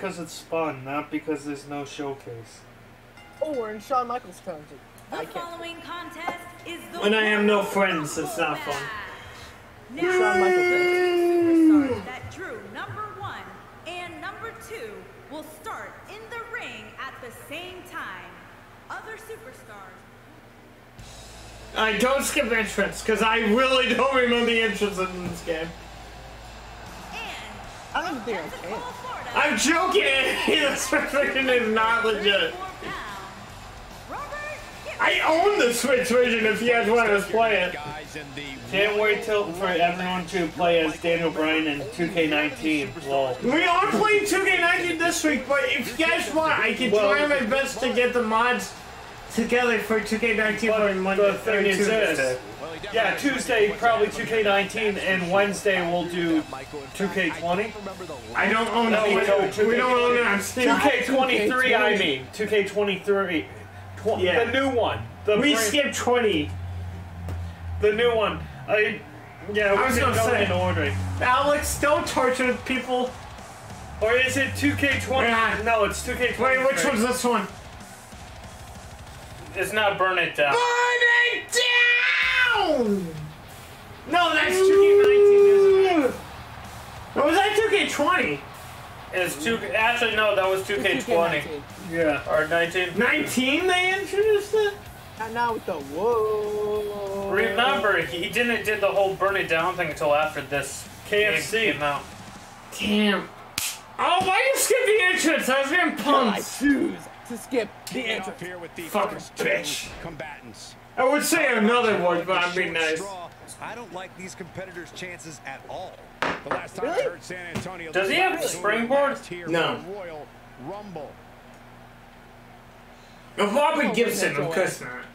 because it's fun, not because there's no showcase. Oh, we're in Shawn Michaels' turn. The following contest is the When I have no friends, it's not fun. Now, superstars that drew number 1 and number 2 will start in the ring at the same time. Other superstars. Alright, don't skip entrance, because I really don't remember the entrance in this game. I don't think I can. I'm joking! This version is not legit. I own the Switch version if you guys want to play it. Can't wait for everyone to play as Daniel Bryan in 2K19. Lol. We are playing 2K19 this week, but if you guys want, I can try my best to get the mods together for 2K19 for Monday. The thing is this. Yeah, Tuesday probably 2K19, and Wednesday we'll do 2K20. I don't own it. We don't own it on Steam. 2K23, I mean. 2K23. Yeah. The new one. We skipped 20. The new one. I was gonna say in order. Alex, don't torture people. Or is it 2K20? No, it's 2K20. Wait, which one's this one? It's not Burn It Down. Burn It Down! No, that's 2K19, isn't it? Or was that 2K20? It's actually, no, that was 2K20. Yeah. Or 19. 19 they introduced it? And now with the whoa. Remember, he didn't did the whole Burn It Down thing until after this KFC came out. Damn. Oh, why you skip the entrance? I was getting pumped. I choose to skip the entrance. Fucking bitch. I would say another one, but I'm being nice. I don't like these competitors' chances at all. The last time I heard San Antonio. Does he have a springboard? No. Royal Rumble. Movavi Gibson, of course not.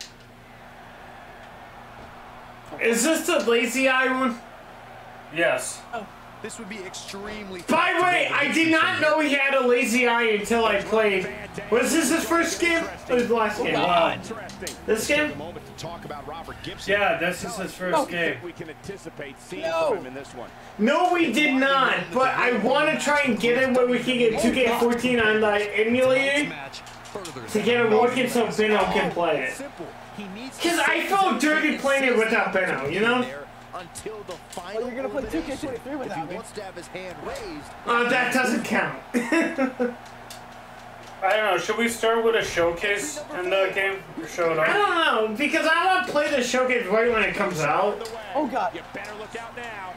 Is this the lazy eye one? Yes. Oh. This would be extremely. By the way, I did not know he had a lazy eye until I played. Was this his first game? Or his last game? This game? Yeah, this is his first game. We can anticipate seeing him in this one. No, we did not. But I want to try and get it where we can get 2K14 on the emulator to get it working so Benno can play it. Because I felt dirty playing it without Benno, you know? Until the final. You're gonna play 2K23 without me. Wants to have his hand raised. That doesn't count. I don't know. Should we start with a showcase in the game? Show it off? I don't know because I want to play the showcase right when it comes out. Oh God! You better look out now.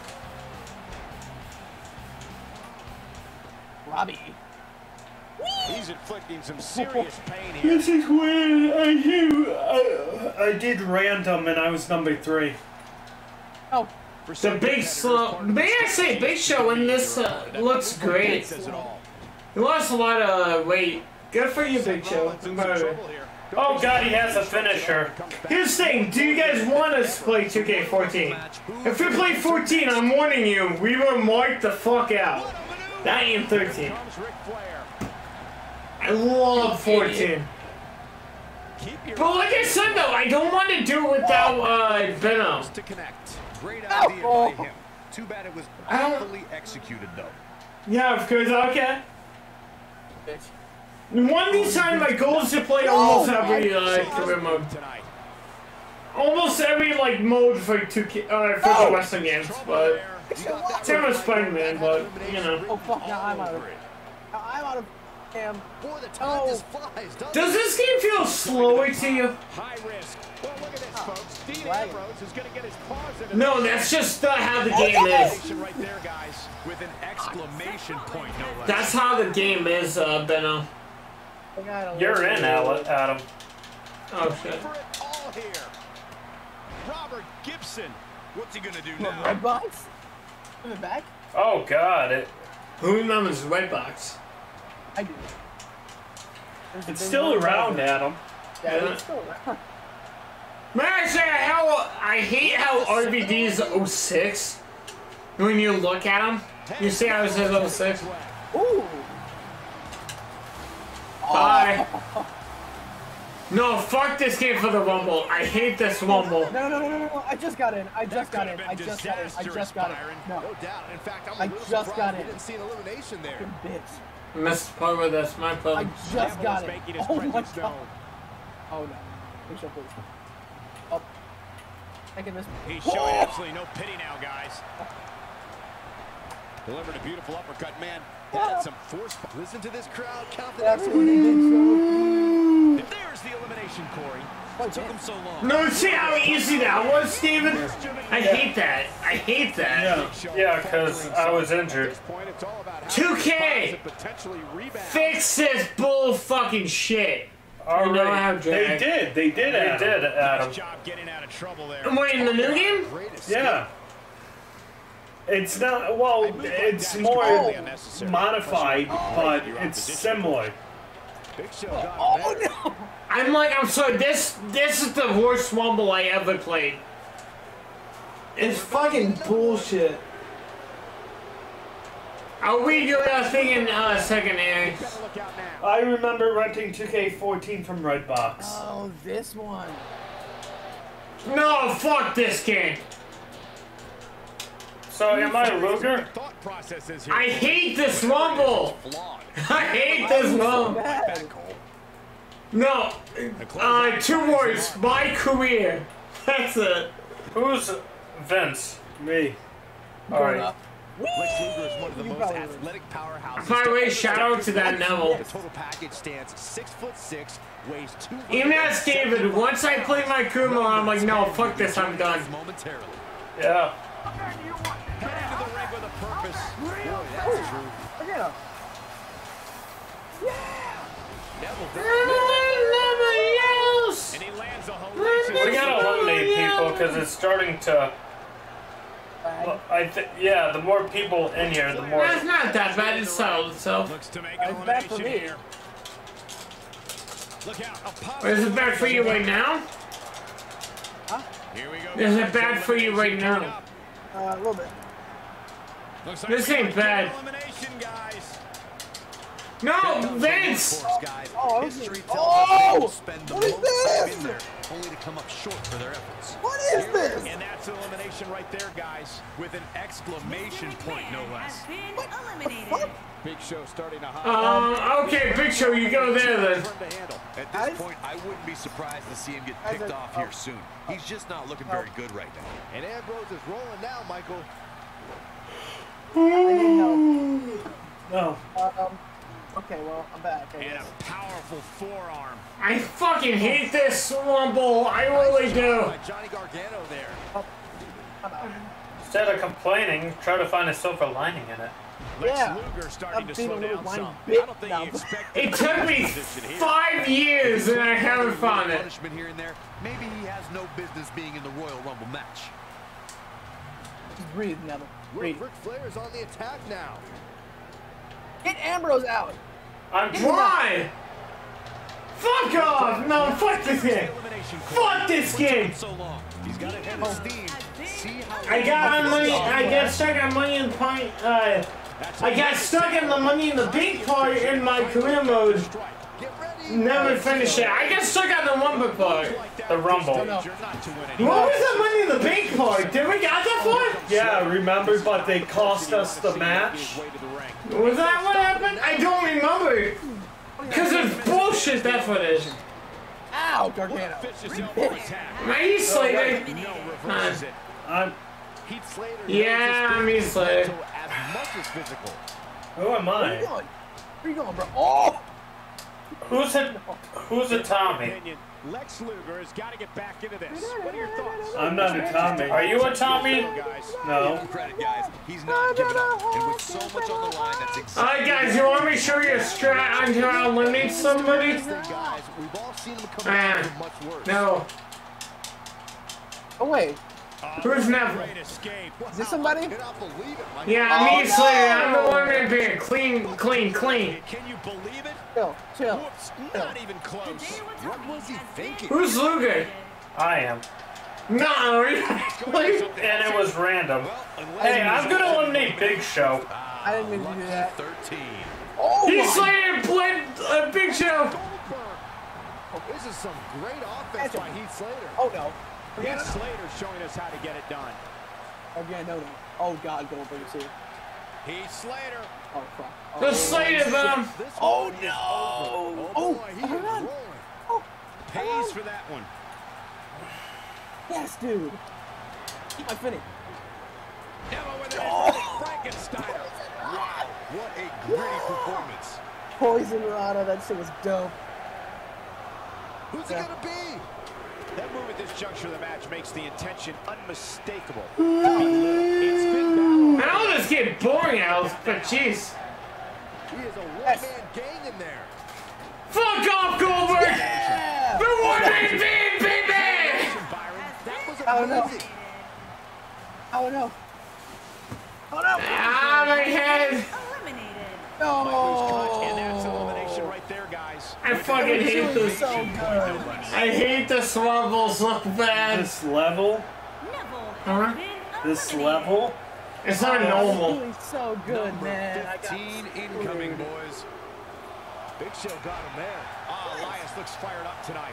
Robbie. He's inflicting some serious pain here. This is when I did random and I was number 3. Oh. The big slow. May I say Big Show in this looks great. He lost a lot of weight. Good for you, Big Show. Oh God, he has a finisher. Here's the thing, do you guys want us to play 2K14? If we play 14, I'm warning you, we will mark the fuck out. That ain't 13. I love 14. But like I said though, I don't want to do it without Benno. Great idea by him. Too bad it was awfully executed, though. Yeah, of course. Okay. One of these times, my goal is to play almost every career mode. Almost every like mode for 2K for the wrestling games, but same with Spider-Man. But you know. Oh fuck! Now I'm out of. Now I'm out of. Damn. Boy, the time just flies. Does this game feel slower to you? High risk. Well, look at this, folks. Dean Ambrose is going to get his paws in. No, that's just how the game is. Right there, guys, with an exclamation point. No less. That's how the game is, Benno. You're in, Adam. Oh shit. Robert Gibson. What's he gonna do now? Redbox? In the back? Oh God! Who remembers Redbox? I do. It's still around, Adam. Yeah, it's still around. May I say how I hate how RVD's 06. When you look at him, you see how it says 06. Ooh. Bye. No, fuck this game for the Rumble. I hate this Rumble. No. I just got in. I just got in. I just got in. No. No doubt. In fact, I just got in. Didn't see an elimination there. Bitch. Missed part with this, my I fault. just got it. making his Oh my presence god. known. Oh no. Big Show, please. Oh. Taking this. He's showing absolutely no pity now, guys. Delivered a beautiful uppercut, man. That had some force. Listen to this crowd. Count the next one. There's the elimination, Corey. What took him so long? No, see how easy that was, Steven? I hate that. I hate that. Yeah, because I was injured. 2K! Fix this bull fucking shit. All right. They did, Adam. Wait, in the new game? Yeah. It's not, well, it's more modified, but it's similar. Oh no! I'm sorry, this is the worst Rumble I ever played. It's fucking bullshit. I'll read your thing in a second, Eric. I remember renting 2K14 from Redbox. Oh, this one. No, fuck this game. So, am I Luger? I hate this Rumble. I hate this Rumble. No, 2 words, my career. That's it. Who's Vince? Me. Alright. Lex Luger is one of the most athletic powerhouses. By the way, shout out to that Neville. The total package stands 6'6", weighs 200. Even as David, once I play my Kuma, I'm like, no, fuck this, I'm done. Momentarily. Yeah. Head into the ring with a purpose. Boy, that's true. Look at him. And he lands a hellacious. We gotta eliminate people because it's starting to. Yeah, the more people in here, the more. That's not that bad, it's settled itself. Looks to make It's an bad for elimination me. here. Look out. A pop. Is it bad for you right now? Here we go. Is it bad for you right now? A little bit. Looks like This we ain't got a bad. elimination, guys. No, Vince! Oh, History tells oh! us spend the What is most time in this? there, only to come up short for their efforts. What is this? And that's an elimination right there, guys, with an exclamation point, no less. Has been eliminated. Big Show starting to hot. Okay, Big Show, you go there then. To handle. At Guys? this point, I wouldn't be surprised to see him get Guys, picked off here soon. He's just not looking very good right now. And Ambrose is rolling now, Michael. No. Okay, well, I'm back. I And guess. a powerful forearm. I fucking hate this Rumble, I really do. By Johnny Gargano there. I'm out. Instead of complaining, try to find a silver lining in it. Lex Yeah. Luger starting I'm to being slow a little down whiny some. bit I don't think now. he expected It took me 5 years and I haven't found it. Punishment here and there. Maybe he has no business being in the Royal Rumble match. Just breathe, Neville. Breathe. Ric Flair is on the attack now. Get Ambrose out. I'm Why? Fuck off! No, fuck this game! Fuck this game! So long. He's got it in steam. See how I got money, I got stuck on Money in the Bank, I got stuck in the Money in the Bank part in my career mode. Never finished it. I got stuck on the Rumble part. the Rumble. What was the Money in the Bank part? Did we got that far? Yeah, remember, but they cost us the match. Was that what happened? I don't remember. Because it's bullshit, that's what it is. Ow, Gargano. My Heath Slater. I'm. Yeah, I'm Heath Slater. Who am Where I? you going? Where you going, bro? Oh! Who's a Tommy? Lex Luger has got to get back into this. What are your thoughts? I'm not a Tommy. Are you a Tommy? No. credit, guys. He's not giving up. And with so much on the line, that's exactly. Alright, guys, you want me to show you a strat on how to eliminate somebody? Guys, we've all seen him come back from much worse. No. Oh, wait. Who's Neville? Is this somebody? Yeah, I'm Heath Slater. I'm the one man band. Clean. Can you believe it? Chill. Whoops, not even close. What was he thinking? Who's Luger? I am. No, And it was random. Hey, I'm gonna eliminate Big Show. I didn't mean to do that. 13. Oh, Heath my. Slater played Big Show. This is some great offense by Heath Slater. Oh, no. Heath Slater showing us how to get it done. Gargano. Oh, God, Goldberg is here. Heath Slater. Oh, fuck. The Slater bomb. Oh, no. Oh, boy, he is hold on. rolling. Oh, Pays for that one. yes, dude. Keep my finish. Emma with an Frankensteiner. Wow, what a gritty performance. Poison Rana, that shit was dope. Who's it gonna be? That move at this juncture of the match makes the intention unmistakable. It's Finn Balor. How does this get boring, Alice? But jeez. He is a one-man gang in there. Fuck off, Goldberg! Yeah. The one-man band, baby! That was Oh, no. amazing. Oh, no. Oh, no. Ah, my head! Eliminated. No. And that's elimination right there, guys. I fucking hate this. So good. I hate the swivels so bad. This level? Neville Huh? has been This eliminated. level? It's not normal. Doing so good, man. I got 15 incoming, boys. Big Show got him there. Elias looks fired up tonight.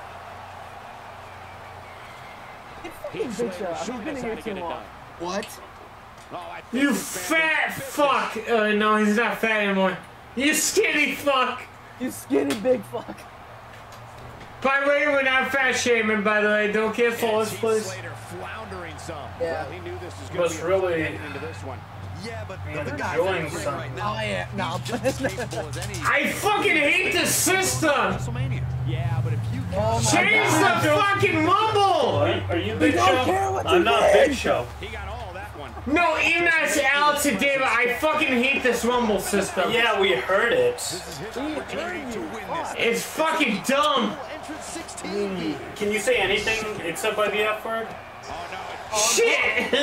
It's fucking Big Show. I've been here too long. What? Oh, I think You he's fat vicious. fuck! No, he's not fat anymore. You skinny fuck! You skinny big fuck. By the way, we're not fat shaming, by the way. Don't cancel us, Heath please. Slater floundering some. Yeah. Well, he knew this was Must going to be really- into this one. Yeah, but Yeah, the they're guy's enjoying in the ring some. right now. Oh, yeah. No. He's just as capable as any. I fucking hate the system! WrestleMania. Yeah, but if you Oh, my Change God. the fucking mumble! Are you Big don't care Show? what I'm you not did. Big Show. he got all that one. No, even as Alex and David, I fucking hate this rumble system. Yeah, we heard it. This is his We opportunity heard to you. win Fuck. this. It's fucking dumb. Entrance 16. Can you say anything except by the F word? Oh, no. Shit!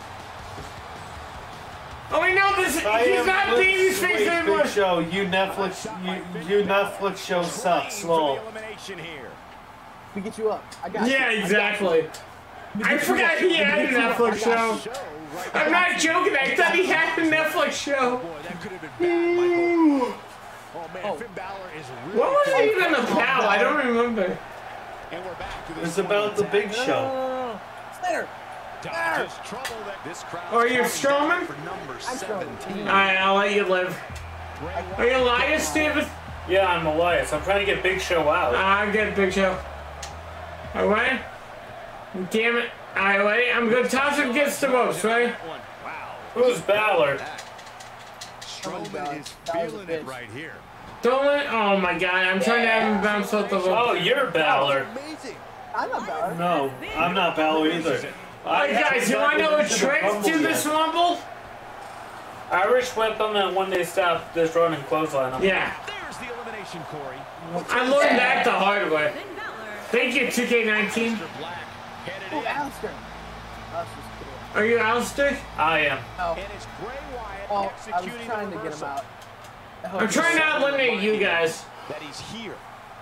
Oh, wait, no, this he's not babyface anymore. Big Show, you Netflix show sucks. For Lol. the elimination here. We get you up. I got you. Yeah, exactly. I forgot he had a Netflix show. Show right I'm not joking, I thought he had a Netflix show. Boy, that could have been bad, Michael. Oh, man, Oh. Finn Balor is really What was it fighting even back. about? I don't remember. And we're back to this It's about the Big Show. No. Slater. Dodges trouble that this crowd. Are you Strowman? For number I'm 17. Alright, I'll let you live. Are you Elias, Steven? Yeah, I'm Elias. I'm trying to get Big Show out. I'll get Big Show. Alright? Damn it. Alright, wait. I'm gonna toss it against the ropes, right? Wow. Who's Balor? Strowman is That was a feeling it bitch. right here. Don't let. Oh my god, I'm trying to have him bounce off the rope. Oh, you're Balor. Amazing. I'm not bad. No, I'm not Balor either. Alright, guys, you wanna know a trick to this rumble? Irish whip them and when they stop this running clothesline them. Yeah. There's the elimination, Corey. I learned that the hard way. Finn Balor. Thank you, 2K19. Mr. Black headed Oh, in. Alistair. Alistair's cool. Are you Alistair? I am. Oh, And it's Bray Wyatt oh, I was executing trying the to get him reversal. out. I hope I'm he's- trying to eliminate you guys. That he's here.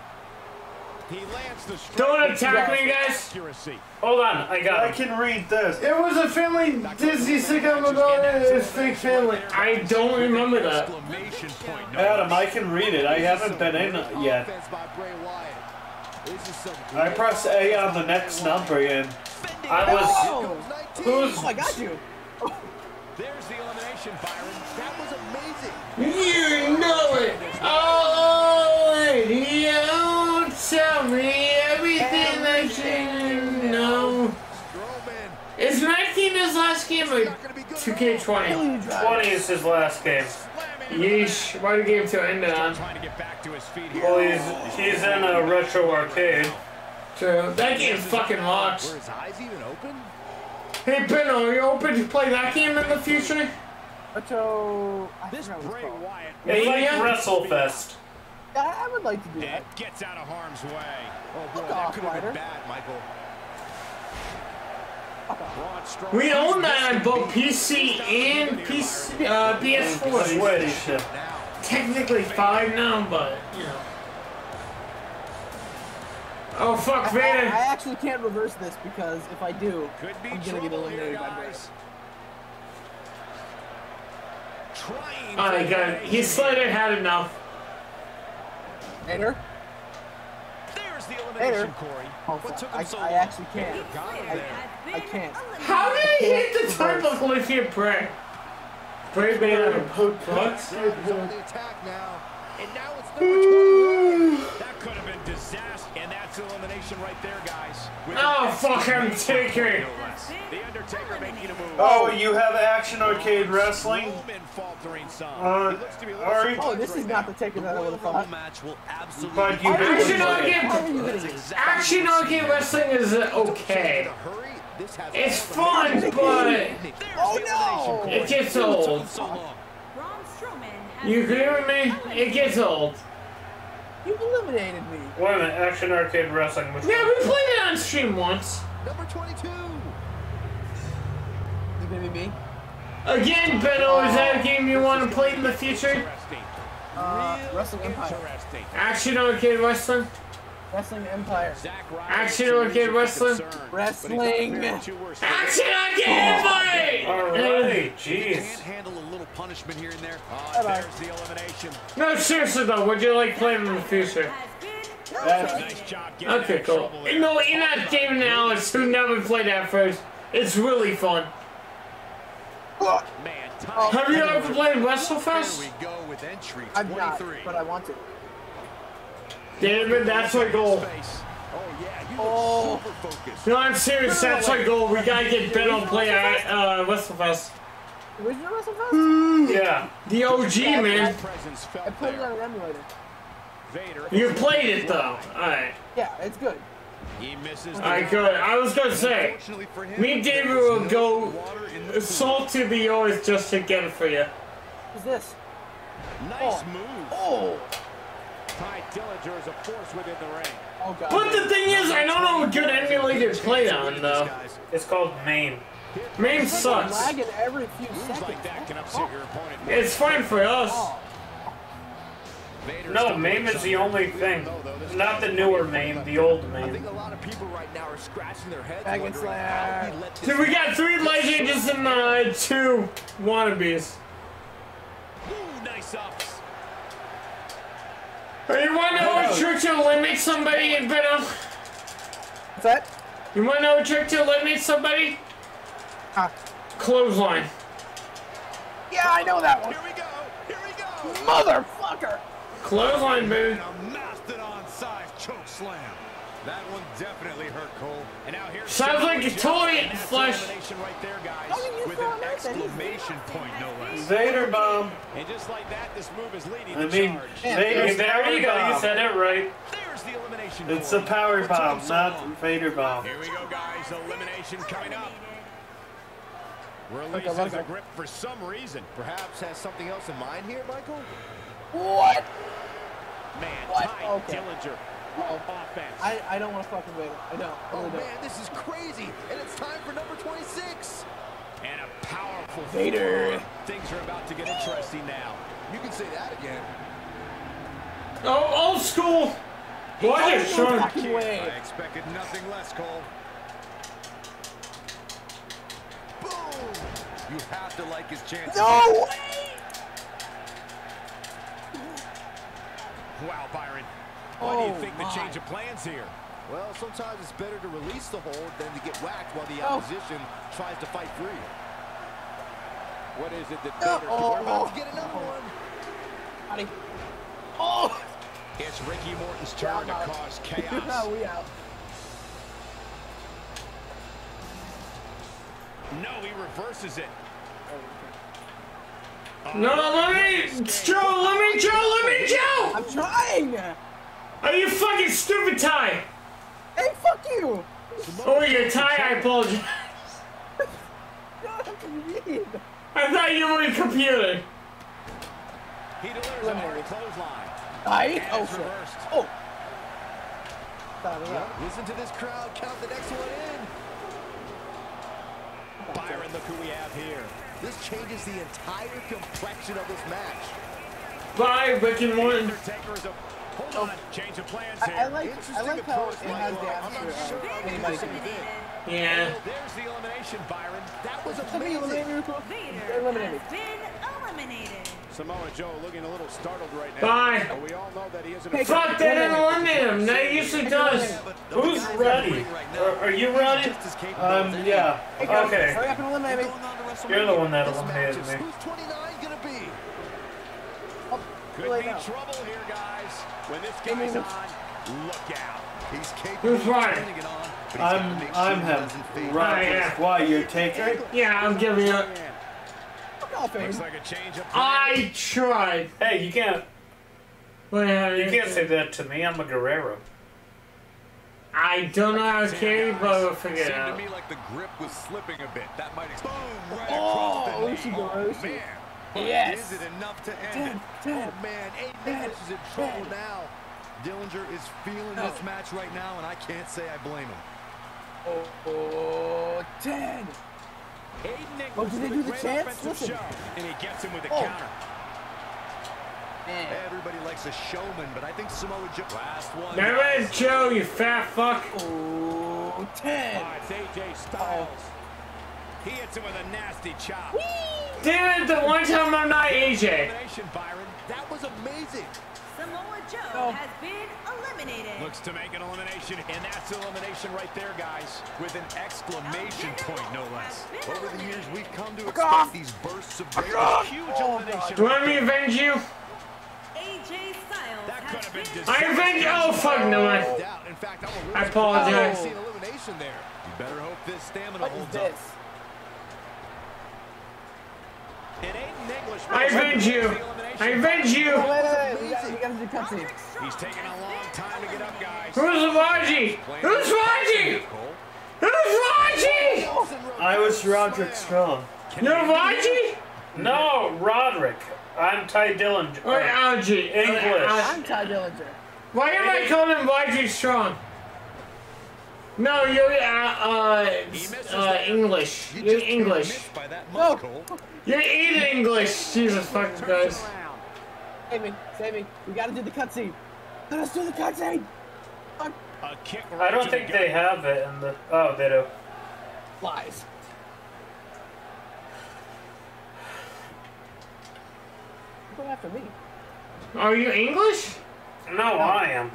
He lands the strike Don't with attack me, guys. accuracy. Hold on, I got I him. can read this. It was a family Disney sitcom about his fake family. I don't remember that. Exclamation point. No. Adam, I can read it. I haven't been in it yet. Offense by Bray Wyatt. This is some I press A on the next number and I was. Oh, Who's. oh, I got you. There's the elimination, Byron. That was amazing. You know it. Oh, you tell me everything I should know. Strowman. Is 19 his last game or Not gonna be good. 2K20? 20 is his last game. Yeesh, what a game to end it on. Trying to get back to his feet here. Well, he's in a retro arcade. True. That game fucking rocks. Were his eyes even open? Hey, Ben, are you open to play that game in the future? Retro. I This forgot what it's Bray called. Wyatt It's like Yeah. WrestleFest. I would like to do that. and gets out of harm's way. Oh boy, Fuck that off, could have Ryder. been bad, Michael. Braun Strowman. We own that on both PC and PS4. Switch. Technically 5 now, but, you know. Oh, fuck, I Vader. actually can't reverse this because if I do, Could be I'm gonna get trouble eliminated here, by Bray. guys. Trying Oh, my God. He Slater had enough. Hater? There's the elimination, Hater. Corey. Oh, What took fuck. him so I long? actually can't. Got him Slater there. has been I can't. eliminated. How did he hit the type of lithium brick? Spray paint on poop butts. He's on the attack now. And now it's number 21. That could have been disaster. And that's elimination right there, guys. With Oh, fuck, I'm taking. The Undertaker making a move. Oh, you have Action Arcade Wrestling? Roman faltering some. He looks to be a little Ari? Oh, this is not the Taker that I would have thought. But you Action didn't. Arcade, Action Arcade Wrestling is okay. It's fun, but Oh no! it gets old. Braun Strowman has You agree with me? It gets old. You eliminated me. Wait a minute, Action Arcade Wrestling. Which Yeah, one? we played it on stream once. Number 22. You gonna be me? Again, Benno, is that a game you want to play in the future? Wrestling Empire. Interesting. Action Arcade Wrestling? Wrestling Empire. Action Arcade Wrestling? Wrestling. Action Arcade Empire! Alright, jeez. Can't handle a little punishment here and there. Bye-bye. There's the elimination. No, seriously though, would you like playing in the future? has been Nice job getting Okay, out of cool. trouble there. No, you're not David Alex, who never played that first. It's really fun. Man, Have you ever played There WrestleFest? we go with entry I'm not, 23. but I want to. David, that's my goal. Space. Oh yeah, you Oh. look super focused. No, I'm serious, that's my goal. We gotta get Benno to play at WrestleFest. Original WrestleFest? Yeah. The OG, man. presence felt I played it there. on an emulator. Vader. You played it though. Alright. Yeah, it's good. He misses. Alright, good. I was gonna say, Fortunately for him, me and David will go salt to the earth just to get it for you. Who's this? Nice move. Oh! Ty Dillinger is a force within the ring. Oh god. But the thing is, I don't know what good emulator to play on though. It's called MAME. MAME It's sucks. lagging every few Moves seconds. like that can upset your opponent. It's fine for us. Oh. No, MAME is the only thing. Not the newer MAME, the old I think MAME. a lot of people right now are scratching their heads Dragon wondering Slayer. how we let this Dude, we got 3 legends and 2 wannabes. Ooh, nice ups. Hey, you wanna know a trick to eliminate somebody, Benno? What's that? You wanna know a trick to eliminate somebody? Ah. Clothesline. Yeah, I know that one. Here we go. Here we go. Motherfucker! Clothesline, baby. And a mastodon-sized choke slam. That one definitely hurt Cole. And now here's Sounds like a toy And that's flesh. elimination right there, guys. How can you With throw an him out there? exclamation point, no less. Vader Bomb. And just like that, this move is leading I the mean, charge. Vader, there you go, you said it right. There's the elimination. It's the board. Power Bomb, not Vader Bomb. Here we go, guys. Elimination coming up. releases Okay, a grip for some reason. Perhaps has something else in mind here, Michael? What? Man, What? Ty Okay. Dillinger. Oh. Offense. I don't want to fucking wait. I don't. I Oh really don't. man, this is crazy. And it's time for number 26. And a powerful Vader. forearm. Things are about to get interesting now. You can say that again. Oh, old school. What Oh, a no son. fucking I way. expected nothing less, Cole. Boom! You have to like his chances. No way! Wow, Byron. Why do you Oh, think the my. change of plans here? Well, sometimes it's better to release the hold than to get whacked while the Oh. opposition tries to fight free. What is it that Oh, Vader... oh, We're about oh. to get another one. Buddy. Oh! It's Ricky Morton's turn to Yeah, cause no, chaos. we out. No, he reverses it. No, let me, Joe, let me, Joe. I'm trying! Are you fucking stupid, Ty? Hey, fuck you! Oh, you're Ty, I apologize. God, I'm mean. I thought you were a computer. He delivers a hard clothesline. I? Oh, And it's shit. reversed. Oh. Thought of that. Listen to this crowd count the next one in. Byron, look who we have here. This changes the entire complexion of this match. Bye, Rick and Morton. Undertaker is a... Hold on. Change of plans I here. like Interesting how approach, it has Michael. the I'm not answer sure of how anybody this can is fit. Yeah. There's the elimination, Byron. That was Somebody eliminate amazing. me real quick? Vader Eliminate me. has been eliminated. Samoa Joe looking a little startled right now. Bye. But we all know that he isn't Hey, Fuck, they didn't eliminate him. That usually does. Who's ready? Are you ready? Yeah. Hey, guys, Okay. hurry up and eliminate me. You're the one that This match eliminated is me. who's 29 Could be trouble here, guys. When this guy's on, look out. He's capable Who's right? of it on. But I'm him. Right. Yeah. Why, you're taker? Yeah, I'm giving you. Looks like a change of I tried. Hey, you can't say that to me. I'm a Guerrero. I don't know how to carry, but we'll figure it Seemed out. to me like the grip was slipping a bit. That might explain. Boom, right Oh, across the knee. Uchi-Goroshi. Man. Yes. Is it enough to end it? Oh, man, Aiden is in trouble now. Dillinger is feeling this match right now, and I can't say I blame him. Oh, 10. Oh, did they do the chance? Listen. And he gets him with a Oh. counter. Man. Everybody likes a showman, but I think Samoa Joe. Last one. Never Joe, you fat fuck. Oh, 10. It's AJ Styles. He hits him with a nasty chop. Damn it, the one time I'm not AJ. Elimination, Byron. That was amazing. Samoa Joe Oh. has been eliminated. Looks to make an elimination. And that's elimination right there, guys, with an exclamation point, no less. Over the years, we've come to expect these bursts of greatness. Huge elimination. Do you want me to avenge you? AJ Styles That could has have been been I avenge. Oh fuck, no one. In fact, I apologize. see an elimination there. You better hope this stamina What is holds up. this? It ain't in English. I avenge you. I avenge you. Wait. We gotta do cutscene. He's taking a long time to get up, guys. Who's Raji? Who's Raji? Who's Raji? I was Roderick Strong. You're Raji? No, Roderick. I'm Ty Dillinger. Or Raji? English. I'm Ty Dillinger. Why am I calling him Raji Strong? No, you're English. You're English. By that No. much, Cole. You're eating English. Jesus fucking Christ. Save me. We gotta do the cutscene. Let us do the cutscene. A kick I right don't to think the they have it in the. Oh, they do. Lies. Go after me. Are you English? No, I am.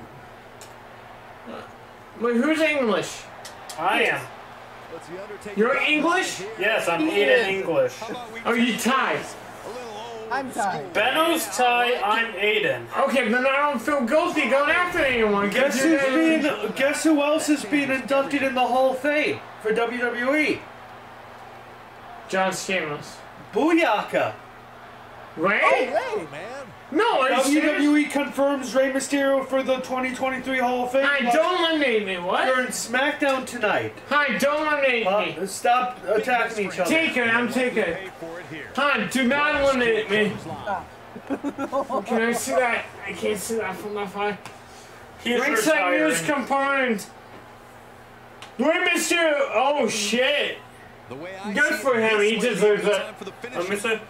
Wait, who's English? I am. What's the Undertaker You're got English? here? Yes, I'm He eating is. English. Are you Thai? A little old I'm Ty. Benno's Ty, I'm Aiden. Okay, then I don't feel guilty going after anyone. Guess who else is being inducted in the Hall of Fame for WWE? John Stamos. Booyaka. Ray? Hey. man. No, are you serious? WWE confirms Rey Mysterio for the 2023 Hall of Fame. Hi, don't eliminate me. You're What? in SmackDown tonight. Hi, don't eliminate me. Stop attacking each other. Take it, I'm taking it. Pay for it here. Hi, do not eliminate me. Ah. Can I see that? I can't see that from that far. He's Ringside news retiring. confirmed. Rey Mysterio. Oh shit. The way I Good see it, for him, this he might be deserves the it. time for the finish. Let me see.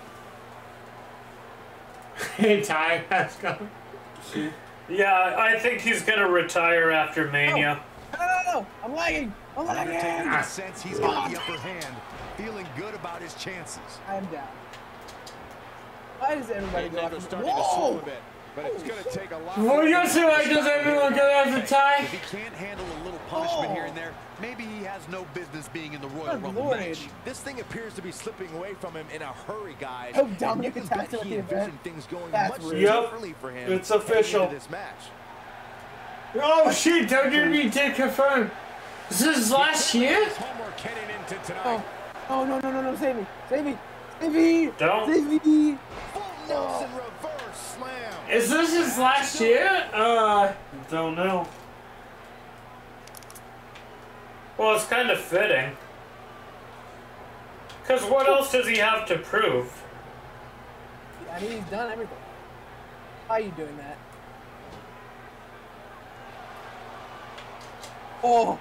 Hey Ty, let's go. Yeah, I think he's gonna retire after Mania. No. I'm lagging. Undertaker can sense he's got the upper hand, feeling good about his chances. I am down. Why does everybody go after me? starting to slow a Whoa! bit, but it's going to take a lot. Well, you see why does everyone go after Ty? If he can't handle a little punishment here and there, maybe he has no business being in the Royal Good Rumble Lord. match. This thing appears to be slipping away from him in a hurry, guys. Oh, And Dominic you can attacked bet him at he the event. envisioned things going That's much rude. Yep. differently for him. It's heading official. into this match. Oh shit, WWE did confirm. This is last year? His homework heading into tonight. Oh, no. Save me. Save me. Don't. Save me. Full Nelson reverse slam. Is this his last year? Don't know. Well, it's kind of fitting. Because what else does he have to prove? I mean, he's done everything. How are you doing that? Oh.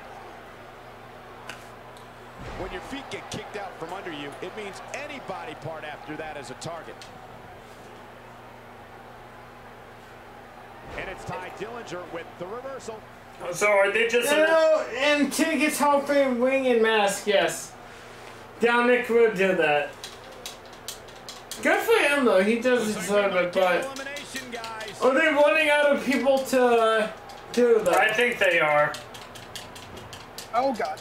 When your feet get kicked out from under you, it means any body part after that is a target. And it's Ty Dillinger with the reversal. So are they just... No, and tickets, hoping, wing, and mask, yes. Dominic would do that. Good for him, though. He does deserve it, but... Elimination, guys. Are they running out of people to do that? I think they are. Oh, God.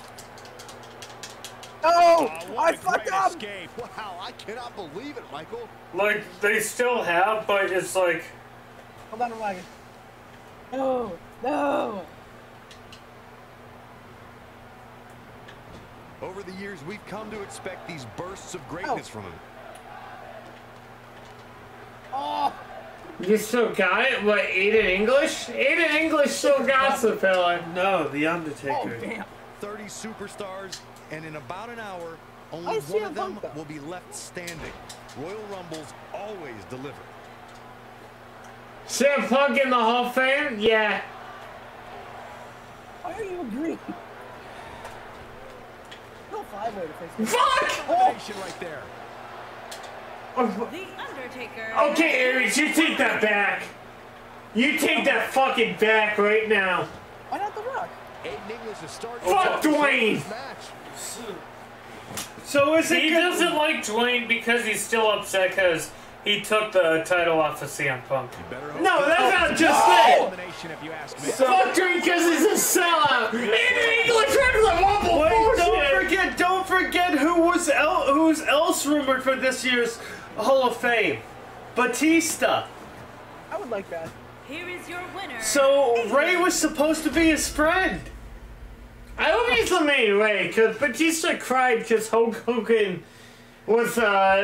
Oh, What I a fucked great up. escape. Wow, I cannot believe it, Michael. Like, they still have, but it's like... Hold on, Ryan. No, no. Over the years, we've come to expect these bursts of greatness from him. Oh. You still got it? What, Aiden English? Aiden English still got the fella. No, The Oh, Undertaker. damn. 30 superstars, and in about an hour, I only see one a of them bump, though. will be left standing. Royal Rumbles always deliver. CM Punk in the Hall of Fame? Yeah. Why are you agreeing? No five-way to face me. Fuck! Elimination right there. The Undertaker. Okay, Aries, you take that back. You take that fucking back right now. Why not The Rock? Aiden English is starting Fuck Dwayne! this match. So is it He good? doesn't like Dwayne because he's still upset because he took the title off of CM Punk. Better hope No, that's not just it. Elimination, if you ask me. Fuck Dwayne because he's a sellout. Aiden English went to the Rumble. Wait, don't forget who's else rumored for this year's Hall of Fame. Batista. I would like that. Here is your winner. So Ray was supposed to be his friend. I hope he's the main way because Batista cried because Hulk Hogan was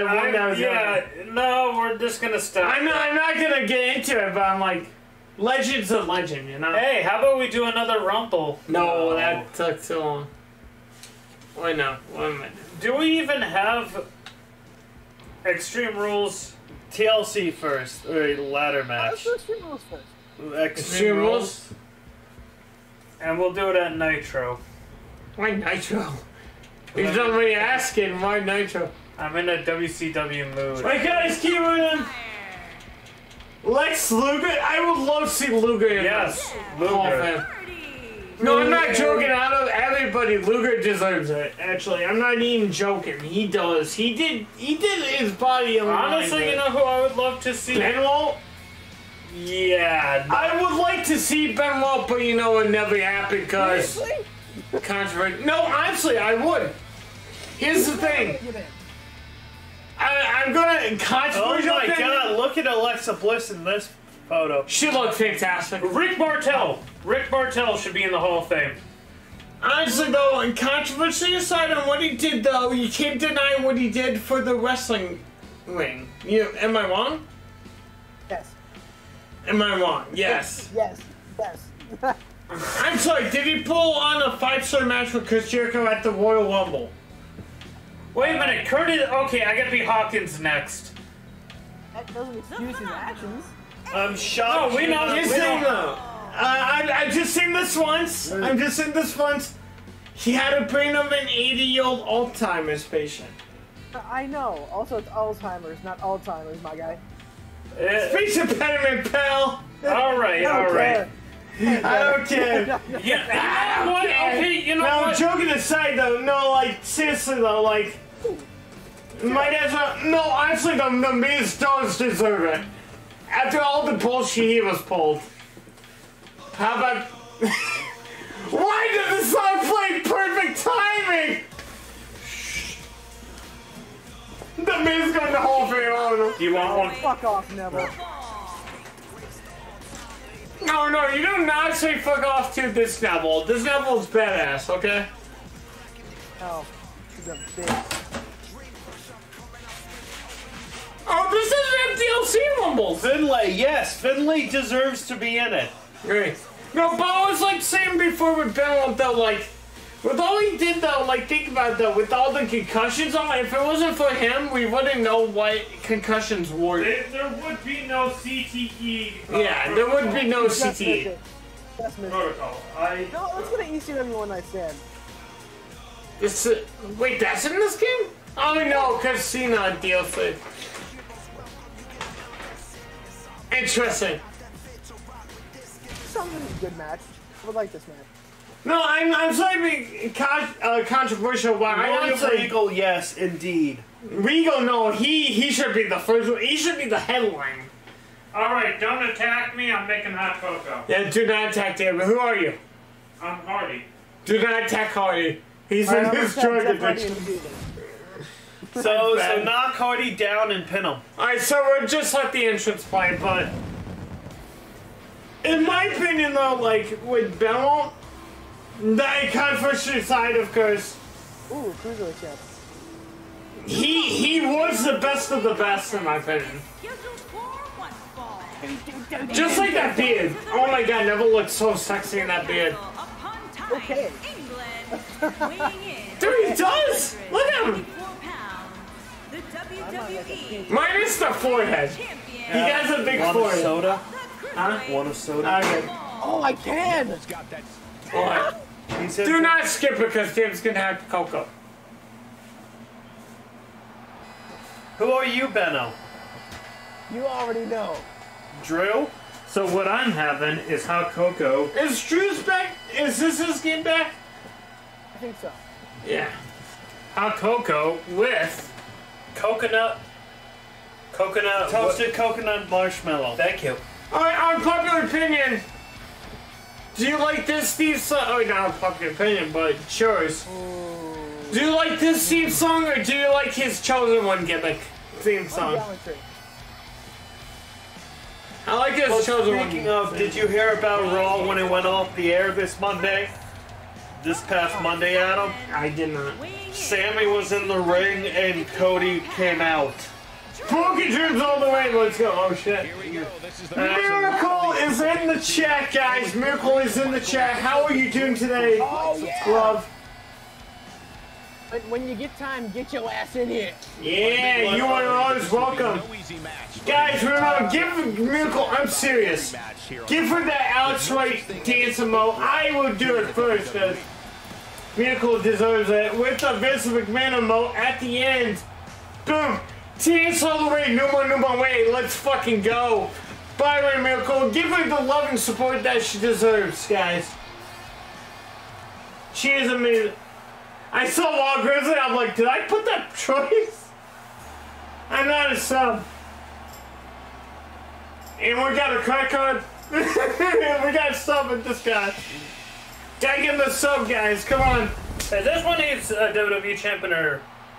no, we're just gonna stop. I'm not gonna get into it, but I'm like, legend's a legend, you know. Hey, how about we do another Rumble? No, that took too long. Wait, no, 1 minute. Do we even have Extreme Rules? TLC first, or ladder match. Let's do Extreme Rules first. Extreme Rules. And we'll do it at Nitro. Why Nitro? He's already asking why Nitro. I'm in a WCW mood. Wait, guys, keep running. Lex Luger? I would love to see Luger in this. Luger. No, I'm not joking. Out of everybody, Luger deserves it. Actually, I'm not even joking. He does. He did his body on the line. Honestly, you know who I would love to see? Benoit? Yeah. I would like to see Benoit, but you know it never happened because controversy. No, honestly, I would. Here's the thing. I'm gonna controversial. Oh my god, look at Alexa Bliss in this photo. She looked fantastic. Rick Martel. Rick Martel should be in the Hall of Fame. Honestly, though, and controversy aside on what he did, though, you can't deny what he did for the wrestling ring. Am I wrong? Yes. Am I wrong? Yes. Yes. Yes. I'm sorry, did he pull on a 5-star match with Chris Jericho at the Royal Rumble? Wait a minute, Curtis. Okay, I gotta be Hawkins next. That doesn't excuse his actions. I'm shocked. No, we know his thing though. I've just seen this once. I'm just saying this once. He had to bring him an 80-year-old Alzheimer's patient. I know. Also, it's Alzheimer's, not Alzheimer's, my guy. Speech impediment, pal. All right, all right. I don't care. Yeah, what? Okay, you know what? Joking aside, though, no, like seriously though, like my dad's not. No, honestly, the Miz does deserve it. After all the bullshit he was pulled. How about? Why did the song play perfect timing? The Miz going to Hall of Fame. Do you want one? Fuck off, Neville. No, you do not say fuck off to this Neville. This Neville's badass, okay? Oh, she's a bitch. Oh, this is an DLC Rumble. Finlay, yes, Finlay deserves to be in it. Great. No, but I was like saying before with Benoit though, like, with all he did though, like, think about it though, with all the concussions on it, if it wasn't for him, we wouldn't know what concussions were. There would be no CTE. Yeah, there would be no CTE. That's protocol. No, let's get an ECW one night stand. It's wait, that's in this game? Oh no, because Cena DLC. Interesting. Sounds like a good match. I would like this match. No, I'm sorry to be controversial, but I honestly... Regal, yes, indeed. Regal, no, he should be the first one. He should be the headline. Alright, don't attack me, I'm making hot cocoa. Yeah, do not attack David. Who are you? I'm Hardy. Do not attack Hardy. He's in his drug addiction. So knock Hardy down and pin him. Alright, so we'll just let the entrance play, but... In my opinion, though, like with Belmont, that controversial side, of course. Ooh, Cruiserweight champ. He was the best of the best, in my opinion. Just like that beard. Oh my god, never looked so sexy in that beard. Okay. Dude, he does! Look at him! Minus the forehead. He has a big forehead. Soda? Huh? Want a soda? Okay. Oh, I can! What? Do not skip it because Tim's gonna have cocoa. Who are you, Benno? You already know. Drew? So what I'm having is hot cocoa. Is Drew's back? Is this his game back? I think so. Yeah. Hot cocoa with coconut. Toasted coconut marshmallow. Thank you. Alright, unpopular opinion. Do you like this theme song? Oh, not unpopular opinion, but yours. Do you like this theme song or do you like his Chosen One gimmick theme song? I like his Chosen One. Speaking of, did you hear about Raw when it went off the air this Monday? This past Monday, Adam? I did not. Sammy was in the ring and Cody came out. Broken Dreams all the way, let's go. Oh shit. Miracle is in the chat, guys. Miracle is in the chat. How are you doing today? Oh, yeah. Love. But when you get time, get your ass in here. Yeah, you are always welcome. Guys, remember, give Miracle, I'm serious. Give her that Alex Wright dance emote. I will do it first, because Miracle deserves it. With the Vince McMahon emote at the end. Boom. Dance all the way, no more way. Let's fucking go. By the way, Miracle, give her the love and support that she deserves, guys. She is amazing. I saw Wall Grizzly, I'm like, did I put that choice? I'm not a sub. And we got a credit card. We got a sub with this guy. Gotta give him a sub, guys. Come on. Hey, this one is a WWE champion or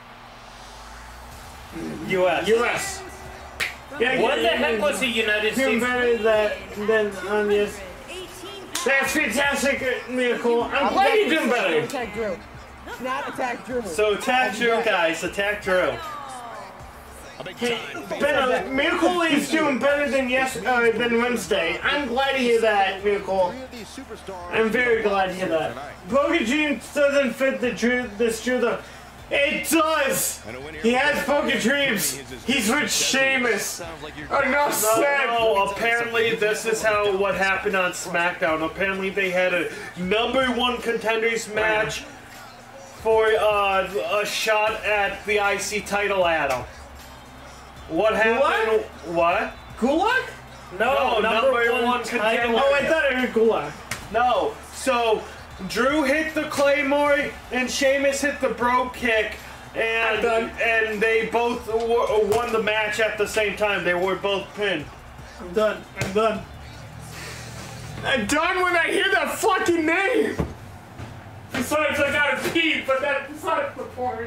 US? US. What the heck was he United Doing States? better than on this. That's fantastic, Miracle. I'm glad you're doing better. Attack Drew. Not attack Drew. So attack Drew, guys. Attack Drew. Hey, Miracle is doing better than than Wednesday. I'm glad to hear that, Miracle. I'm very glad to hear that. Broken Dreams doesn't fit this Drew though. It does! He has Broken Dreams. He's with Sheamus. Enough said. No, apparently this is what happened on SmackDown. Apparently they had a #1 contenders match for a shot at the IC title, Adam. What happened? What? Gulak? No, #1 contender. Oh, I thought it was Gulak. No, so Drew hit the Claymore and Sheamus hit the Brogue Kick, and they both won the match at the same time. They were both pinned. I'm done. I'm done. I'm done when I hear that fucking name. Besides, I gotta pee, but that's besides the point.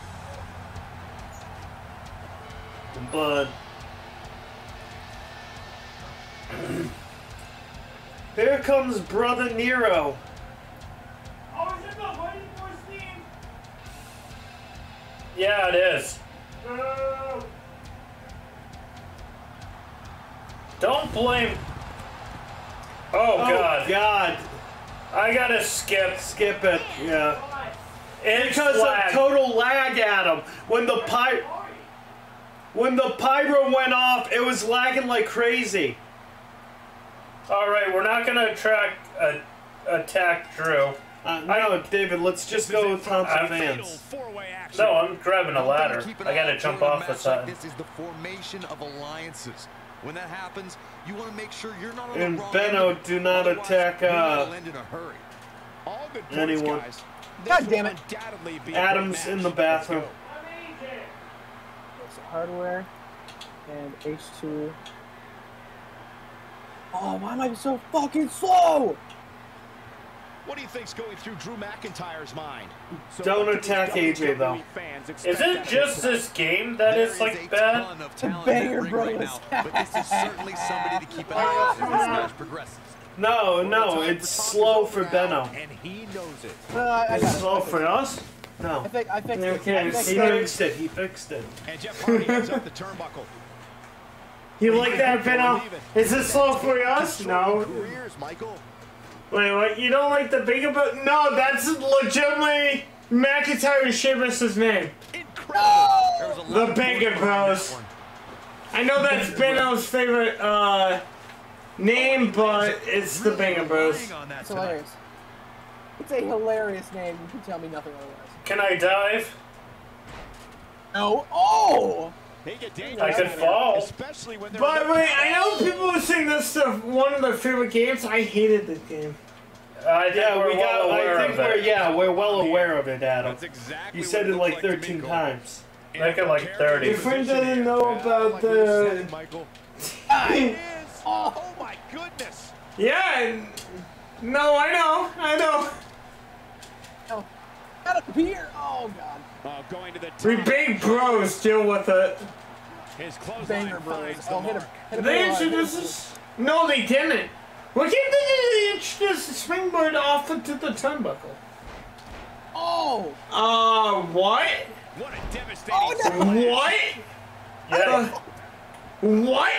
But here comes Brother Nero. Oh, is it the Honey Force theme? Yeah, it is. No. Don't blame. Oh God. I gotta skip it. Yeah. And because of total lag, Adam. When the pyro went off, it was lagging like crazy. All right, we're not gonna attack Drew. No, David, let's just go with Thompson fans. No, I'm grabbing a ladder. I gotta jump off the side. This is the formation of alliances. When that happens, you want to make sure you're not on And the wrong Benno, end. do not attack All good points, anyone. guys. God damn it. Adam's in the bathroom. It's hardware and H2. Oh, why am I so fucking slow? What do you think's going through Drew McIntyre's mind? So Don't attack AJ though. Is it just this game that is like bad? Banger Bros. But this is certainly somebody to keep an eye on as this match progresses. No, it's slow for Benno. And he knows it. It's slow for us? No. I fixed it. Okay, He fixed it. And Jeff Hardy heads up the turnbuckle. You like that, Benno? Is it slow for us? No. Careers, Michael. Wait, what? You don't like the bigger bro? No, that's legitimately McIntyre and Sheamus' name. Incredible. The Bigger Bros. I know that's Benno's favorite name, but it's the Bigger Bros. It's hilarious. It's a hilarious name. You can tell me nothing otherwise. Can I dive? No. Oh! I could fall. Especially when they're By the way, I know people are saying this is one of their favorite games. I hated this game. We're well aware of it, Adam. That's exactly You said what it like looked to 13 me, times. Like it like 30. Your friend doesn't know about the... Michael. It is. Oh my goodness. Yeah. No, I know. Oh, out of here! Oh god. Going to the We big bros deal with it. His close Banger Bros. Oh, hit him. They introduced us. No, they didn't. What game did they introduce the springboard off into the turnbuckle? Oh! What? What a devastating. Oh no! What? Yeah. What?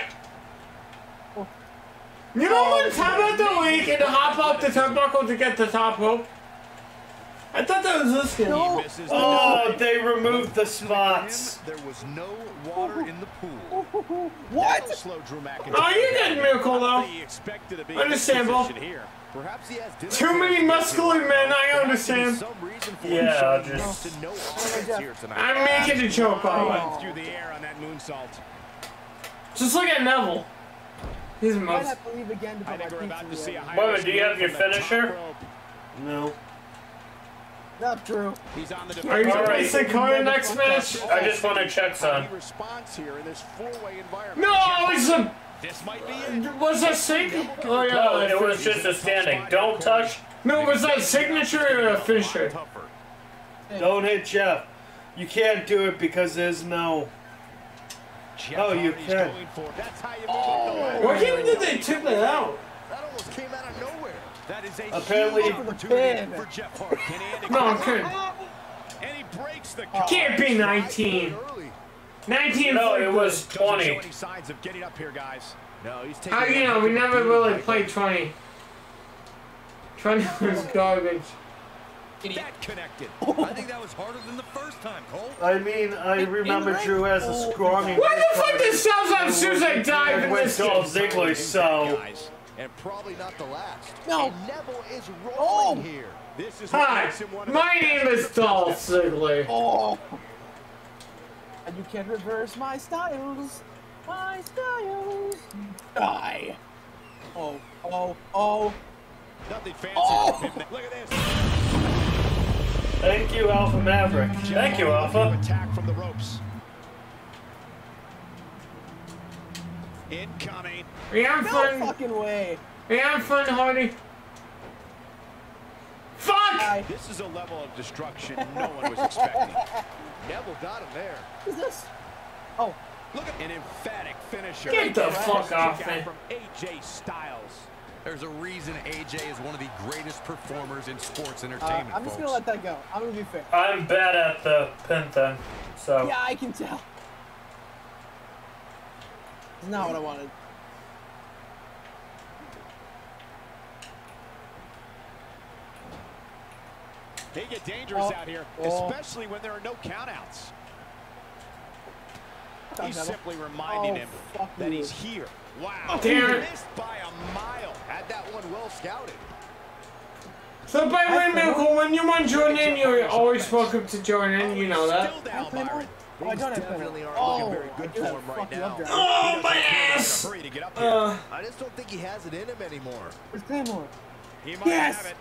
You know what time out the week and hop off the turnbuckle to get the top rope? I thought that was this game. No. Oh, they removed the spots. There was no water in the pool. What? Slow Drew McIntyre. Oh, you got Miracle though. He expected to be Understandable. here. Perhaps he has Too many muscular men, I understand. Some reason for Yeah, him I'll showing just- to no offense here tonight. I'm making a joke, by the way. Through the air on that moonsault. Just look at Neville. He's I might most. have to leave again to I put think my we're about to see a high Wait a minute, do you have your finisher? No. Not true. He's on the Are you defense. replacing Cody next match? I just want to check, son. He responds here in this four-way environment. No, it's a. This might be it. Was that signature? Oh yeah. No, it was just a standing. Don't touch. No, was that signature or a finisher? Don't hit Jeff. You can't do it because there's no. Oh, you can. That's how you make it. What game did they take that out? That almost came out of nowhere. That is a Apparently- huge For the opportunity pin. for Jeff Hardy. Can he end it? No, I couldn't. And he breaks the Can't be 19. 19. No, it was Doesn't show 20. any signs of getting up here, guys. No, he's taking. How you know? We never really played 20. 20 was garbage. That connected. I think that was harder than the first time, Cole. I mean, I remember Drew has a scrawny. What the fuck does sounds like as soon as I dive in with this Dolph game? Ziggler, so. Guys, And probably not the last. No. And Neville is Oh. rolling here. this is what Hi, makes him one of my the name is Dolph Ziggler. Oh. And you can't reverse my styles. My styles. Die. Oh, oh, oh. Nothing fancy. Oh. Look at this. Thank you, Alpha Maverick. Thank you, Alpha. Attack from the ropes. Incoming. We having No fun? fucking way. We having fun, Hardy? Fuck! Die. This is a level of destruction no one was expecting. Neville got him there. Who's this? Oh. Look at an emphatic finisher. Get the fuck off Kick me. out from AJ Styles. There's a reason AJ is one of the greatest performers in sports entertainment, I'm just folks. gonna let that go. I'm gonna be fair. I'm bad at the pin thing, so. Yeah, I can tell. It's not what I wanted. They get dangerous out here, especially when there are no countouts. He's simply reminding him fuck that you. he's here. Wow. Damn it. Missed by a mile. Had that one well scouted. So by the way, Miracle, when you want to join in, you're always welcome to join in. You know that. Still down, Play Byron. Oh, I don't have definitely Play aren't Oh, looking very good I do for have him right fucking now. love drive. Oh my In a ass! hurry to get up here. I just don't think he has it in him anymore. Where's Claymore? He might Yes! have it.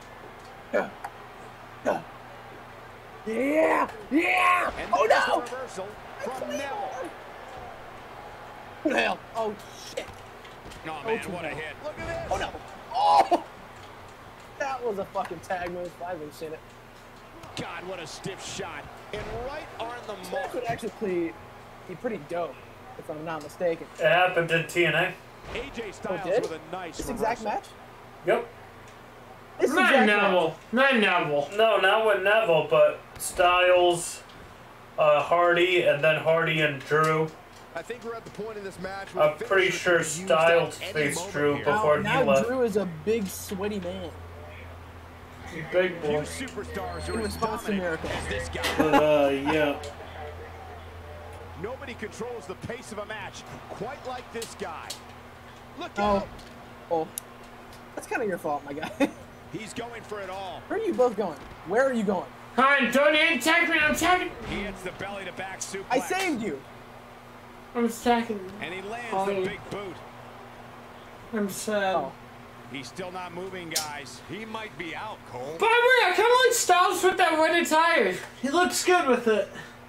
Yeah! Yeah! And Oh there's the no! reversal from Neville. What the hell? Oh shit! Oh man, what a hit. Look at this. Oh no! Oh! That was a fucking tag move. I haven't seen it. God, what a stiff shot. And right on the That mark. would actually be pretty dope, if I'm not mistaken. It happened in TNA. AJ Styles did? with a nice This exact match? Yep. This Not exact Neville. match. Not Neville. No, not with Neville, but Styles, Hardy, and then Hardy and Drew. I think we're at the point in this match where I'm pretty sure Styles faced Drew before he Now left. Drew is a big, sweaty man. Big Few boy. superstars In are as response to dominant miracles. as this guy. Yeah. Nobody controls the pace of a match quite like this guy. Look Oh. out! Oh. That's kind of your fault, my guy. He's going for it all. Where are you both going? Where are you going? Alright, don't attack me. I'm attacking. He hits the belly to back suplex. I saved you. I'm attacking. And he lands Hardy. the big boot. I'm sad. Oh. He's still not moving, guys. He might be out, Cole. By the way, I kind of like Styles with that red attire. He looks good with it.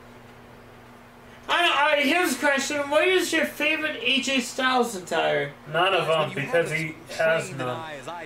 Here's a question. What is your favorite AJ Styles attire? None of them, because he has none.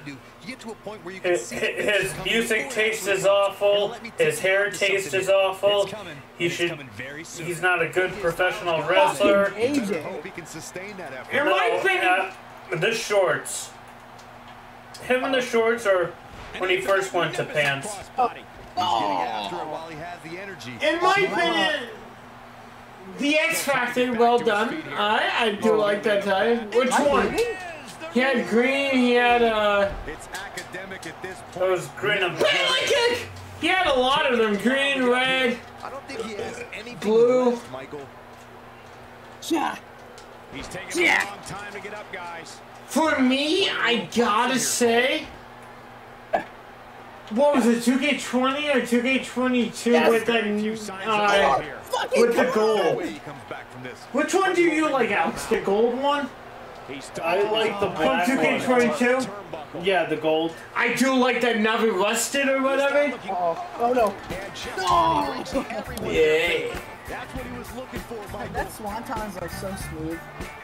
His music taste is awful. His hair taste is awful. He's not a good professional wrestler. AJ. Hope he can sustain that effort. In my opinion, The shorts. Him in the shorts, or when he first went to pants. Crossbody. After it while he has the energy. in my opinion, the X Factor, well done. I do like that attire. Which one? He had green. He had It's academic at this It point. was green and blue. Bailey kick. He had a lot of them. Green, red. I don't think he has anything Blue. left, Michael. Yeah. He's taking a long time to get up, guys. For me, I gotta say, what was it, 2K20 or 2K22 Yes. with Few signs of the life here. with the No gold? way he comes back from this. Which one do you like, Alex? The gold one He's I like the from black one. 2K22? turnbuckle. Yeah, the gold. I do like that Navi rusted or whatever. Oh. Oh no. No! Yeah. That's what he was looking for, Michael. That swanton is like so smooth.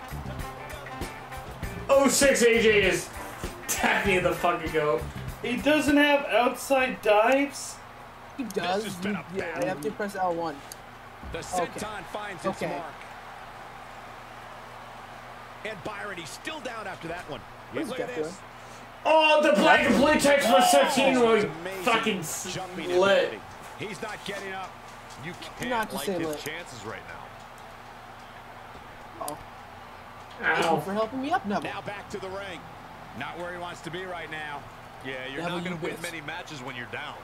06 AJ is definitely the fucking goat. He doesn't have outside dives. He does. has been a You bad have to press L1. The senton finds its Okay. mark. And Byron, he's still down after that one. What is Look at Jeff this. doing? Oh, the black and blue text for 17 was Amazing fucking jumping lit. ability. He's not getting up. You Not can't to like say his lit. chances right now. Oh. Thank you Ow. for helping me up, Neville. Now back to the ring. Not where he wants to be right now. Yeah, you're Devil, not going you to win bitch. many matches when you're down.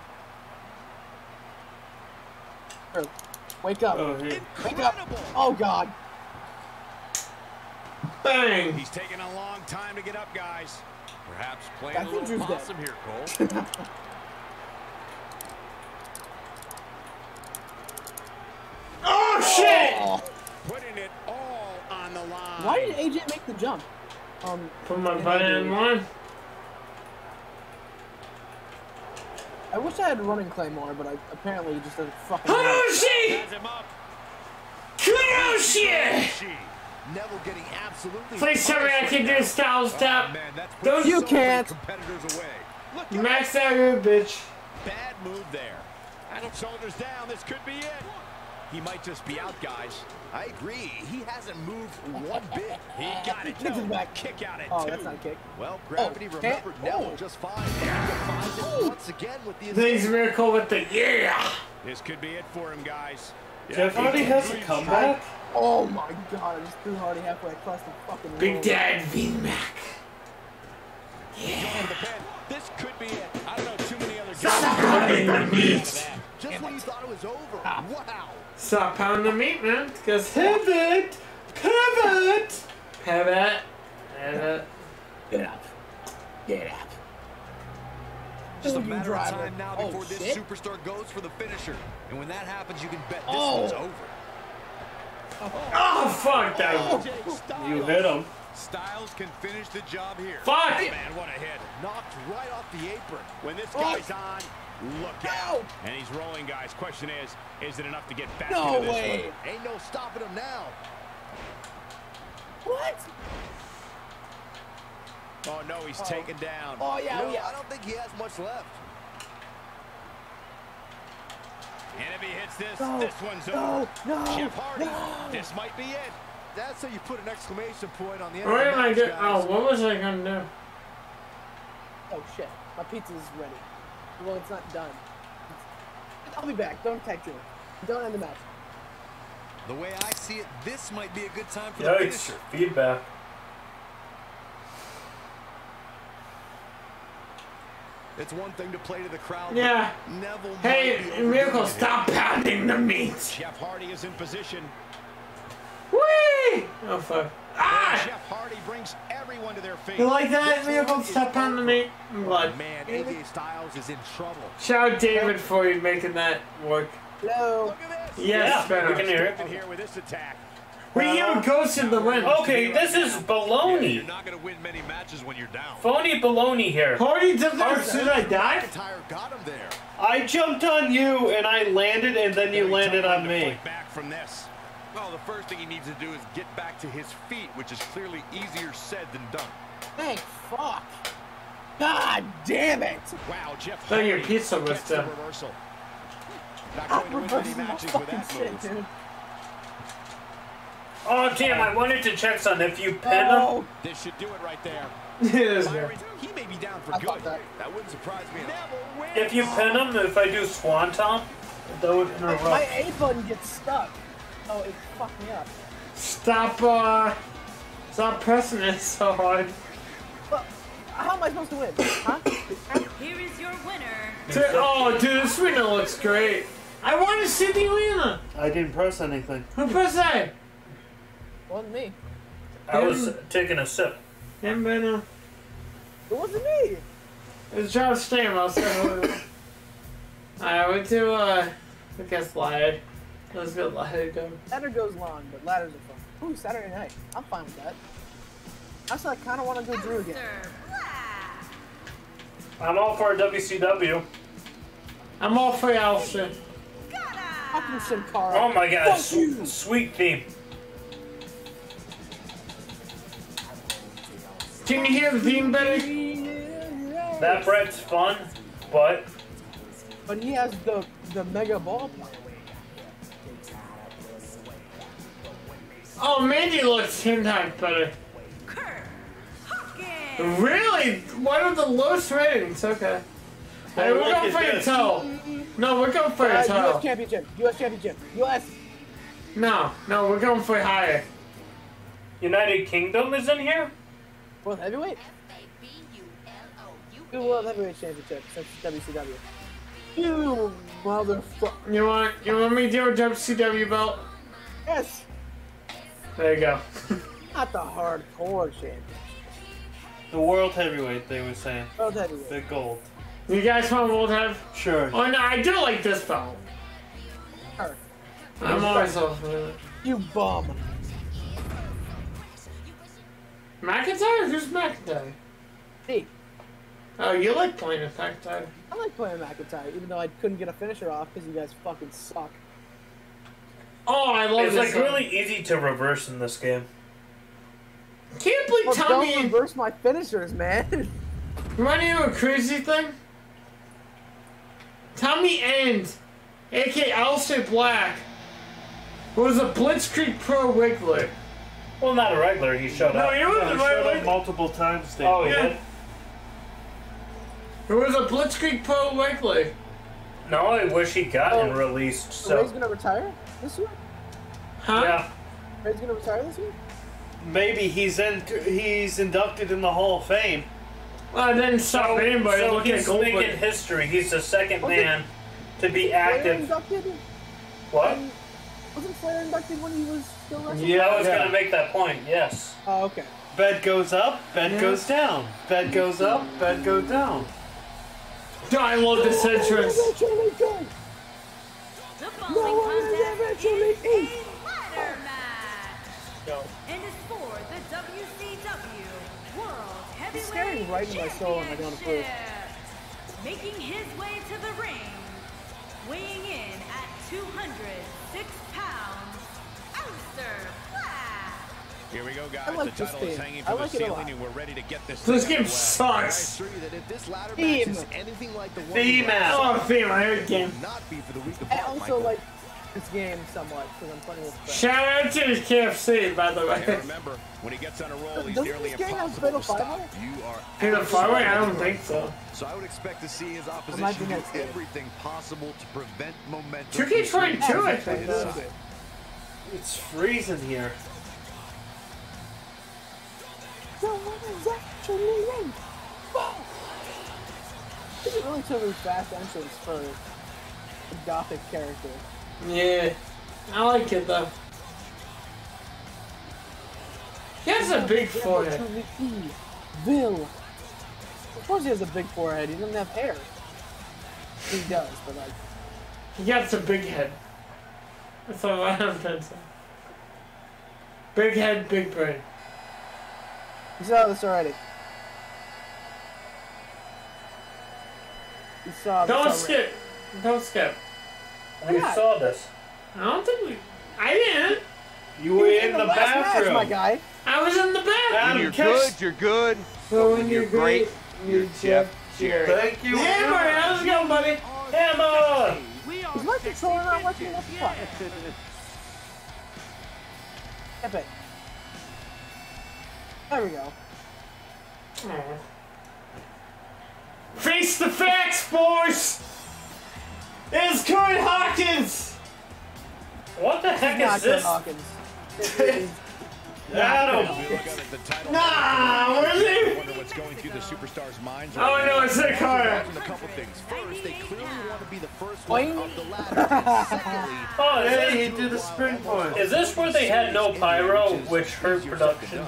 Wake up. Oh, he, Wake up. Oh, God. Bang. He's taking a long time to get up, guys. Perhaps playing I a think little Drew's dead. possum here, Cole. Oh shit! Oh. Putting it all on the line. Why did AJ make the jump? Put my butt in one. I wish I had running Claymore, but apparently he just doesn't fucking. Kuroshi! Has him up. Kuroshi! Neville getting absolutely. Please tell me I can do a Styles Oh, tap. man, that's Don't You so many can't. competitors away. Look at Max that good bitch. bad move there. Shoulders down. This could be it. He might just be out, guys. I agree. He hasn't moved one bit. He got it. Kick his back. Kick out at Oh, two. that's not a kick. Well, gravity Oh, remembered can't- Neville oh. just fine. He defines it once again with the Thanks Miracle with the yeah. This could be it for him, guys. Jeff Hardy has a comeback. Oh my God! I just threw Hardy halfway across the fucking room. Big Dad V-Mac. Joining the pin. This could be it. I don't know too many other Stop guys. pounding the meat. Just when you thought it was over. Ah. Wow. Stop pounding the meat, man. Because Pivot. Pivot. pivot. Get up. Get up. Just a Fucking matter of driver. time now Oh, before this shit. superstar goes for the finisher. And when that happens, you can bet this Oh. one's over. Oh fuck that. You hit him. Styles can finish the job here. Fuck. Man, what a hit. Knocked right off the apron. When this guy's on, look out. And he's rolling, guys. Question is it enough to get back No into this way. one? Ain't no stopping him now. What? Oh, no, he's taken down. Oh, yeah, No, yeah. I don't think he has much left. And if he hits this, this one's over. No, Jeff Hardy, no. this might be it. That's how you put an exclamation point on the end Where of am the I match, going? guys. Oh, what was I going to do? Oh, shit. My pizza's ready. Well, it's not done. I'll be back. Don't attack Drew. Don't end the match. The way I see it, this might be a good time for the Yikes. finisher. Feedback. It's one thing to play to the crowd. Yeah. but Neville might be Hey, overdoing Miracle, it. stop pounding the meat. Jeff Hardy is in position. Whee! Oh, fuck. Ah! Jeff Hardy brings everyone to their feet. You like that, Miracle? Stop pounding the meat. I'm glad. Man, AJ Styles is in trouble. Shout out David for you making that work. Hello. Look at this. Yes, Yeah, we better. can hear it. Here with this attack. We hear ghosts in the wind. Okay, this is You're baloney. not going to win many matches when you're down. Phony baloney here. Hardy did that as soon as I died? McIntyre got him there. I jumped on you and I landed, and then you landed on me. Fight back from this. Well, the first thing he needs to do is get back to his feet, which is clearly easier said than done. Thank fuck. God damn it. Wow, Jeff Thought your Hardy pizza was gets the done. reversal. Not I'm going to win many reversing my matches with fucking that shit, move. dude. Oh, damn, I wanted to check something. If you pin him, Oh, This should do it right there. It is Byron, good. he may be down for I good. thought that. That wouldn't surprise me. Neville wins. if you pin him, if I do Swanton, that would my interrupt. A button gets stuck. Oh, it fucked me up. Stop pressing it so hard. But how am I supposed to win? Huh? Here is your winner. Oh, dude, this winner looks great. I want to see the arena. I didn't press anything. Who pressed that? Wasn't me. I was taking a sip. Yeah, but It wasn't me. it's John Stamos. Alright, we do, I guess ladder. Let's go ladder go. Ladder goes long, but ladders are fun. Ooh, Saturday night. I'm fine with that. Actually, I kind of want to do Drew again. Sir Black. I'm all for WCW. I'm all for Alistair. Fucking Sin Cara. Oh my gosh, Fuck you. sweet theme. Can you hear the theme better? That Brett's fun, but But he has the mega ball. Oh, Mandy looks 10 times better. Kurt Hawkins. Really? One of the lowest ratings. Okay. Hey, we're look going at for your this. toe. No, we're going for your U.S. toe. Championship. U.S. Championship. U.S. No, we're going for higher. United Kingdom is in here? World Heavyweight? Who World Heavyweight Championship since WCW? You motherfucker. You want me to do a WCW belt? Yes. There you go. Not the hardcore championship. The World Heavyweight, they were saying. World Heavyweight. The gold. You guys want World Heavy? Sure. Oh no, I do like this belt. Her. I'm always off with it. You bum. McIntyre? Who's McIntyre? Hey, Oh, you like playing with McIntyre. I like playing McIntyre, even though I couldn't get a finisher off because you guys fucking suck. Oh, I love It's this like song. really easy to reverse in this game. Can't believe Well, Tommy. don't reverse my finishers, man. You want to know a crazy thing? Tommy End, aka Alistair Black, was a Blitzkrieg Pro Wiggler. Well, not a regular, he showed No, up. he I wasn't showed right. up multiple times. Dave. Oh, he Yeah. did? It was a Blitzkrieg Pro Wiggler. No, I wish he gotten Oh. released, So Ray's so... gonna retire this year? Huh? Yeah. Ray's gonna retire this year? Maybe he's inducted in the Hall of Fame. Well, I didn't stop anybody So looking at he's Goldberg. making history. He's the second Okay. man to be Flair active. inducted? What? Wasn't Flair inducted when he was still wrestling? Yeah, I was going to make that point, yes. Oh, okay. Bed goes up, bed goes down. Bed goes up, bed goes down. I love this entrance. Eventually good. The No following one is contest eventually is eat. a ladder match. And is for the WCW World Heavyweight staring right in my soul and I don't approve. Championship. Making his way to the ring, weighing in at 206 pounds, Alistair Black. Here we go, guys. I like the this title is game. hanging I from like the it a ceiling, lot. and we're ready to get this. This thing game underway. sucks. I assure you that if this ladder Theme. match is anything like the one Theme. Oh, theme, I heard game. not be for the weak of I heart, also Michael. like this game somewhat because I'm playing with friends. Shout out to the KFC, by the And way. remember, when he gets on a roll, he's Doesn't nearly this game have impossible to Fatal stop. Five-Way? You are In the Fireway, I don't think so. So I would expect to see his Imagine opposition do that's good. everything possible to prevent momentum. 2K22, I think. Yeah. It's freezing here. This is really too fast entrance for a gothic character. Yeah. I like it, though. He has a big forehead. Bill. Of course he has a big forehead. He doesn't have hair. He does, but like. He got a big head. That's all I'm trying to say. Big head, big brain. You saw this already. You saw this Don't already. skip. Don't skip. Why We not? saw this. I don't think we... I didn't. You were in the last match, bathroom. my guy. I was in the bathroom. Adam, You're catch- good, you're good. So when you're great, you're Jeff Jarrett. Thank you. Hammer, how's it going, buddy? Hammer! Is my controller not working? What the fuck? Epic. There we go. Face the facts, boys! It's Corey Hawkins! What the heck Not is Kurt this? Hawkins. It is Adam! As we look at it, the title Nah, where's he? wonder what's going through the superstars' minds. Oh, I know, it's the car. Imagine a couple things. First, they clearly want to be the first Boing. one up the ladder. And secondly, Oh, hey, he did the springboard. Is this where they had no pyro, which hurt production?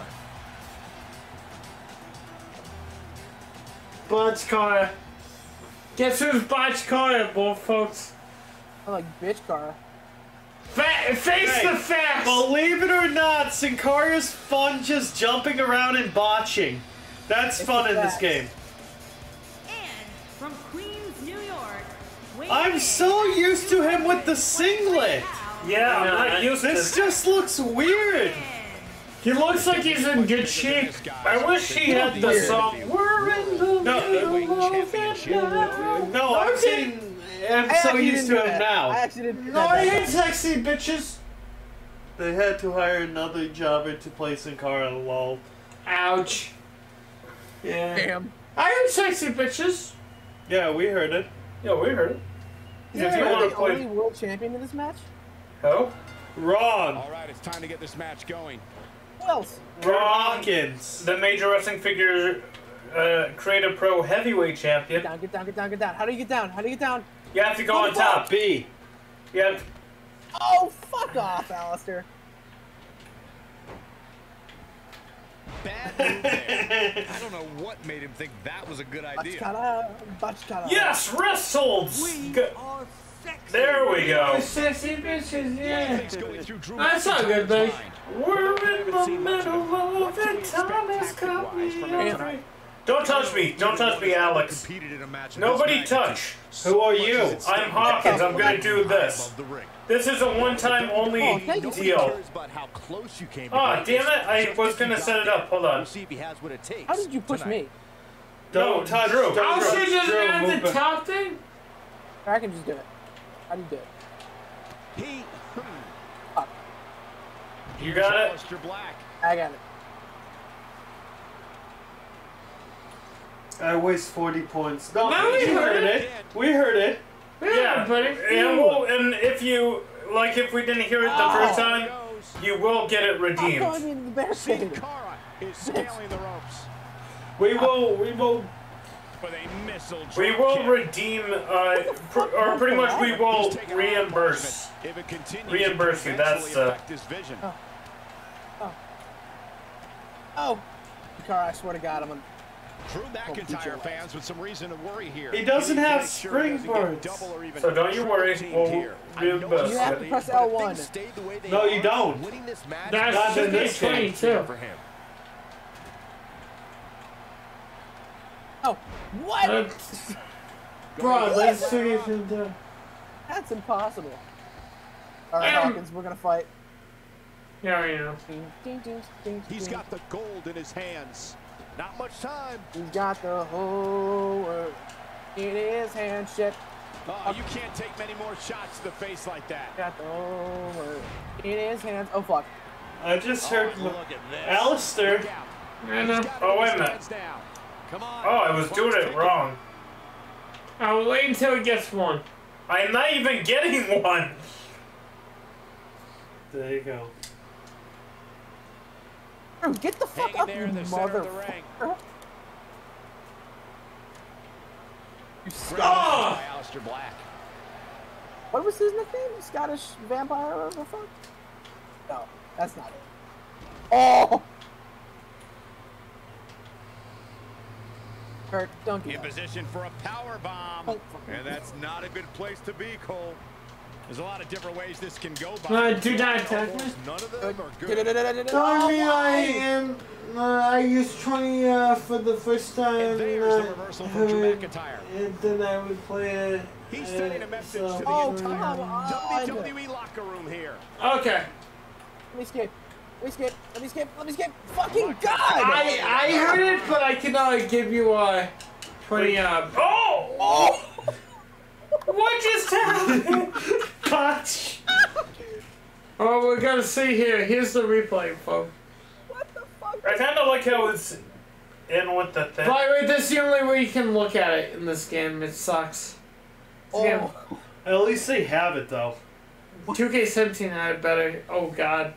Botch car. Guess who's botch car, both folks? I like bitch car. Face Hey, the facts! Believe it or not, Sin Cara's fun just jumping around and botching. That's It's fun a in this fact. game. And from Queens, New York, I'm so used to him with the singlet. Yeah, I'm not used to This just looks weird. He looks like he's in good shape. I wish he had the song. We're in the middle of it now. No, I'm saying I'm so actually used didn't to do him that. I now. actually didn't. No, I hate sexy bitches. They had to hire another jobber to play Sin Cara, lol. Ouch. Yeah. Damn. I heard sexy bitches. Yeah, we heard it. Yeah, we heard it. Is If you he want the to play, only world champion in this match? oh, Wrong. all right, it's time to get this match going. Who else? Hawkins. the Major Wrestling Figure Creative Pro Heavyweight Champion. Get down, get down, get down, get down. How do you get down? How do you get down? You have to go on top. B. You have Oh, fuck off, Alistair. Bad move there. I don't know what made him think that was a good idea. Bachkara. yes, wrist holds. There we go. Sexy bitches, yeah. Things going through Drew That's not good, buddy. We're in the middle of it. Time is coming. Don't touch me. Don't touch me, Alex. Competed in a match of Nobody this magnitude. touch. Who are you? I'm Hawkins. I'm gonna do this. Above the ring. This is a one-time only Oh, thank you. deal. Cares about how close you came to Ah, break damn this. it! I Just was if gonna you set got it up. Hold on. We'll see if he has what it takes. How did you push me? Don't touch Drew. Don't Oh, touch she just Drew, ran move the it. top thing? I can just do it. How do you do it? He You got it. Alistair Black. I got it. I waste 40 points. No, No, we heard it. We heard it. Yeah, buddy. And, and if you like, if we didn't hear it the first time, you will get it I'm redeemed. going into the bear Sin cave. Cara is scaling the ropes We will with a missile. We will redeem, or pretty much we will reimburse. If it continues, Reimburse you, that's, affect his vision. Oh. Car, I swear to God, I'm on. Drew McIntyre fans with some reason to worry here. He doesn't He needs to have make sure he doesn't get springboards. double or even So don't you worry, triple teamed we'll here. reimburse You have to press But if L1. things stayed the way they No, are, you don't. winning this match That's Not in in this this game. 22. for him. Oh, what? Bro, let's figure it out. That's impossible. All right, Em. Hawkins, we're gonna fight. Yeah, you know. He's got the gold in his hands. Not much time. He's got the whole world in his hands. Shit. Oh, you can't take many more shots to the face like that. Got the whole world in his hands. Oh, fuck. I just heard look at this. Alistair. I know. Oh, wait a minute. Come on. Oh, I was doing it wrong. I'll wait until he gets one. I'm not even getting one. There you go. Oh, get the fuck Hanging up, there you in the center of the ring. motherfucker. Oh! Alistair Black. What was his nickname? Scottish vampire or whatever the fuck? No, that's not it. Oh! Kurt, don't do In that. position for a power bomb. Oh, And that's not a good place to be, Cole. There's a lot of different ways this can go by. Do not attack me. None of them are good. I used 20 for the first time. And there's the reversal from Drew McIntyre. And then I would play it. He's sending a message to the Oh, entire come on. WWE locker room here. Okay. Let me skip. Let me skip. Let me skip. Let me skip. Fucking God! I heard it, but I cannot give you 20. Oh! What just happened? Punch. Oh, we're gonna see here. Here's the replay, folks. What the fuck? I kind of like how it's in with the thing. By the way, that's the only way you can look at it in this game. It sucks. Oh. At least they have it though. 2K17 had it better. Oh God.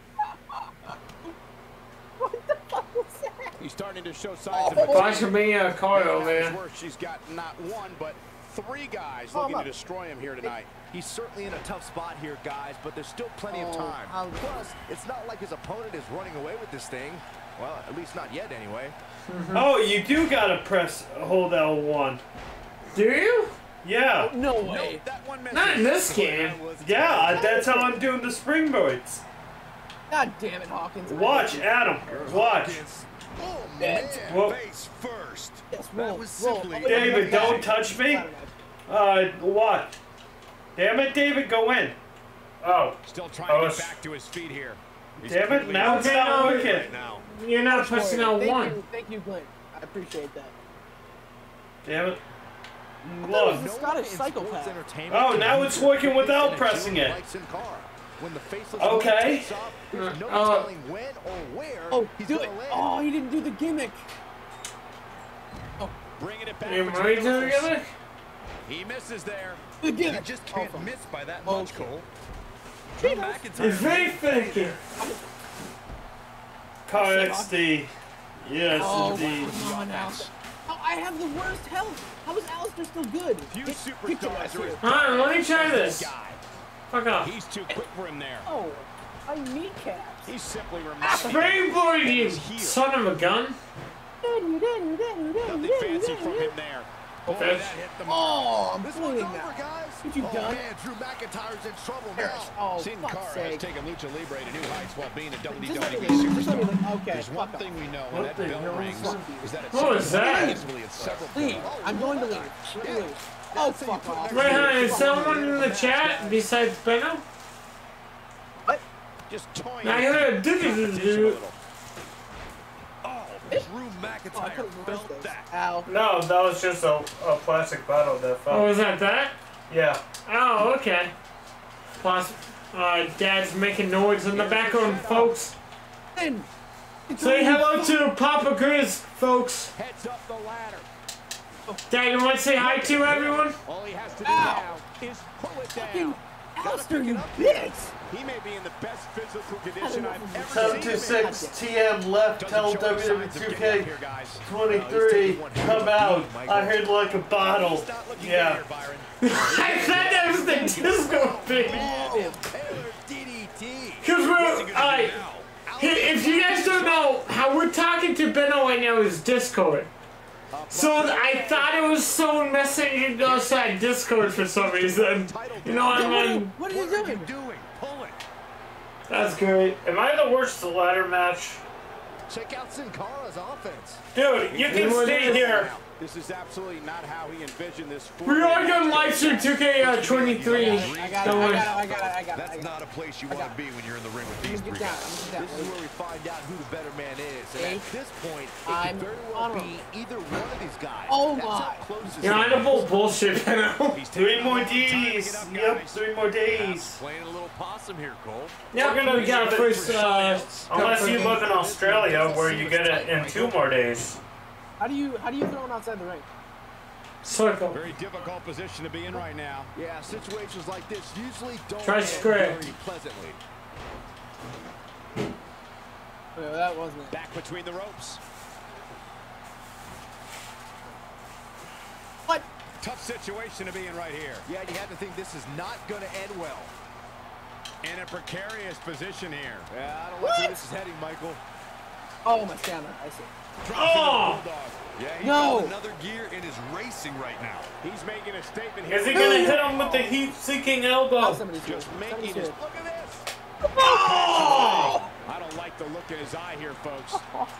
What the fuck was that? He's starting to show signs of Watch me a card over there. She's got not one, but 3 guys looking to destroy him here tonight. He's certainly in a tough spot here, guys, but there's still plenty of time. Plus, it's not like his opponent is running away with this thing. Well, at least not yet, anyway. Oh, you do gotta hold L1. Do you? Yeah. No way. Nope, that one Not in this game. Yeah, that's how I'm doing the springboards. God damn it, Hawkins. Watch, Adam. Watch. Oh, man. Whoa. Face first. Yes, roll, That was roll. simply... David, don't touch me. Watch. Damn it, David, go in. Oh. Still trying to get back to his feet here. Damn it, now it's not working. Right now. You're not pressing L1. Thank you, Glenn. I appreciate that. Damn it. Look. Look. It's not a psychopath. Oh, now it's working without pressing it. Okay. Oh, do it. Oh, he didn't do the gimmick. Bringing it back. You ready to do the gimmick? He misses there. The You gimmick. just can't miss by that Oh, much, Cole. Cheetos. McIntyre. It's very finicky. Car XD. Yes, Oh, indeed. come on, Alistair. Oh, I have the worst health. How is Alistair still good? Few Get your ass superstars are here. as Alright, let me try this. guy. Fuck off. He's too quick for him there. Oh, my kneecaps. He's simply remarkable. Springboard, you son of a gun. Nothing fancy from him there. Boy, that hit the mark. Oh, I'm This bleeding one's over, now. guys. What you Oh, done? man, Drew McIntyre's in trouble now. Oh, Sin fuck's Cara has sake. taken Lucha Libre to new heights while being a Just let me WWE leave. Just let me superstar. leave. Okay, There's one fuck thing we know What when that the bell hell rings is is that it's What was that? easily at several Leave. points. I'm going to leave. Let me leave. Oh, fuck off. Wait, honey, is someone in the chat besides Benno? What? Just toying I with heard the competition a little. Oh, Drew Oh, I McIntyre could've reversed felt those. that. Ow. No, that was just a plastic bottle that Oh, fell. was that? Yeah. Oh, okay. Plus, Dad's making noise in the background, folks. Then, Say hello to Papa Grizz, folks. Heads up the ladder. Dad, you want to say hi to everyone? All he has to do now is pull it fucking down. Alistair, you bitch. He may be in the best physical condition know I've if ever it's seen him in. 726 TM left. Tell Doesn't show any signs of getting up here, WWE guys. 2K23. Come out. I heard like a bottle. He's not looking Yeah. good here, Byron. I thought that was the disco thing. Taylor DDT. Because we're, alright, if you guys don't know, how we're talking to Benno right now is Discord. So I thought it was someone messaging us at Discord for some reason. You know what I mean? What are you doing? Doing? Pull it. That's great. Am I the worst ladder match? Check out Sin Cara's offense. Dude, you can stay here. This is absolutely not how he envisioned this. We are going live stream 2K23. I got it. That's not a place you want to be when you're in the ring with these three Get down. guys. This is where we find out who the better man is. And at this point, it could very well be either one of these guys. Oh That's my. how close this You're on a bullshit, you know? 3 more days. Yep, 3 more days. Playing a little possum here, Cole. Yeah, we're gonna get first. Unless you live in Australia, where you get it in 2 more days. How do you throw him outside the ring? Circle. Very difficult position to be in right now. Yeah, situations like this usually don't Try end square. very pleasantly. Oh, that wasn't it. Back between the ropes. What? Tough situation to be in right here. Yeah, you have to think this is not going to end well. In a precarious position here. Yeah, I don't like where this is heading, Michael. Oh, my stamina. I see. Oh! Yeah, he's No. got another gear in his racing right now. He's making a statement here. Is he gonna hit him with the heat-seeking elbow? Somebody's Just making his... Look at this. Oh! I don't like the look in his eye here, folks.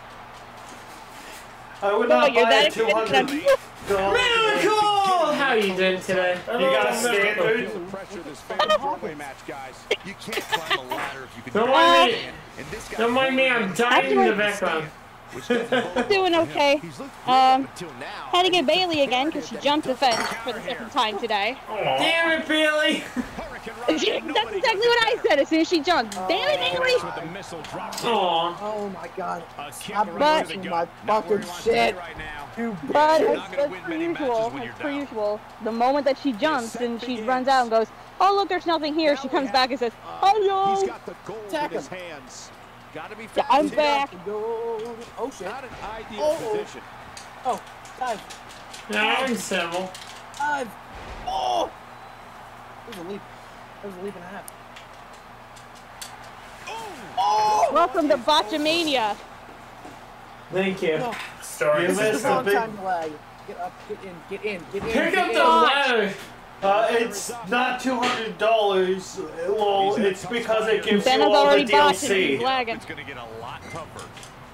I would not you're buy that a $200. Miracle! How you doing today? You got a standard? Feel the pressure of this fatal four-way match, guys. You can't climb a ladder if you can. Don't mind me. And this guy Don't mind me, I'm dying in the background. Doing okay. He's looked good up until now. Had to get Bailey again because she jumped the fence for the second time today. Damn it, Bailey! That's exactly what I said as soon as she jumped. Damn it, Bailey! With the missile drop. Aw. Oh my god. But- Touching my fucking shit. Right now. But You're as not gonna win many matches when you're per down. usual, the moment that she jumps and she runs out and goes, oh look, there's nothing here, she comes back and says, He's hello! got the gold Attack in his him. hands. Got to be Yeah, I'm fast. back. Go. Oh shit. Not an ideal position. Oh, dive. Yeah, I'm civil. Dive. Oh! That was a leap. That was a leap and a half. Oh! Welcome to Botchamania. Thank you. No. Sorry, You This missed is the a wrong big... time to lag. Get up, get in, get in, get in. Pick get up in. the ladder! It's not $200. Well, it's because it gives Ben you has all the already botched and he's DLC. lagging. It's gonna get a lot tougher.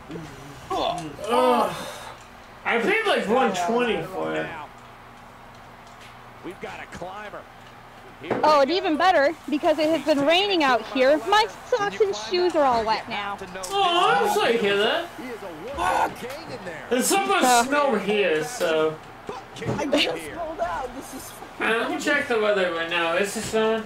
I paid like 120 for it. Now. We've got a climber. Oh, and even better, because it has been raining out here, my socks and shoes are all wet now. Oh, I'm sorry to hear that. He is a one king in there. There's so much snow here, so... I just rolled out. This is Let me check the weather right now. Is it snowing?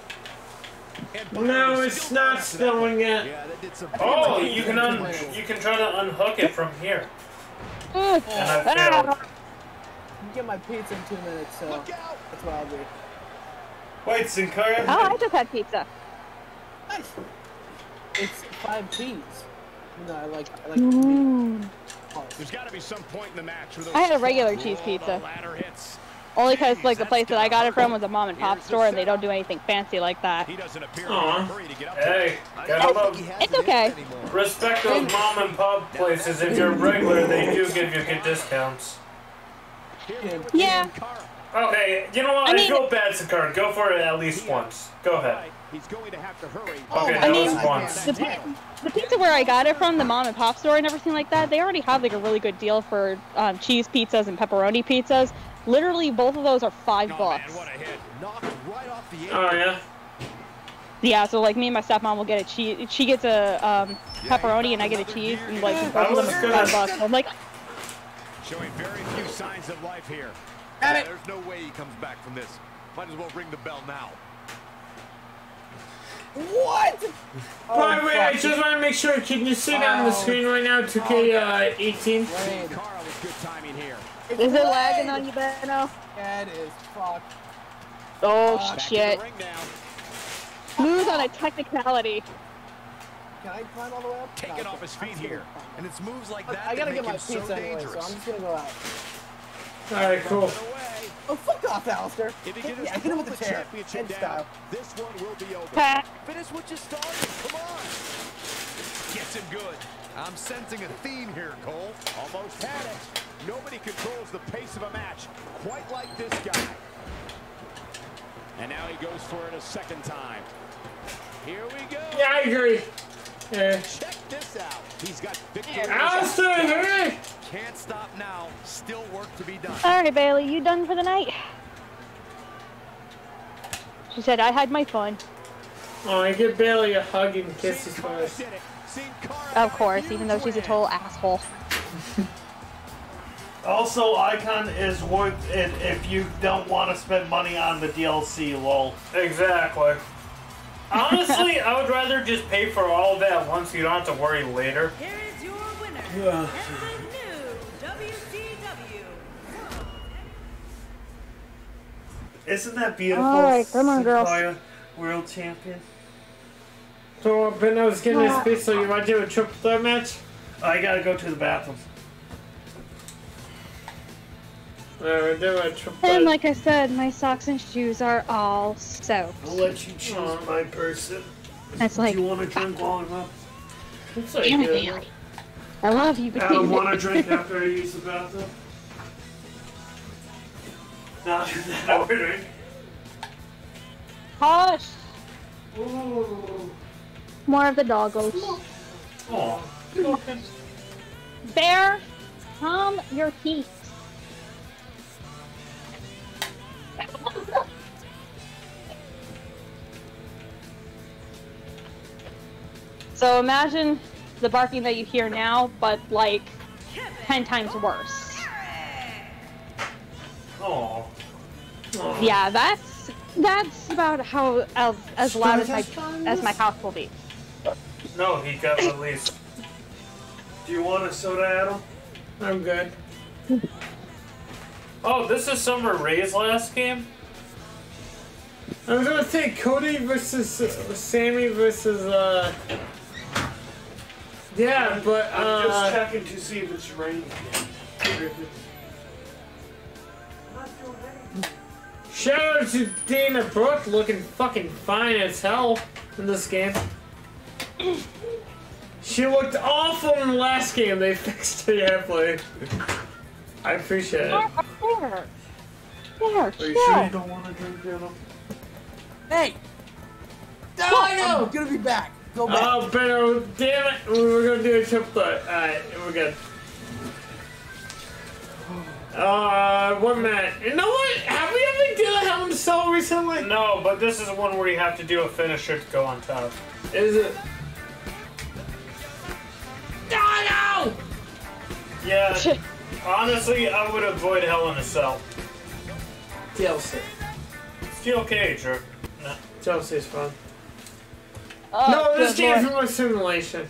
No, it's not snowing yet. Yeah, that did some. Oh, you can try to unhook it from here. Ugh. And I failed. You get my pizza in 2 minutes, so that's what I'll do. Wait, Sin Cara? Oh, I just had pizza. Nice. It's 5 cheese. No, I like Ooh. meat. There's got to be some point in the match where those I had a regular cheese pizza. ladder hits. Only because like the place that I got it from was a mom and pop store and they don't do anything fancy like that. He doesn't appear Aw. in a hurry to get up to Hey, it. gotta love, It's okay. respect those mom and pop places. If you're regular, they do give you good discounts. Yeah. Okay, you know what? I I mean- feel bad, Sakar. Go for it at least once. Go ahead. He's going to have to hurry. Okay, my that mean, was God. once. The pizza where I got it from, the mom and pop store and everything like that, they already have like a really good deal for cheese pizzas and pepperoni pizzas. Literally, both of those are $5. Oh, man, what a hit. Knocked right off the Oh, yeah? Yeah, so like me and my stepmom will get a cheese. She gets a pepperoni and I get a cheese, and like both of them are $5. I'm like, Showing very few signs of life here. Yeah, there's no way he comes back from this. Might as well ring the bell now. What? By the way, I just want to make sure, can you see that on the screen right now, 2K18? Rain. Carl with good timing here. is it lagging on you, Benno? Yeah, it is. Fuck. Oh Back to shit. the ring now. Smooth on a technicality. Can I climb all the way up? Taking off his feet here. And it's moves like that I gotta that get make my him so pizza anyway, so dangerous. I'm just gonna go out. Alright, cool. Away. Oh, fuck off, Alistair. If he Yeah, can hit him with the chair. championship Head down, style. this one will be over. Pat. Finish what you started. Come on. Gets him good. I'm sensing a theme here, Cole. Almost had it. Nobody controls the pace of a match quite like this guy. And now he goes for it a second time. Here we go. Yeah, I agree. Yeah. Check this out. He's got victory. Alistair, hurry! Can't stop now. Still work to be done. All right, Bailey, you done for the night? She said, I had my fun. Oh, I give Bailey a hug and kiss his face. Of course, even though she's a total asshole. Also, Icon is worth it if you don't want to spend money on the DLC, lol. Exactly. Honestly, I would rather just pay for all of that once. You don't have to worry later. Here is your winner. And the new WCW. Isn't that beautiful? Alright, come on, girls. Sinclair, World Champion. So, Ben, I was getting his space, so you want to do a triple threat match? I gotta go to the bathroom. We're doing a triple And like I said, my socks and shoes are all soaked. I'll let you choose my person. That's like, Do you want to drink while I'm up? It's like damn it, Bailey. I love you, but I damn don't it. want to drink after I use the bathroom. Not that I would drink. Hush! Ooh. More of the doggos. Oh. Bear, calm your teeth. So imagine the barking that you hear now, but like 10 times worse. Oh. Yeah, that's about how as loud as my house will be. No, he got released. Do you want a soda, Adam? I'm good. Oh, this is Summer Rae's last game? I was gonna say Cody versus Sammy versus yeah, but I'm just checking to see if it's raining again. shout out to Dana Brooke looking fucking fine as hell in this game. She looked awful in the last game. They fixed it halfway. I appreciate it. There, Are you sure you don't want to drink, Adam? Hey! I'm gonna be back. Go back. Oh, Benno, damn it! We were gonna do a triplet. Alright, we're good. One minute. You know what? Have we ever done a Hell in a Cell recently? No, but this is one where you have to do a finisher to go on top. Is it? No! Yeah, honestly, I would avoid Hell in a Cell. DLC. Steel Cage, or... No. DLC is fun. Oh, No, this good game's lord. from a simulation.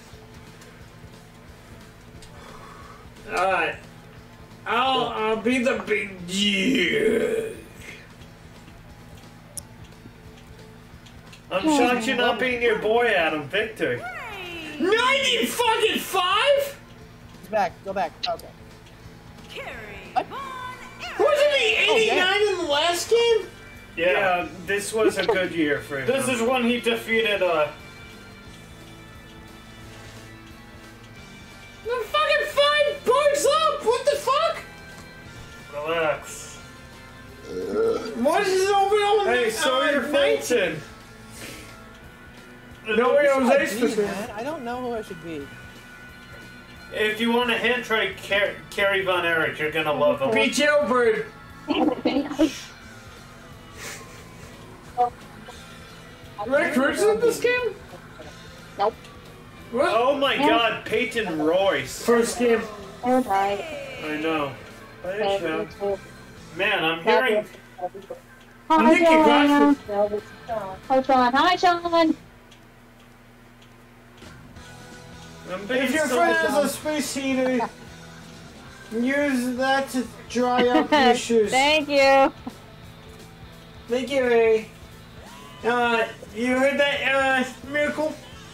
Alright. I'll be the big G. I'm shocked you're not being your boy, Adam. Victor. 90 fucking 5? Back. Go back. Okay. Wasn't he 89 in the last game? Yeah, this was a good year for him. This is when he defeated, The fucking 5 bugs up! What the fuck? Relax. What is over on Hey, so you're fainting. No, it was Be, Ace man. I don't know who I should be. If you want a hint, try Kerry Von Erich. You're gonna love him. Be Jailbird. Rick Curtis in this game? Nope. What? Oh my god, Peyton Royce. First game. Alright. I know. Man, I'm hearing... I think you got it. Hi, Sean. Hi, Sean. If your friend has a space heater, use that to dry up your shoes. Thank you. Thank you, Ray. You heard that, Miracle?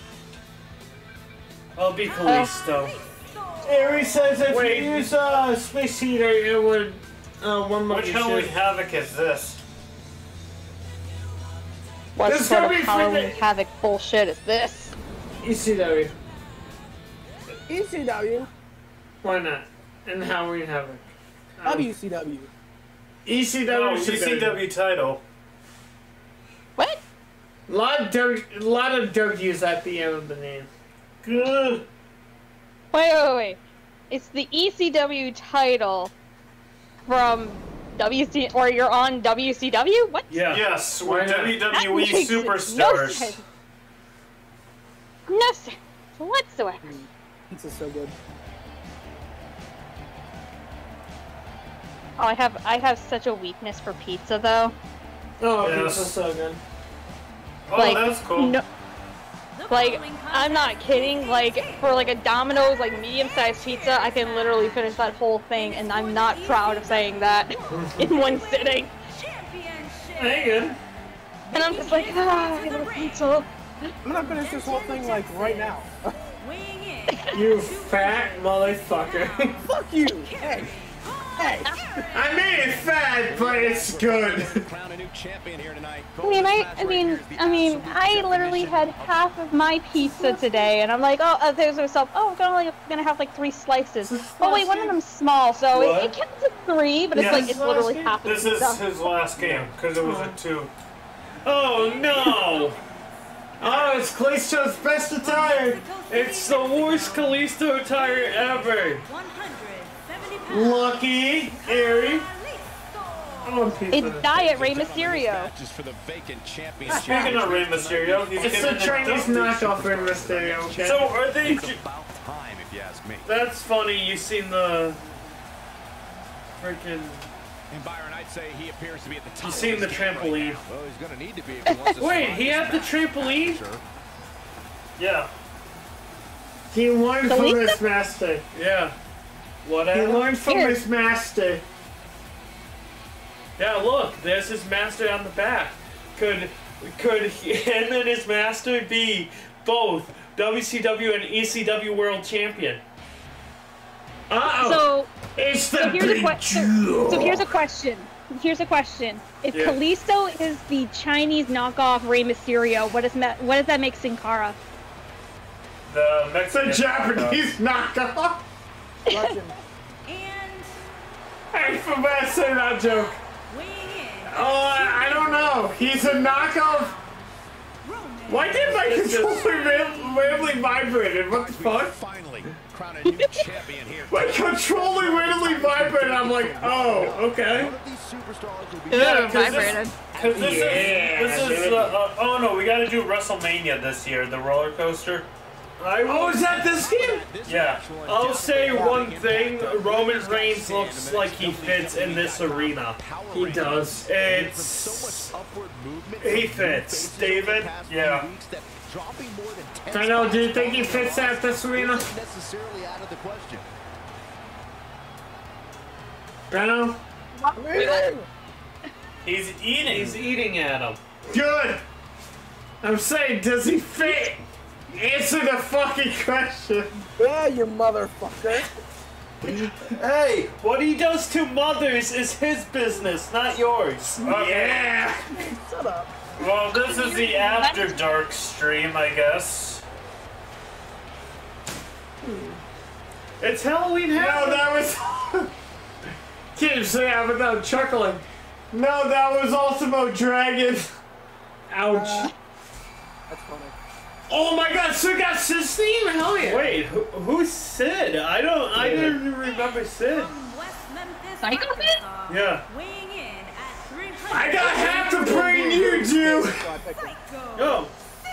I'll be Kalisto. Ray says if Wait. you use a space heater, it would warm up Which your Halloween shoes. Havoc is this? What This is sort of gonna be Halloween freaking- Havoc bullshit is this? ECW. ECW. Why not? And Halloween Havoc. WCW. ECW. No, should be- CCW title. What? Lot of W's at the end of the name. Good. Wait. It's the ECW title from WC, or you're on WCW? What? Yeah. Yes, we're WWE superstars. No sense whatsoever. Pizza's so good. Oh, I have such a weakness for pizza, though. Oh, yes. pizza's so good. Oh, like, that's cool. No, like, I'm not kidding. Like, for like a Domino's, like medium-sized pizza, I can literally finish that whole thing, and I'm not proud of saying that in one sitting. Ain't good. And I'm just like, I love pizza. I'm gonna finish this whole thing like right now. You fat motherfucker. Fuck you! Hey! Hey! I mean it's fat, but it's good. I literally had half of my pizza today, and I'm like, there's myself. Oh, I'm gonna have like 3 slices. Oh wait, one of them's small, so it counts as 3, but it's literally half. This is his last game because it was a 2. Oh no! Oh, it's Kalisto's best attire. It's the worst Kalisto attire ever. Lucky, Airy. It's Diet Rey Mysterio. Speaking of Rey Mysterio, it's the Chinese knockoff Rey Mysterio. Okay? So are they? It's about time, if you ask me. That's funny. You seen the freaking? And Byron, I'd say he appears to be at the top. You seen the trampoline? Well, he's gonna need to be if he wants to Wait, he had the trampoline? Sure. Yeah. He learned from his master. Yeah. What? He learned from his master. Yeah, look, there's his master on the back. Could him and his master be both WCW and ECW World Champion? Uh-oh. Here's a question. Here's a question. If Kalisto is the Chinese knockoff Rey Mysterio, what does that make Sin Cara? The Mexican Japanese knockoff. Hey, for bad say that joke. Oh, I don't know. He's a knockoff. Why did my controller randomly vibrated? What the fuck? Finally, crown a new champion here. My controller randomly vibrated. I'm like, oh, okay. One of these superstars will be Vibrated. Because this is oh no, we got to do WrestleMania this year, the roller coaster. Oh, is that this game? Yeah. I'll say one thing. Roman Reigns looks like he fits in this arena. He does. He fits. David? Yeah. I know, do you think he fits at this arena? Breno? He's eating at him. Good! I'm saying, does he fit? Answer the fucking question. Yeah, you motherfucker. Hey, what he does to mothers is his business, not yours. Okay. Yeah. Shut up. Well, this is the After Dark stream, I guess. It's Halloween. No, that was. Can't say that without chuckling. No, that was Ultimo Dragon. Ouch. That's funny. Oh my God! Sid got Sid's theme. Hell yeah! Wait, who's Sid? I didn't remember Sid. Psycho Sid? Yeah. I got half the brain you do. Go.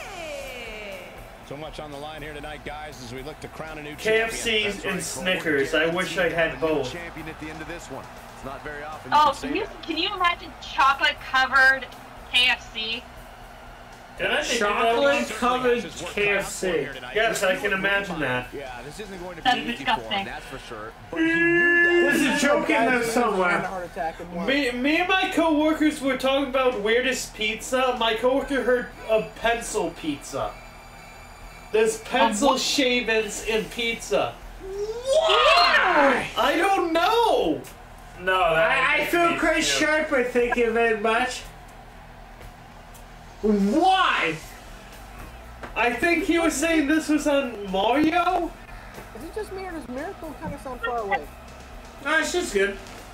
So much on the line here tonight, guys, as we look to crown a new KFC's and Snickers. I wish I had both. Champion at the end of this one. It's not very often. Oh, can you imagine chocolate covered KFC? Chocolate covered KFC. Yes, I can imagine that. Yeah, this isn't going to be That's easy for disgusting. him, that's for sure. But he knew that. There's a joke in there somewhere. Me and my coworkers were talking about weirdest pizza. My coworker heard of pencil pizza. There's pencil shavings in pizza. Why? I don't know. No, I feel Chris Sharper. Thank you very much. Why? I think he was saying this was on Mario? Is it just me or does Miracle kind of sound far away? No, it's just good.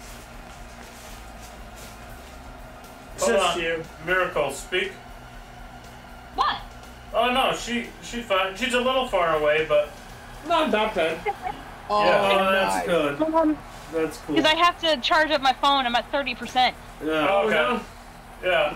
Hold Just on. you. Miracle, speak. What? Oh no, she's fine. She's a little far away, but Not that bad. Oh, Yeah, that's nice. good. That's cool. Because I have to charge up my phone. I'm at 30%. Yeah. Oh, Okay. no. Yeah.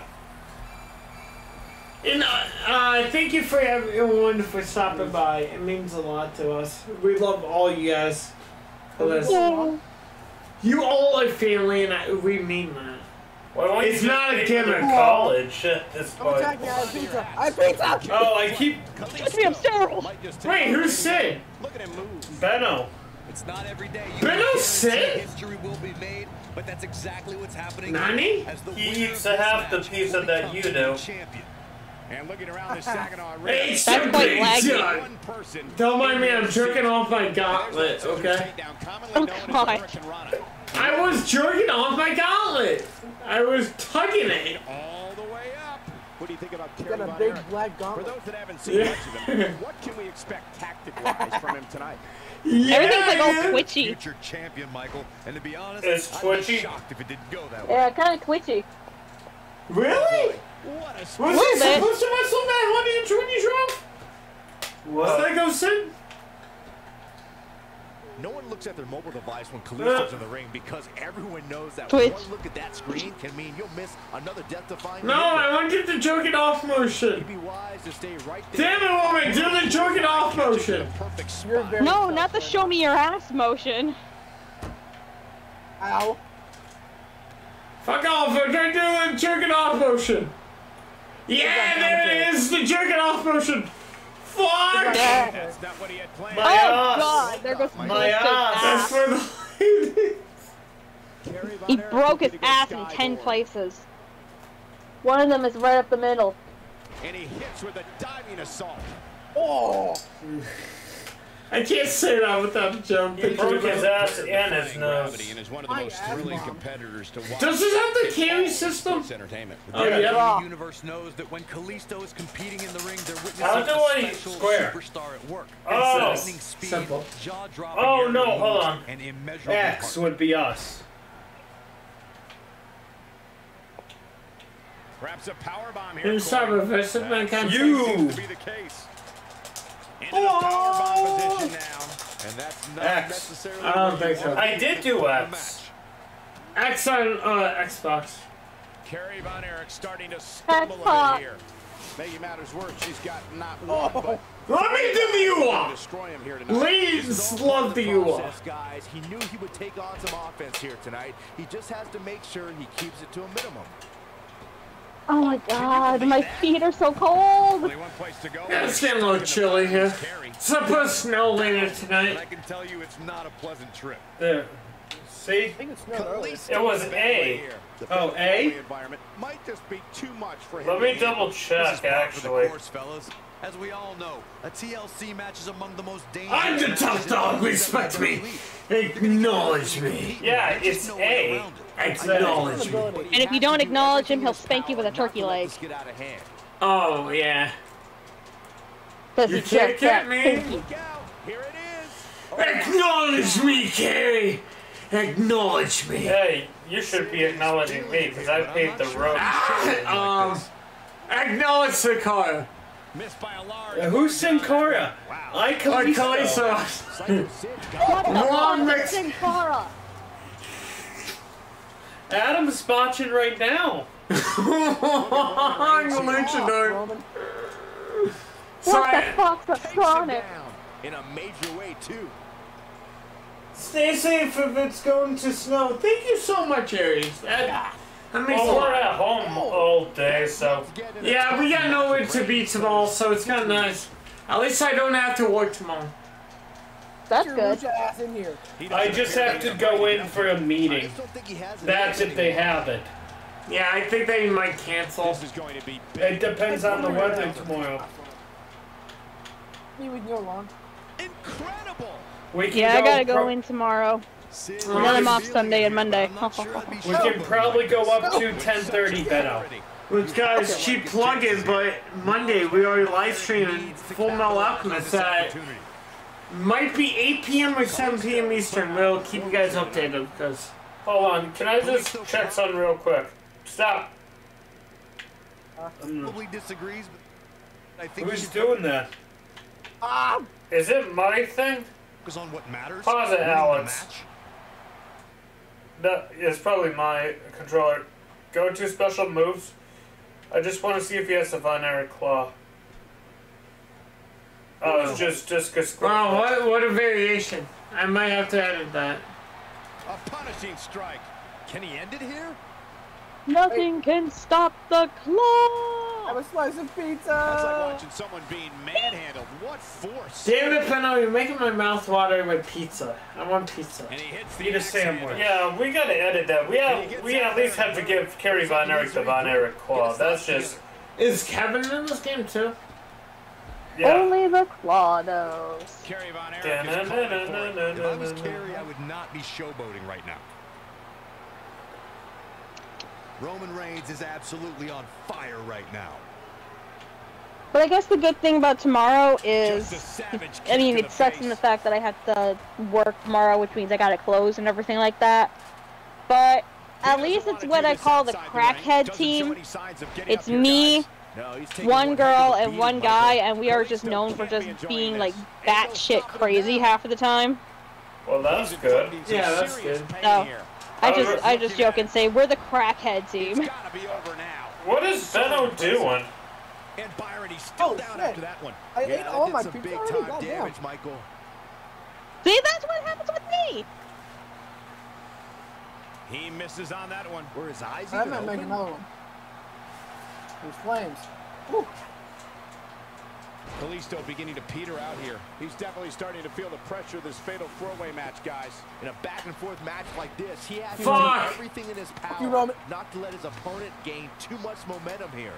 And thank you for everyone for stopping by. It means a lot to us. We love all you guys. For this. You all are family, and we mean that. Well, It's not a gimmick. College at this I'm point. attacking. I have pizza. I have pizza. Oh, I keep I'm sterile. Wait, who's Sid? Look at him move. Benno. It's not every day. Benno Sid? History will be made, but that's exactly what's happening. Nani? As the He winner eats of a half the this match pizza will that become you do. champion. And looking around this Saginaw ring. It's That's a quite big laggy. shot. One person. Don't mind me, I'm jerking off my gauntlet, okay? Oh, God. I was jerking off my gauntlet. I was tugging it. All the way up. What do you think about Got Kerry a Von big Erich? black For gauntlet. those that haven't seen much of him, what can we expect tactic-wise from him tonight? Yeah, Everything's like all dude. twitchy. Future champion, Michael. And to be honest, It's I'd twitchy. be shocked if it didn't go that way. Yeah, kind of twitchy. Really? What a Was Little he bit. supposed to wrestle that 120 drop? What? Did I go Sid? No one looks at their mobile device when Kalisto's in the ring because everyone knows that Twitch. one look at that screen can mean you'll miss another death-defying No, maneuver. I want to get the jerking off motion. It'd be wise to stay right there. Damn it, woman, do the jerking off motion. Perfect spot. You're very No, tough, not the man. show me your ass motion. Ow. Fuck off, I'm trying to do the jerking off motion. Yeah, there it is, the jerking off motion. Fuck! Yeah. That's not what he had planned. Oh, My ass. God. There goes My Callisto's ass. That's for the ladies. Kerry Von He Erich broke looking his to go ass in sky 10 door. places. One of them is right up the middle. And he hits with a diving assault. Oh. I can't say that without a joke. He broke his ass and his nose. And is one of the My most ass thrilling bomb. competitors to watch. Does this have the carry system? Sports entertainment. Oh, The yeah. WWE universe knows that when Kalisto is competing in the ring, they're witnessing How do a I special square? superstar at work. Oh. Lightning speed, Simple. jaw-dropping Oh, aerial no, hold moves, on. and immeasurable X heart. would be us. Wraps a powerbomb here. Here's some reverse of mankind. You. Seems to be the case. Into the powerbomb position now. And that's not X. necessarily I don't what think you so. want I did do in a X. match. X on Xbox. Kerry Von Erich starting to stumble a Xbox. bit here. Making matters worse, she's got not one, but Let me do the to U-Walk. destroy him here tonight. Ladies This is all love part of the U-Walk. process, guys. He knew he would take on some offense here tonight. He just has to make sure he keeps it to a minimum. Oh my God, my feet are so cold. Only one place to go. Yeah, it's getting a little chilly here. It's supposed to snow later And tonight. I can tell you it's not a pleasant trip. There. See? I think it's snowed earlier. It was A. Oh, A? Environment might just be too much for him. Let to me handle. double This is check, par for the actually. course, fellas. As we all know, a TLC match is among the most dangerous. I'm the tough matches dog, in respect me. WWE. Acknowledge me. Yeah, There's it's no way A. around it. Acknowledge me. And if you don't acknowledge him, he'll spank you with a turkey leg. Let's get out of hand. Oh, yeah. Because You he's can't just get that me. pinky. Look out! Here it is. Acknowledge me, Carrie. Acknowledge me. Hey, you should be acknowledging me because I paved the road. Acknowledge Sakara. Missed by a large. Who's Sin Cara? I Kalisto. What the Wrong fuck mix. is Sin Cara? Adam's botching right now. I'm legendary. Roman. What Sorry. the fuck's a Takes him Sonic? down in a major way too. Stay safe if it's going to snow. Thank you so much, Aries. That makes a Well, we're lot. at home all day, so. Yeah, we got nowhere to be tomorrow, so it's kind of nice. At least I don't have to work tomorrow. That's Your good. lucha ass in here. I just have to go in for a I meeting. just don't think he has it That's if they have it. Yeah, I think they might cancel. This is going to be It big. depends on the weather tomorrow. You with your lawn. Incredible. We can Yeah, I gotta go pro- in tomorrow. Sid And then I'm off feeling Sunday here, and Monday. but I'm not sure I'd be We sure. can probably go up to 10:30, Benno. Which guys, cheap plug-in, but Monday we already live streaming Full Metal Alchemist at might be 8 p.m. or 7 p.m. Eastern. We'll keep you guys updated because Hold on, can I just check something real quick? Stop. Probably disagrees, but I think Who's doing that? Is it my thing? Focus on what matters. Pause it, Alex. No, it's probably my controller. Go to special moves. I just want to see if he has the Von Erich Claw. Oh, it's just cause. Wow, what a variation! I might have to edit that. A punishing strike. Can he end it here? Nothing can stop the claw! Have a slice of pizza! That's like watching someone being manhandled. What force! Damn it, Benno, you're making my mouth water with pizza. I want pizza. And he hits Eat a sandwich. Yeah, we gotta edit that. We at least have to give Kerry Von Erich the Von Erich Claw. That's just... Is Kevin in this game too? Yeah. Only the claw knows. Kerry Von Erich is calling for it. If I was Kerry, I would not be showboating right now. Roman Reigns is absolutely on fire right now. But I guess the good thing about tomorrow is, I mean, it sucks in the fact that I have to work tomorrow, which means I gotta close and everything like that. But at least it's what I call the crackhead team. It's me, one girl, and one guy, and we are just known for just being like batshit crazy half of the time. Well, that's good. Yeah, that's good. So, I just joke and say we're the crackhead team. What is Benno doing? And Byron, he's still down after that one. I ate all my some pizza big already, time damage, Michael. See, that's what happens with me. He misses on that one. Were his eyes I even might make open? another one. There's flames. Woo. Kalisto beginning to peter out here. He's definitely starting to feel the pressure of this fatal four-way match, guys. In a back-and-forth match like this, he has to do everything in his power not to let his opponent gain too much momentum here.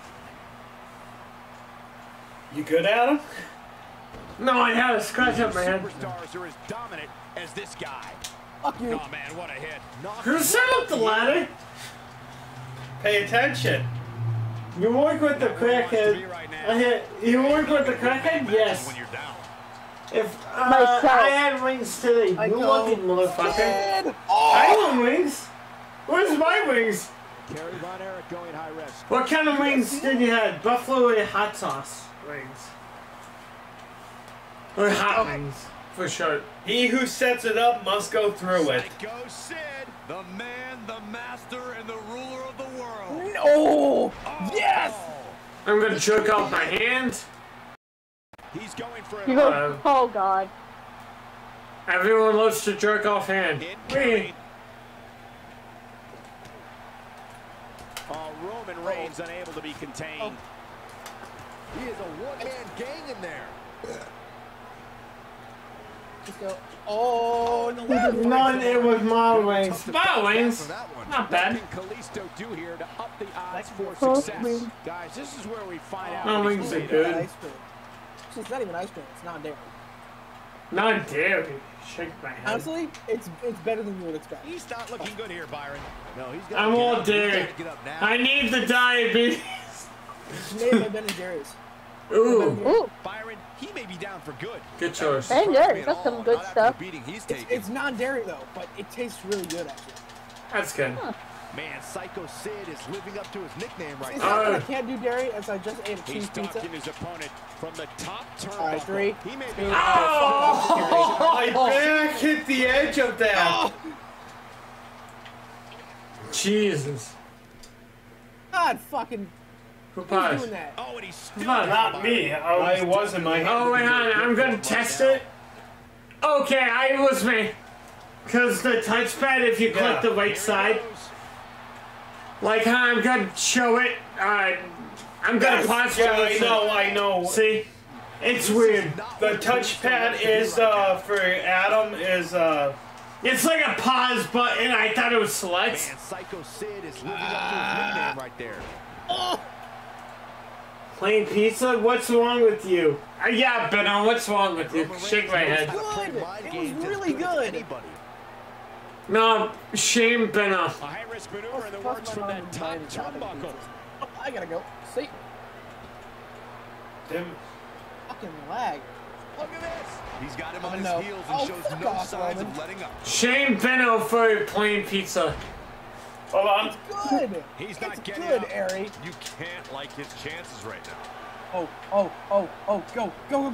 You good, Adam? No, I had a scratch on my head. Superstars are as dominant as this guy. Fuck you. Oh man, what a hit. Who set up the ladder? Pay attention. You work with the crackhead. You work with the crackhead? Yes. If I had wings today, you lucky motherfucker. I want wings. Where's my wings? Kerry Von Erich going high risk. What kind of wings did you have? Buffalo or hot sauce wings? Or hot wings, for sure. He who sets it up must go through it. Psycho Sid, the man, the master, and the ruler of the world. No! Yes! I'm gonna jerk off my hand. He's going for it. Oh God. Everyone loves to jerk off hand. Roman Reigns unable to be contained. He is a one-man gang in there. Oh, no. None, it was my wings. My wings. Not bad. What can Kalisto do here to up the odds for success? Guys, this is where we find out. My wings are good. It's not even ice cream. It's non-dairy. Non-dairy. Shake my head. Honestly, it's better than you would expect. He's not looking good here, Byron. No, he's got. I'm all dairy. I need the diabetes. Made by Ben and Jerry's. Ooh. Byron, he may be down for good. Good choice. Ben and Jerry's, that's some good stuff. It's non-dairy though, but it tastes really good actually. That's good. Huh. Man, Psycho Sid is living up to his nickname right It's now. not that I can't do dairy, as I just ate a cheese pizza. He's stalking his opponent from the top turnbuckle. All right, 3. He may be. My back hit the edge of that. Jesus. God fucking. Who Who's paused? doing that? Oh, and he's still Not me. I was in my hand. Oh, wait on. I'm gonna test it. Okay, it was me. Because the touchpad, if you click the right side, like how I'm gonna show it, I'm gonna pause. Yeah, I know. See? It's weird. The touchpad is, for Adam, is, It's like a pause button. I thought it was select. Man, Psycho Sid is living up to his nickname right there. Plain pizza? What's wrong with you? Yeah, Benno, what's wrong with you? Shake my head. Good. It was really good. No, shame Benno. A high-risk maneuver in the works from that top turnbuckle. I gotta go. See? Tim. Fucking lag. Look at this. He's got him on his no. heels and shows fuck no off, signs Roman. of letting up. Shame Benno for plain pizza. Hold on. Good. He's not it's getting good, up. Ari. You can't like his chances right now. Oh, go. No!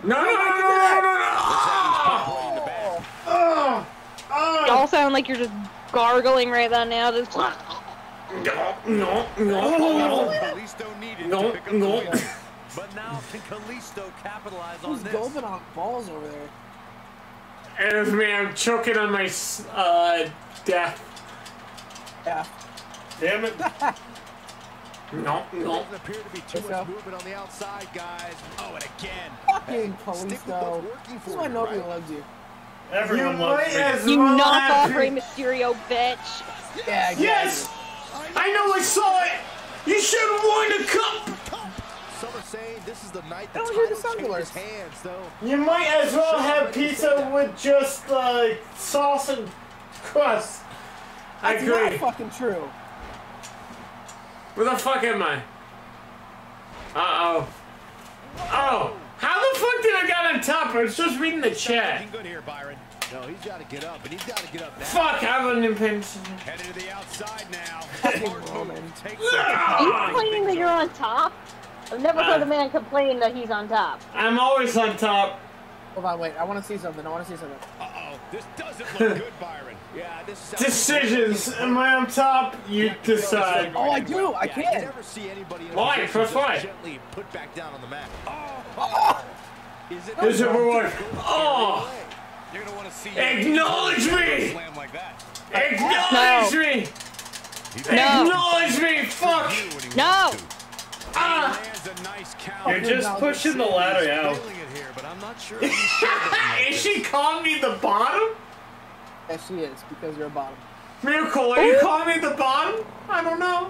Y'all sound like you're just gargling right now. Just... No. Kalisto needed to pick up the win. But now can Kalisto capitalize on Who's this? golfing on balls over there? And man, I'm choking on my death. Yeah. Damn it. No. Doesn't appear to be too much movement on the outside, guys. Oh, and again. Fucking Stick with Kalisto. what's working This is for why you, nobody right? loves you. Everyone loves me. You knock off Rey Mysterio, bitch. Yeah, exactly. Yes! I know I saw it! You should have won the cup! Some are saying this is the night the I don't hear the title changes Sunderland. hands, though. You might as well have pizza with just sauce and crust. I That's agree. not fucking true. Where the fuck am I? Uh-oh. Oh! How the fuck did I get on top? I was just reading the chat. Looking good here, Byron. No, he's got to get up, and he's got to get up now. Fuck, I haven't impinged. Headed to the outside now. Fucking Roman. Are you complaining that you're on top? I've never heard a man complain that he's on top. I'm always on top. Hold on, wait. I want to see something. Uh-oh. This doesn't look good, Byron. Yeah, this sounds Decisions. Am I on top? You decide. Oh, I do. I You can. never see anybody in Why? a Press position why? just gently put back down on the mat. Is it? Here's number one. Oh! You're gonna want to see Acknowledge me! slam like that. Acknowledge me! No. Acknowledge me! Fuck! No! Ah! Lands a nice counter. You're just pushing the ladder out. Feeling it here, but I'm not sure if he's sure that he Is she calling me the bottom? Yes, she is, because you're a bottom. Miracle, are you calling me the bottom? I don't know.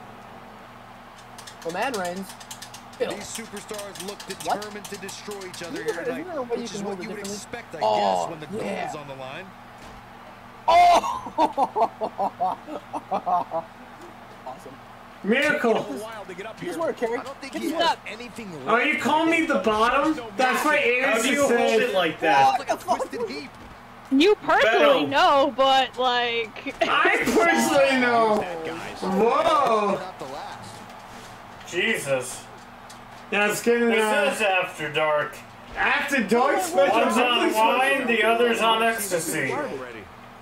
Well, man reigns. These superstars look determined to destroy each other here tonight, Isn't there a way you which can is hold what it you would differently? expect, I Oh, guess, when the goal yeah. is on the line. Awesome. Miracle. A while to get up here. Just work, Carrie. I don't think Get he this has up. anything Are you calling me the bottom? That's what How Aaron do you hold it said. like that? like a twisted heap. You personally Beto. know, but like... I personally know. That, guys. Whoa. Not the last. Jesus. Yeah, it's getting This is After Dark. after dark special. One's on wine, the other's on ecstasy. Already.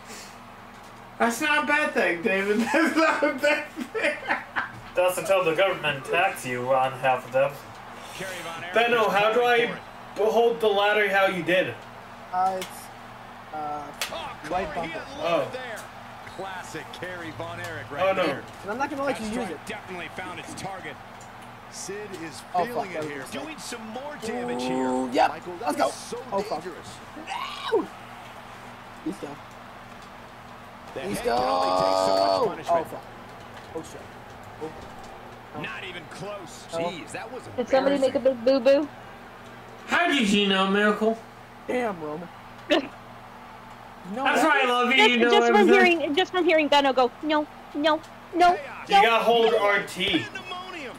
That's not a bad thing, David. That's not a bad thing. That's until the government tax you on half of them. Kerry Von Erich Benno, is how do calling I for it. hold the ladder how you did? It's, Oh, right Corey, he bumper. unloaded there. Classic Kerry Von Erich right Oh, no. there. and I'm not going to let That you use strike it. definitely found its target. Sid is Oh, feeling fuck, it here, that was doing some more damage Ooh, here. yep. Michael, Let's that go. is so Oh, fuck. dangerous. No! He's down. The He's head can only take so much down. Oh, punishment. fuck. Oh, shit. Not even close. Oh. Jeez, that was Did somebody make a big boo-boo? How did you know, Miracle? Damn, Roman. No, That's why I love you. You know everything. Just from hearing Benno go, no, no, no, You no. gotta hold RT. Pandemonium.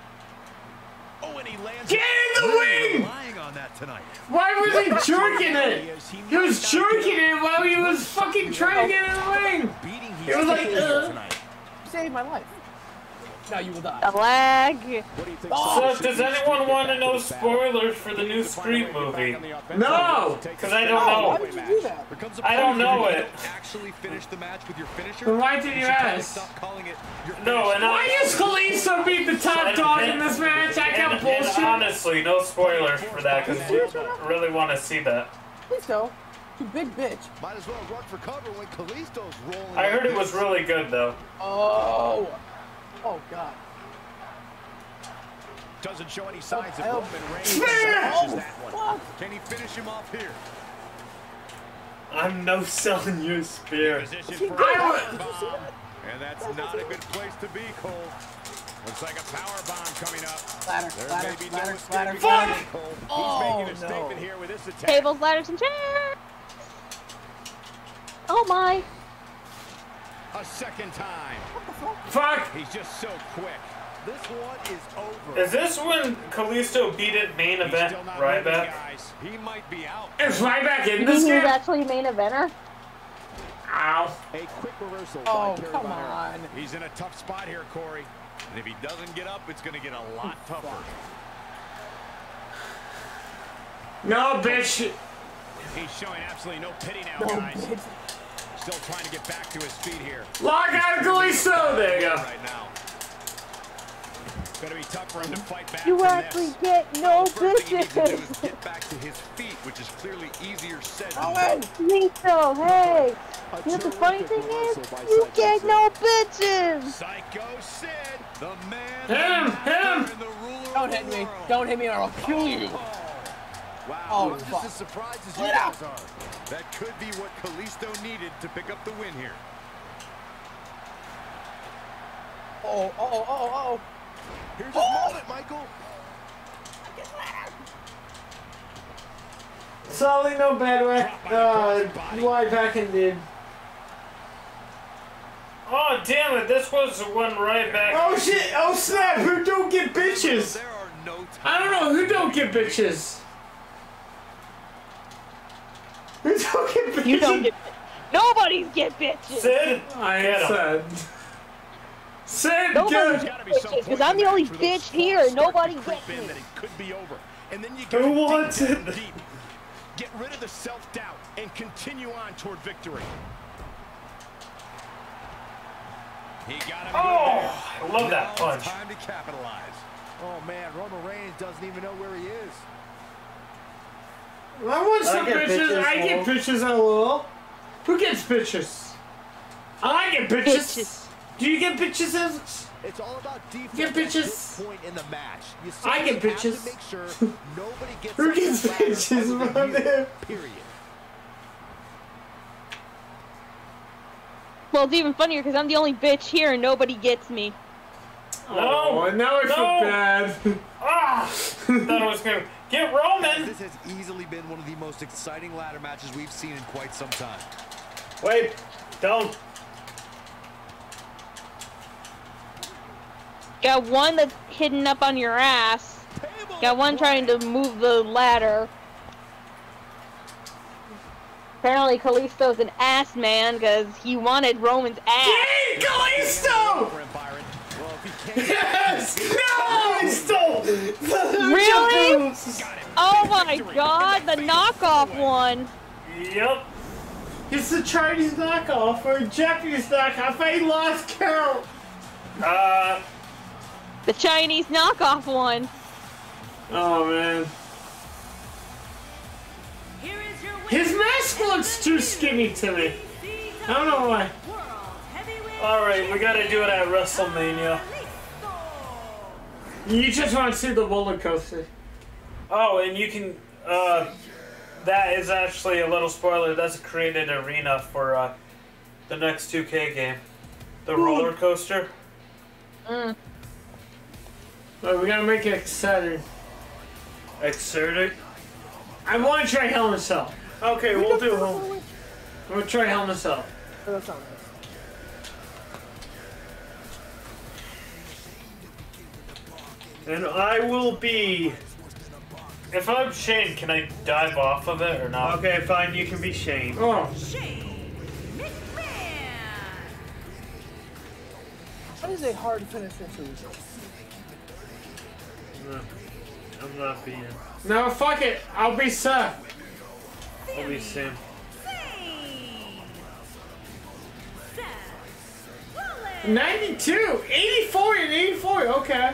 Oh, and he lands Get in the wing! relying on that tonight. Why was he jerking it? He was jerking it while he was fucking trying to get in the ring. Beating He was like, tonight. You saved my life. Now you will die. The lag. What do you think? So, does anyone want to know spoilers for the new Scream movie? No! Because I don't Why know. would you do that? I don't know it. Actually finish the match with your finisher. Then why did you ask? Stop calling it your No, and Why is Kalisto beat the top dog in this match? I got And bullshit. honestly, no spoilers for that because I really want to see that. Please go. You big bitch. Might as well run for cover when Kalisto's rolling. I heard it was really good though. Oh. Oh, God. Doesn't show any signs of Oh, Roman Reigns. Smash! Finishes that one. Fuck. Can he finish him off here? I'm no selling you spear. Position for I a would- power bomb. And that's not a good place to be, Cole. Looks like a power bomb coming up. Ladder, There ladder, may be no ladder, escaping ladder, from ladder. it, Cole. He's Oh, making a no. statement here with this attack. Tables, ladders, and chairs. Oh my. A second time. Fuck! He's just so quick. This one is over. Is this when Kalisto beat it main He's event still not right moving, back? guys. He might be out. It's right back in You this mean he's game. actually main eventer? Ow. A quick reversal. Oh, by Kerry come Von Erich. on. He's in a tough spot here, Corey. And if he doesn't get up, it's going to get a lot tougher. No, bitch. He's showing absolutely no pity now, guys. Still trying to get back to his feet here. Lock out Kalisto. There you go. Right now. Gonna be tough for him to fight back. You actually get no First thing he needs to do is bitches. get back to his feet, which is clearly easier said than Oh, done. Lito, hey. You know what the funny thing is? You get no bitches. Psycho Sid, the man. Him. Don't hit me. Don't hit me or I'll kill you. Wow, Oh, I'm just fuck. as surprised as you guys are. That could be what Kalisto needed to pick up the win here. Oh. Here's his moment, Michael. Solly, no bad live hacking did. Oh, damn it. This was the one right back. Oh, shit. Oh, snap. Who don't get bitches? There are no I don't know. Who don't get bitches? Who don't get bitches? You don't get Nobody's get bitches. Sid? I said. Sid, Nobody's good. get bitches, because I'm the only bitch here. Nobody gets me. That it could be over. And then you Who wants it? deep. Get rid of the self-doubt and continue on toward victory. He got him. Oh, I love that punch. Time to capitalize. Oh man, Roman Reigns doesn't even know where he is. I want some get bitches. bitches, I get bitches, LOL. Who gets bitches? I get bitches. Do you get bitches? It's all about defense Get at bitches. this point in the match. You I get simply have bitches. to make sure nobody gets Who up the gets ladder bitches, other than man? you, period. Well, it's even funnier because I'm the only bitch here and nobody gets me. Oh, now I feel bad. Ah! Thought I was going to get Roman. This has easily been one of the most exciting ladder matches we've seen in quite some time. Wait, don't. Got one that's hidden up on your ass. Got one trying to move the ladder. Apparently Kalisto's an ass man because he wanted Roman's ass. Yay, Kalisto! Yes! No! Kalisto! Really? Oh my god, the knockoff one. Yep. It's the Chinese knockoff or Japanese knockoff. I lost count. The Chinese knockoff one. Oh man. Here is your His mask looks too skinny to me. I don't know why. Alright, we gotta do it at WrestleMania. You just want to see the roller coaster. Oh, and you can, that is actually a little spoiler. That's a created arena for, the next 2K game. The roller coaster. Well, we gotta make it exciting. Exerting. I want to try Hell in a Cell. Okay, we'll do home. We'll try Hell in a Cell. That's not nice. And I will be... If I'm Shane, can I dive off of it or not? Okay, fine, you can be Shane. Oh. Shane McMahon. What is a hard finish this week? I'm not being... No, fuck it. I'll be Seth. I'll be Sam. Zayn. Seth Rollins. 92, 84 and 84. Okay.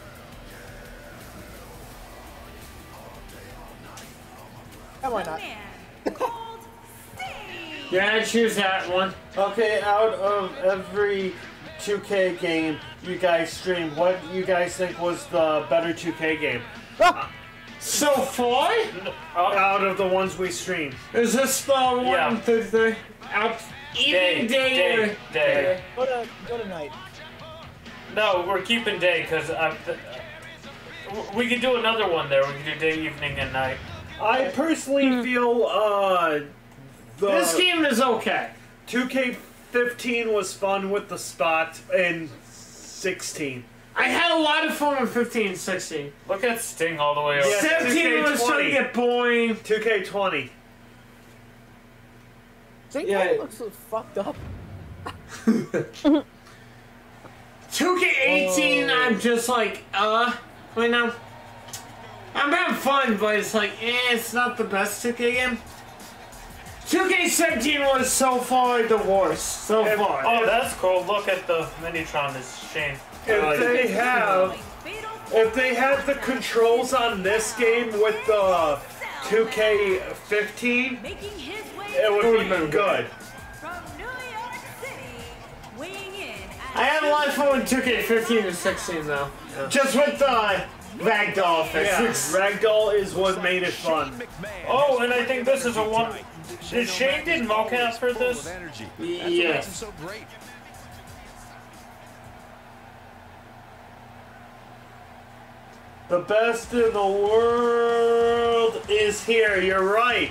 Why not? Cold Sting. Yeah, I choose that one. Okay, out of every 2K game you guys streamed, what you guys think was the better 2K game? So far? Out of the ones we streamed. Is this the one? Yeah. The out evening day? Go to night. No, we're keeping day because we could do another one there. We could do day, evening, and night. I personally feel This game is okay. 2K15 was fun with the spot and 16. I had a lot of fun with 15 and 16. Look at Sting all the way over. 17 was starting to get boring. 2K20. Zane Yeah. looks so fucked up. 2K18, I'm just like, right now. I'm having fun, but it's like, it's not the best 2K game. 2K17 was so far the worst. So far. Oh, that's cool. Look at the Minitron. It's Shane. If they have the controls on this game with the 2K15, it would be good. I had a lot of fun with 2K15 and 16 though. Yeah. Just with the ragdoll physics. Yeah, ragdoll is what made it fun. Oh, and I think this is a one. Did Shane did mocap for this? Yes. The best in the world is here. You're right.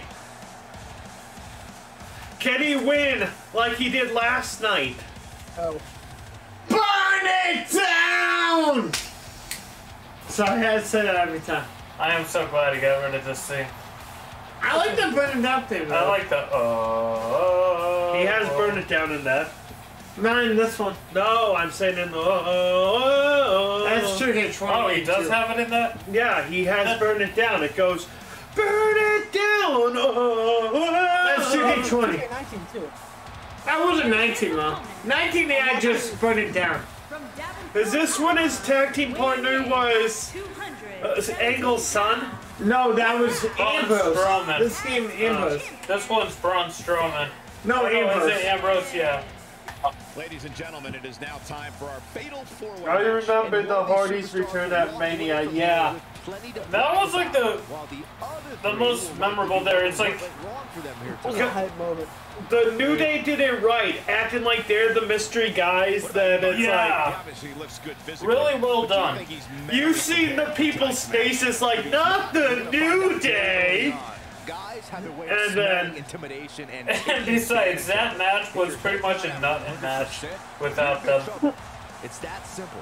Can he win like he did last night? Oh. Burn it down! Sorry, I had to say that every time. I am so glad he got rid of this thing. I like the burn it down thing though. I like the He has burned it down in that. Not in this one. No, I'm saying in the That's 2K20. Oh, he does have it in that? Yeah, he has burned it down. It goes, burn it down. That's 2K20. 19 too. That wasn't 19 though. 19 they had just burned it down. Is this when his tag team partner was Angle's son? No, that was Ambrose. Strowman. This game Ambrose. This one's Braun Strowman. No, Ambrose. Is it Ambrose? Yeah. Ladies and gentlemen, it is now time for our fatal four-way. I remember the Hardys return at Mania. Yeah. That was like the most memorable there. It's like That was a hype moment. The New Day did it right, acting like they're the mystery guys that it's really well done. You've seen the people's faces like, not the New Day! And then, intimidation and besides, that match was pretty much a nothing match without them. It's that simple.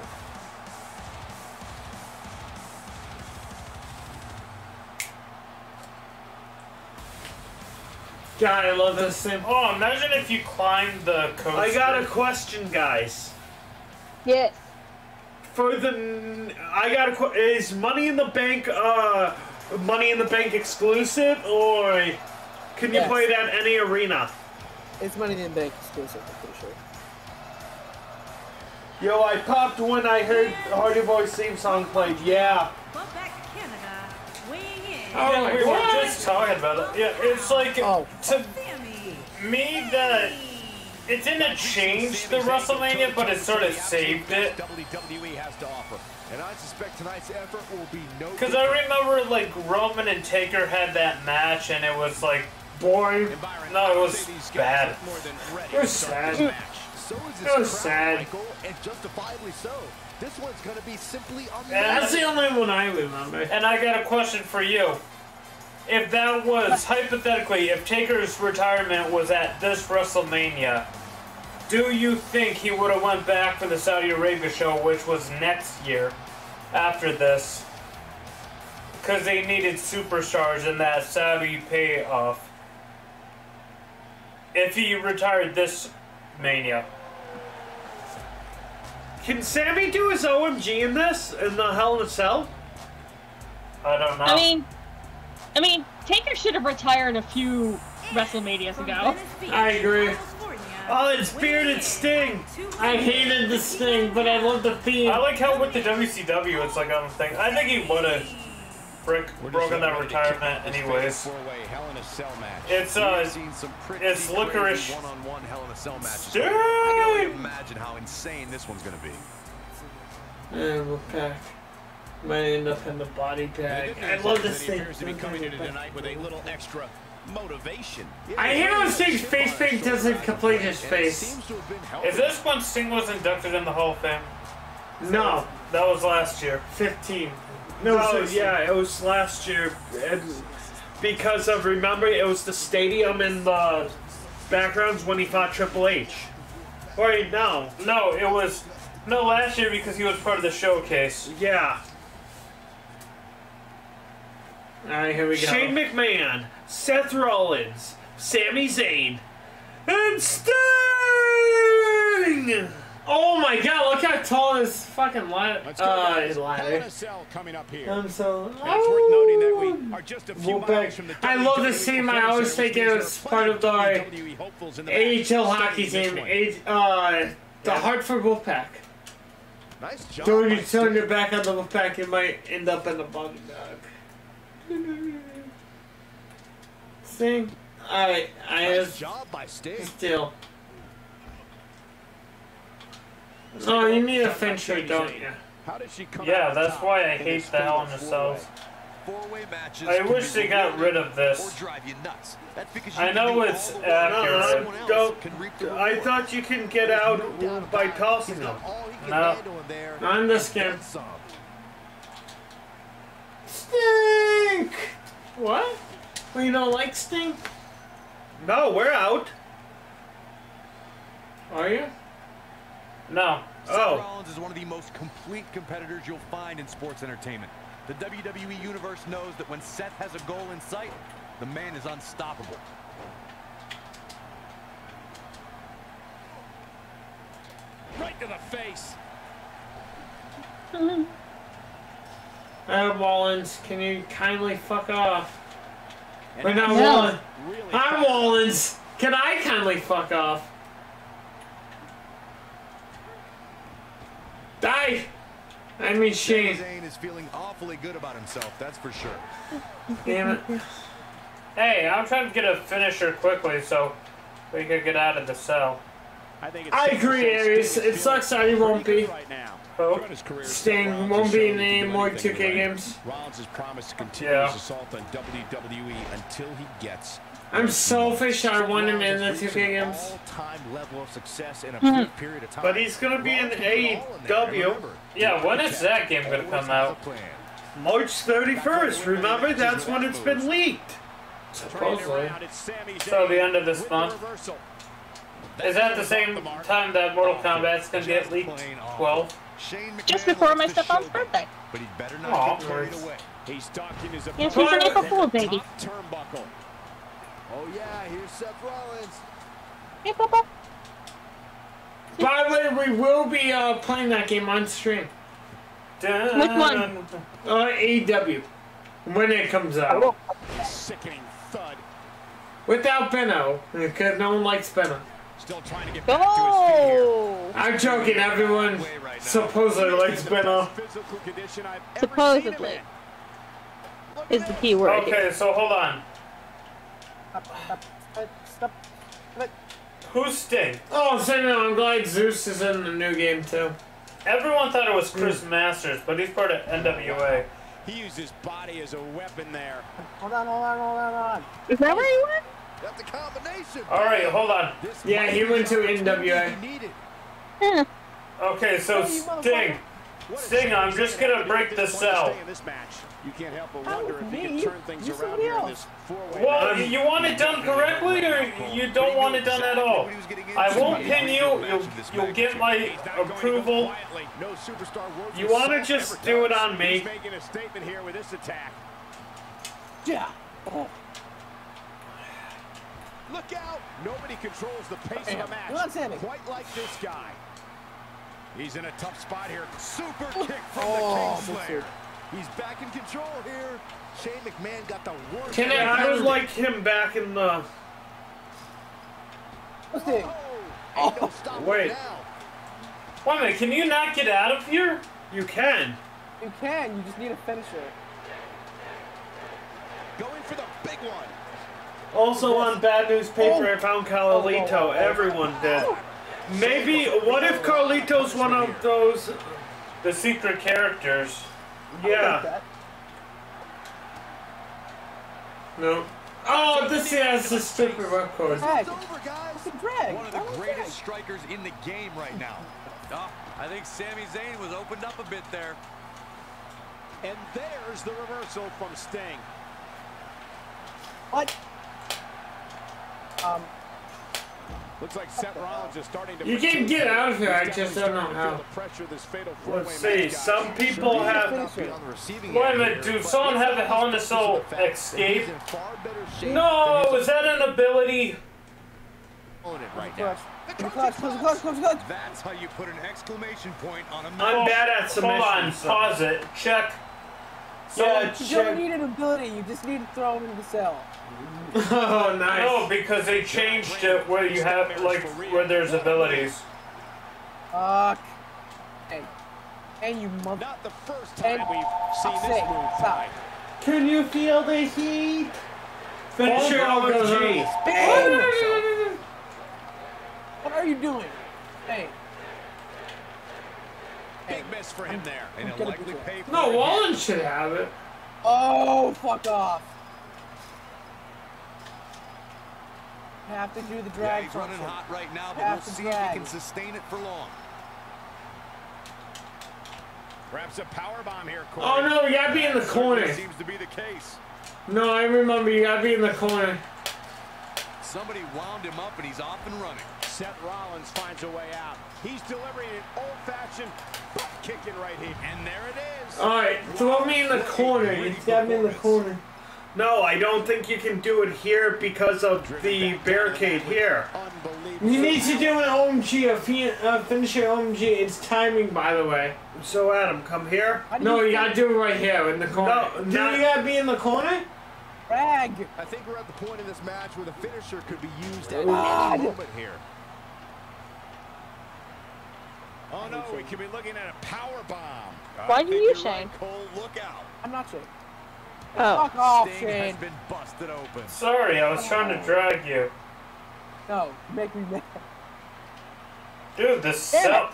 God, I love this thing. Oh, imagine if you climbed the coaster. I got a question, guys. Yes. For the, is Money in the Bank exclusive, or can you play it at any arena? It's Money in the Bank exclusive, I'm pretty sure. Yo, I popped when I heard Hardy Boy's theme song played. Yeah. Oh, we were just talking about it. Yeah, it's like to me that it didn't change the WrestleMania, but it sort of saved it. WWE has to offer, and I suspect tonight's effort will be no. Because I remember like Roman and Taker had that match, and it was like boring. No, it was bad. It was sad. It was sad. And justifiably so. This one's going to be simply amazing. That's the only one I remember. And I got a question for you. If that was, hypothetically, if Taker's retirement was at this WrestleMania, do you think he would have went back for the Saudi Arabia show, which was next year, after this? Because they needed superstars in that Saudi payoff. If he retired this Mania. Can Sammy do his OMG in this, in the Hell in a Cell? I don't know. I mean, Taker should have retired a few WrestleManias ago. I agree. Oh, it's Bearded Sting. I hated the Sting, but I love the theme. I like how with the WCW it's like on the thing. I think he would have broken that retirement anyways. It's it's licorice. One-on-one Hell in a Cell matches. Sting! I can only imagine how insane this one's going to be. And we'll pack. Might end up in the body bag. I love this thing. Appears to be coming into tonight with a little extra motivation. I hear when Sting's face paint doesn't complete his face. Is this when Sting was inducted in the Hall of Fame? No. That was last year. 15. No, yeah, it was last year. And because of, remember, it was the stadium in the backgrounds when he fought Triple H. Wait, no. No, it was... No, last year because he was part of the showcase. Yeah. Alright, here we go. Shane McMahon, Seth Rollins, Sami Zayn, and Sting! Oh my god, look how tall this fucking ladder is. Coming up here. I'm so... It's worth noting that we are just a few miles from the I love this team. I always think it was part of the AHL hockey team. The Hartford Wolfpack. Nice job. So when you turn your back on the Wolfpack, you might end up in the bug dog. Sting. Alright, Nice job by Sting. Still. Oh, you need a finisher, don't you? How did she come Yeah, that's why I hate the Hell in the Cells. I wish they got rid of this. I know it's accurate. I thought you can get out by tossing them. No. Not in this game. Stink! What? Well, you don't like Stink? No, we're out. Are you? No. Seth Rollins is one of the most complete competitors you'll find in sports entertainment. The WWE Universe knows that when Seth has a goal in sight, the man is unstoppable. Right to the face. Wallens, can you kindly fuck off? We're not Wallens. I'm Wallens. Can I kindly fuck off? Die! I mean, Shane. Zayn is feeling awfully good about himself, that's for sure. Damn it. Hey, I'm trying to get a finisher quickly so we can get out of the cell. I agree, Aries. It sucks that he won't be. Oh, Sting won't be in any more 2K games. Rollins has promised to continue his assault on WWE until he gets. I'm selfish. I want him in the 2K games. All-time level of success in a brief period of time. But he's gonna be in AEW. Yeah, when is that game gonna come out? March 31st. Remember, that's when it's been leaked. Supposedly. So the end of this month. Is that the same time that Mortal Kombat's gonna get leaked? 12. Just before my stepmom's birthday. But he better not get carried away. He's talking his Yes, he's an April Fool, baby. Turnbuckle. Oh yeah, here's Seth Rollins. Hey, Papa. By the way, we will be playing that game on stream. Which one? AEW. When it comes out. Sickening thud. Without Benno, because no one likes Benno. Still trying to get back to his feet here. I'm joking, everyone supposedly likes Benno. Supposedly. Is the key word. Okay, so hold on. Stop. Who's Sting? Oh, no, I'm glad Zeus is in the new game too. Everyone thought it was Chris Masters, but he's part of NWA. He used his body as a weapon there. Hold on. Is that where you went? That's a combination. Alright, hold on. Yeah, he went to NWA. Yeah. Okay, so Sting. Sting, I'm just gonna break the cell. You can't help but wonder if he can turn things around here in this four-way. Well, you want it done correctly, or you don't want it done at all? I won't pin you. You'll get my approval. You want to just do it on me? Making a statement here with this attack. Yeah. Oh. Look out! Nobody controls the pace of a match Come on, Sammy. quite like this guy. He's in a tough spot here. Super kick from Oh, the Kingslayer. He's back in control here. Shane McMahon got the worst. I would like him back in the. What's it? Wait. Wait a minute, can you not get out of here? You can. You can. You just need a finisher. Going for the big one. Also on Bad News Paper, I found Carlito. Everyone did. Maybe, what if Carlito's one of those... The secret characters. Yeah. No. Oh, this has the stupid record. Drag. It's over, guys. It's a drag. One of the greatest strikers in the game right now. Oh, I think Sami Zayn was opened up a bit there. And there's the reversal from Sting. What? Looks like Seth Rollins is starting to. You can get out of here, I just don't know how. Let's see, some people have... Wait a minute, do someone have a Hell in a Cell escape? No, is that an ability? confident right now. Clutch. That's how you put an exclamation point on a match. I'm bad at submissions. Hold on, pause it. Check. Yeah, You don't need an ability. You just need to throw him into the cell. Oh, nice. No, because they changed it where you have, like, where there's abilities. Fuck. Hey. And you mother... Not the first time we've seen this move tonight. Can you feel the heat? Finisher OMG. What are you doing? Hey. Big miss for him there. And he'll likely pay for No, it. Wallen should have it. Oh, fuck off. Have to do the Yeah, drag he's running function. hot right now, but Have we'll to see if drag. he can sustain it for long. Perhaps a power bomb here, Corey. Oh, no, you gotta be in the corner. Seems to be the case. No, I remember, you gotta be in the corner. Somebody wound him up and he's off and running. Seth Rollins finds a way out. He's delivering an old-fashioned butt kicking right here. And there it is. Alright, throw me in the corner. You got me in the corner. No, I don't think you can do it here because of the barricade here. Unbelievable. You need to do an OMG, a finisher OMG. It's timing, by the way. So, Adam, come here. No, you gotta do it right here in the corner. No, Do you gotta be in the corner? Drag. I think we're at the point in this match where the finisher could be used at God. any moment here. Oh no, we could be looking at a power bomb. Why do you, Shane? Right, Cole, look out. I'm not Shane. Oh. Fuck off, Sting Shane. has been busted open. Sorry, I was trying to drag you. No, make me mad. Dude, this Damn cell.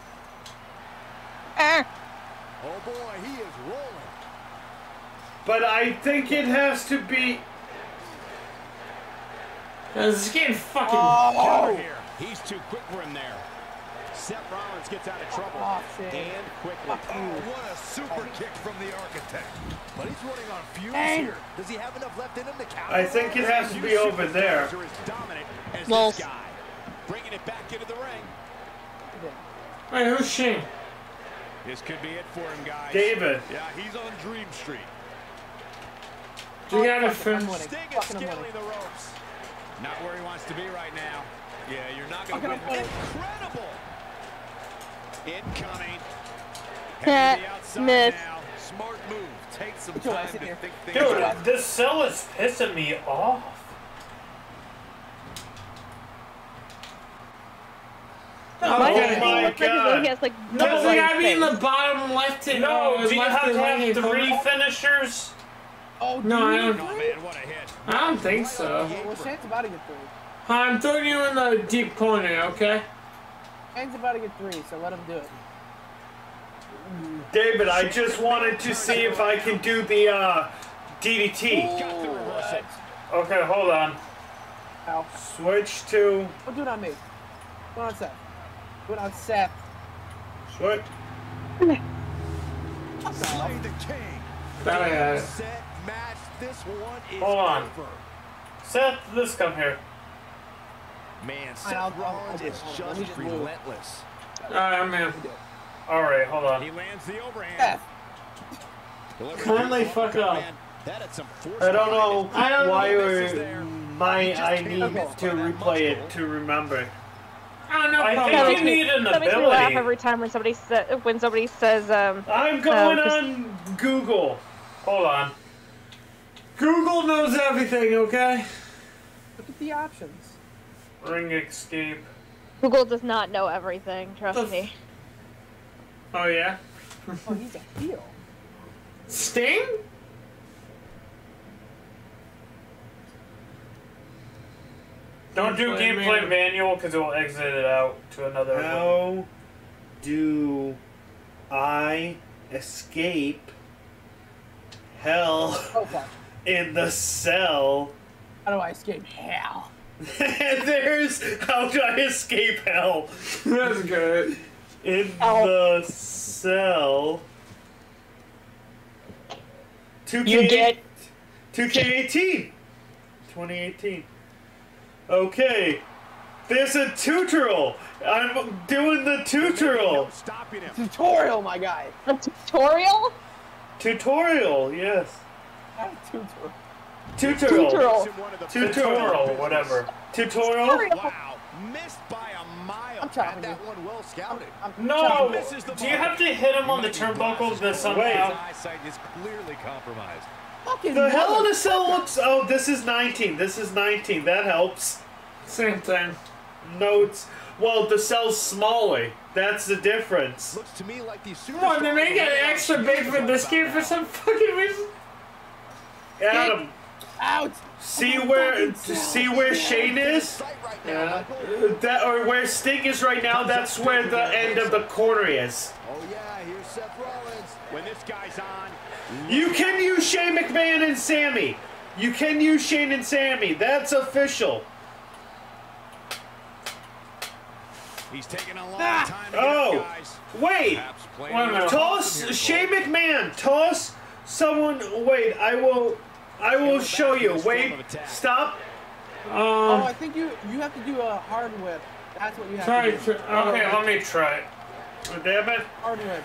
Oh boy, he is rolling. But I think it has to be... This is getting fucking... Cover here. He's too quick for him there. Seth Rollins gets out of trouble. Oh, shit. And quickly. Oh, what a super kick from the architect. But he's running on fumes Dang. here. Does he have enough left in him to count? I think it has to be over there. As dominant as Well- this guy. Bringing it back into the ring. Wait, who's Shane? This could be it for him, guys. David. Yeah, he's on Dream Street. You gotta I'm finish. winning. Sting is Fucking I'm scaling winning. the ropes. Not where he wants to be right now. Yeah, you're not going to Fucking win. I'm winning. Incredible. Incoming. That Heading to the outside missed. now. Smart move. Take some Put your time ass to in here. think things Dude, out. this cell is pissing me off. Why Okay. does Oh my he look like God. he has like No, no you gotta be in face? the bottom left and No, do you left have and to right have hand three corner. finishers? Oh, No, I dude. don't. Oh, man, what a hit. I don't think so. Well, Shane's about to get 3. I'm throwing you in the deep corner, okay? Shane's about to get 3, so let him do it. David, I just wanted to see if I can do the DDT. Got the reversal. Okay, hold on. Ow. Switch to... Don't do it on me. Do it on Seth. Do it on Seth. Switch. Slay the king. That I had it. Set, match. This one is Hold on. over. Seth, this come here. Man, Fine, I'll Seth do Rollins it. is Let me just just move. relentless. Alright, I'm in. Alright, hold on. He lands the overhand. Seth. Delivers Kindly the fuck front, up. man. That had some force I don't behind know it. I don't why know this is there. I need to replay it to remember. I don't know. I Probably. think you need an That makes me laugh ability. every time when somebody says I'm going just- on Google. Hold on. Google knows everything, okay? Look at the options. Ring escape. Google does not know everything. Trust me. Oh, yeah? Oh, he's a heel. Sting? Don't do gameplay manual because it will exit it out to another. How do I escape hell Oh, fuck. in the cell? How do I escape hell? There's how do I escape hell That's good. in Oh. the cell. 2K, You get 2K18 2018. Okay, there's a tutorial. I'm doing the tutorial. Stopping him. Tutorial, my guy. a tutorial. Tutorial, yes. Tutorial. Tutorial. Tutorial. One of the Tutorial, Whatever. Tutorial. Wow. Missed by a mile. I'm trying that one well scouted. No! Do you have to hit him on the turnbuckle to somehow? His eyesight is clearly compromised. The Hell in a Cell looks... Oh, this is 19. This is 19. That helps. Same thing. Notes. Well, the cell's smaller. That's the difference. Looks to me like these superstars... What, they make it extra big for this game for some fucking reason? Adam. Out. See where Shane is? Yeah. That, or where Sting is right now, that's where the end of the corner is. Oh yeah, here's Seth Rollins. When this guy's on... You can use Shane McMahon and Sammy. You can use Shane and Sammy. That's official. He's taking a long time to Oh, wait. Toss Shane McMahon. Toss someone. Wait, I will show you. Wait, stop. Oh, I think you have to do a hard whip. That's what you have to do. Okay, let me try it. Oh, damn it. Hard whip.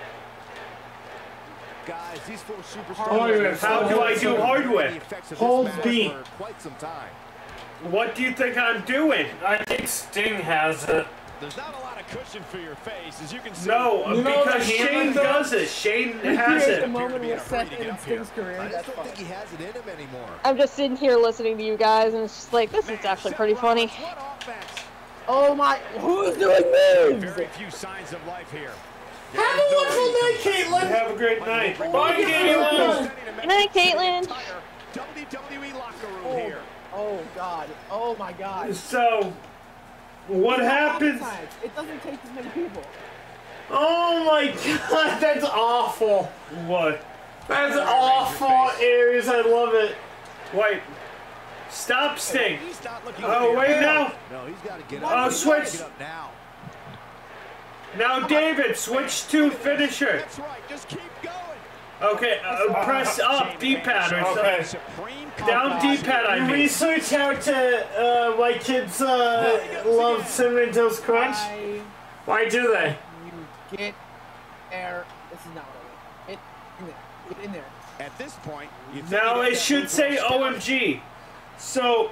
Guys, these four superstars. How do I do hard whip? Hold B. Quite some time. What do you think I'm doing? I think Sting has it. There's not a lot of cushion for your face, as you can see. No, because Shane does it. Shane has The it. moment with Seth in Sting's career. I just don't think he has it in him anymore. I'm just sitting here listening to you guys, and it's just like, this is actually pretty funny. Oh my, who's doing moves? Very few signs of life here. Have a wonderful night, Caitlin. Have a great night. Bye, Caitlin. Good night, Caitlin. WWE locker room here. Oh God. Oh my God. So, what happens? It doesn't take as many people. Oh my God, that's awful. What? That's awful, Aries. I love it. Wait. Stop, Sting. He's not looking Oh, wait now. No, he's got to get Oh, up. switch. Get up now. Now, David, switch to finisher. That's right. Just keep going. Okay, press up D-pad or Okay. something. Down D-pad, I mean. Research how to, why kids, love Cinnamon Toast Crunch? Why do they? You get air. This is not what I mean. Get in there. At this point, you think Now he it does should that say move on OMG. So,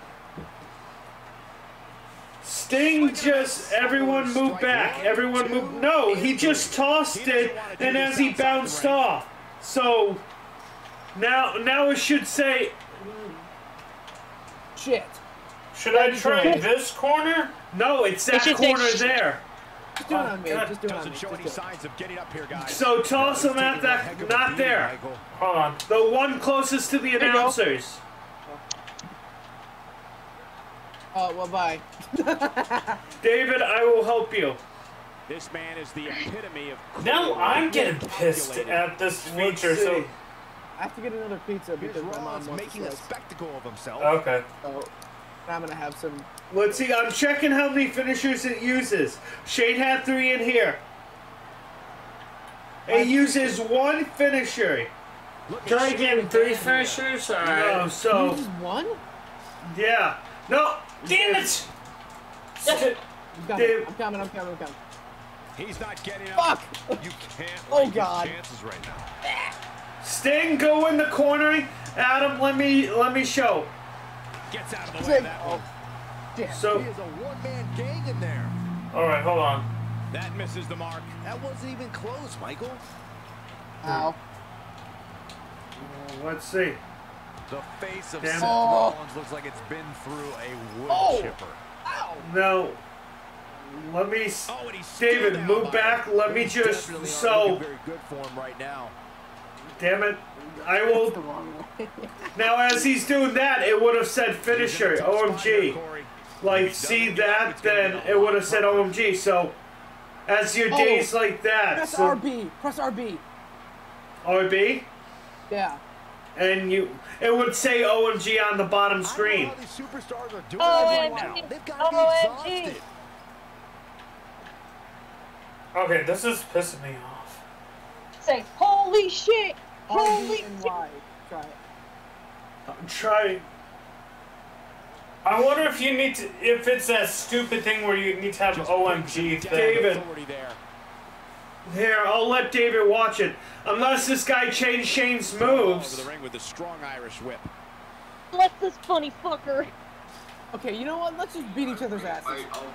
Sting just, everyone move back. Everyone move. No, he just tossed it, and as he bounced off. So, now it should say. Shit. Should I try this corner? No, it's that should say corner there. Just do it on me. God. Just do it on me. Doesn't show any Just do it. signs of getting up here, guys. So toss him at that, not there. Hold on. The one closest to the you go. announcers. Oh, well, bye. David, I will help you. This man is the epitome of. Now I'm getting pissed at this feature, so... I have to get another pizza Here's because my mom Rollins wants making to a slice. spectacle of himself. Okay. So I'm gonna have some. Let's see, I'm checking how many finishers it uses. Shane had 3 in here. It uses 1 finisher. Try getting 3 finishers? No, Alright. so, Just one? yeah. No, Damn it! I'm coming. He's not getting up. Fuck! You can't Oh, like his God. chances right now. Sting, go in the corner. Adam, let me show. Gets out of the way of that Oh, one. damn. So, He is a one-man gang in there. Alright, hold on. That misses the mark. That wasn't even close, Michael. Ow. let's see. The face of Damn. Seth Rollins looks like it's been through a wood Oh. chipper. Ow. Now, let me, Oh, and he's still David, down move by back. it. Let me He's just, definitely so, aren't looking very good for him right now. damn it. I The will, wrong way. now as he's doing that, it would have said finisher, OMG. Like, see that, then it would have said OMG. So, as your days like that, Press so, RB. Press RB. RB, Yeah. and it would say OMG on the bottom screen. I don't know how these superstars are doing OMG. right now. They've got to be OMG. exhausted. Okay, this is pissing me off. Say, holy shit! Holy RB and shit! Y. Try it. Try. I wonder if you need to, if it's that stupid thing where you need to have OMG thing. David. Authority there. Here, I'll let David watch it. Unless this guy changed Shane's Over moves. the ring with a strong Irish whip. Let this funny fucker. Okay, you know what? Let's just beat each other's asses.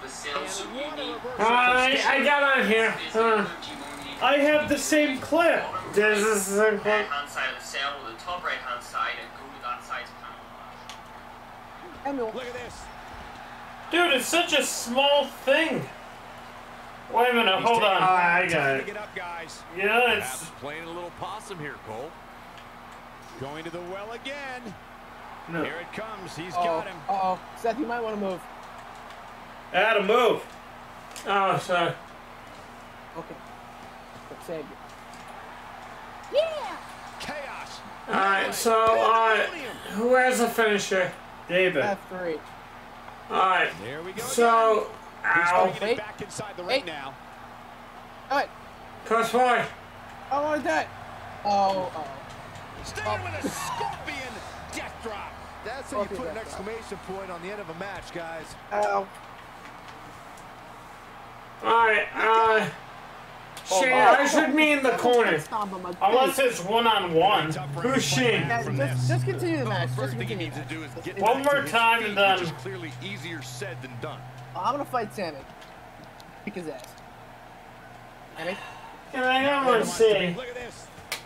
I got on here. I have the same clip. This is the same clip. Hand side of the cell with the top right hand side and go to that side's panel. Look at this. Dude, it's such a small thing. Wait a minute, hold on. I got it. Up, guys. Yeah, it's playing a little possum here, Cole. Going to the well again. No. Here it comes. He's got him. Uh-oh. Seth, you might want to move. Adam, move. Oh, sorry. Okay. Save you. Yeah! Chaos. Alright, so, who has a finisher? David. F3. Alright. There we go. So, ow. He's back inside the ring now. Alright. Cross point. I want that. Oh. Stinging with a scorpion death drop. That's how you put an exclamation point on the end of a match, guys. Ow. Alright, Shane, I should be in the corner. Unless it's one-on-one. Who's Shane? Yeah, just continue the match. Just First thing he continue. needs to do is get One more time and then... which is clearly easier said than done. I'm gonna fight Sammy. Kick his ass. Sammy? Can I go and see? Look at this.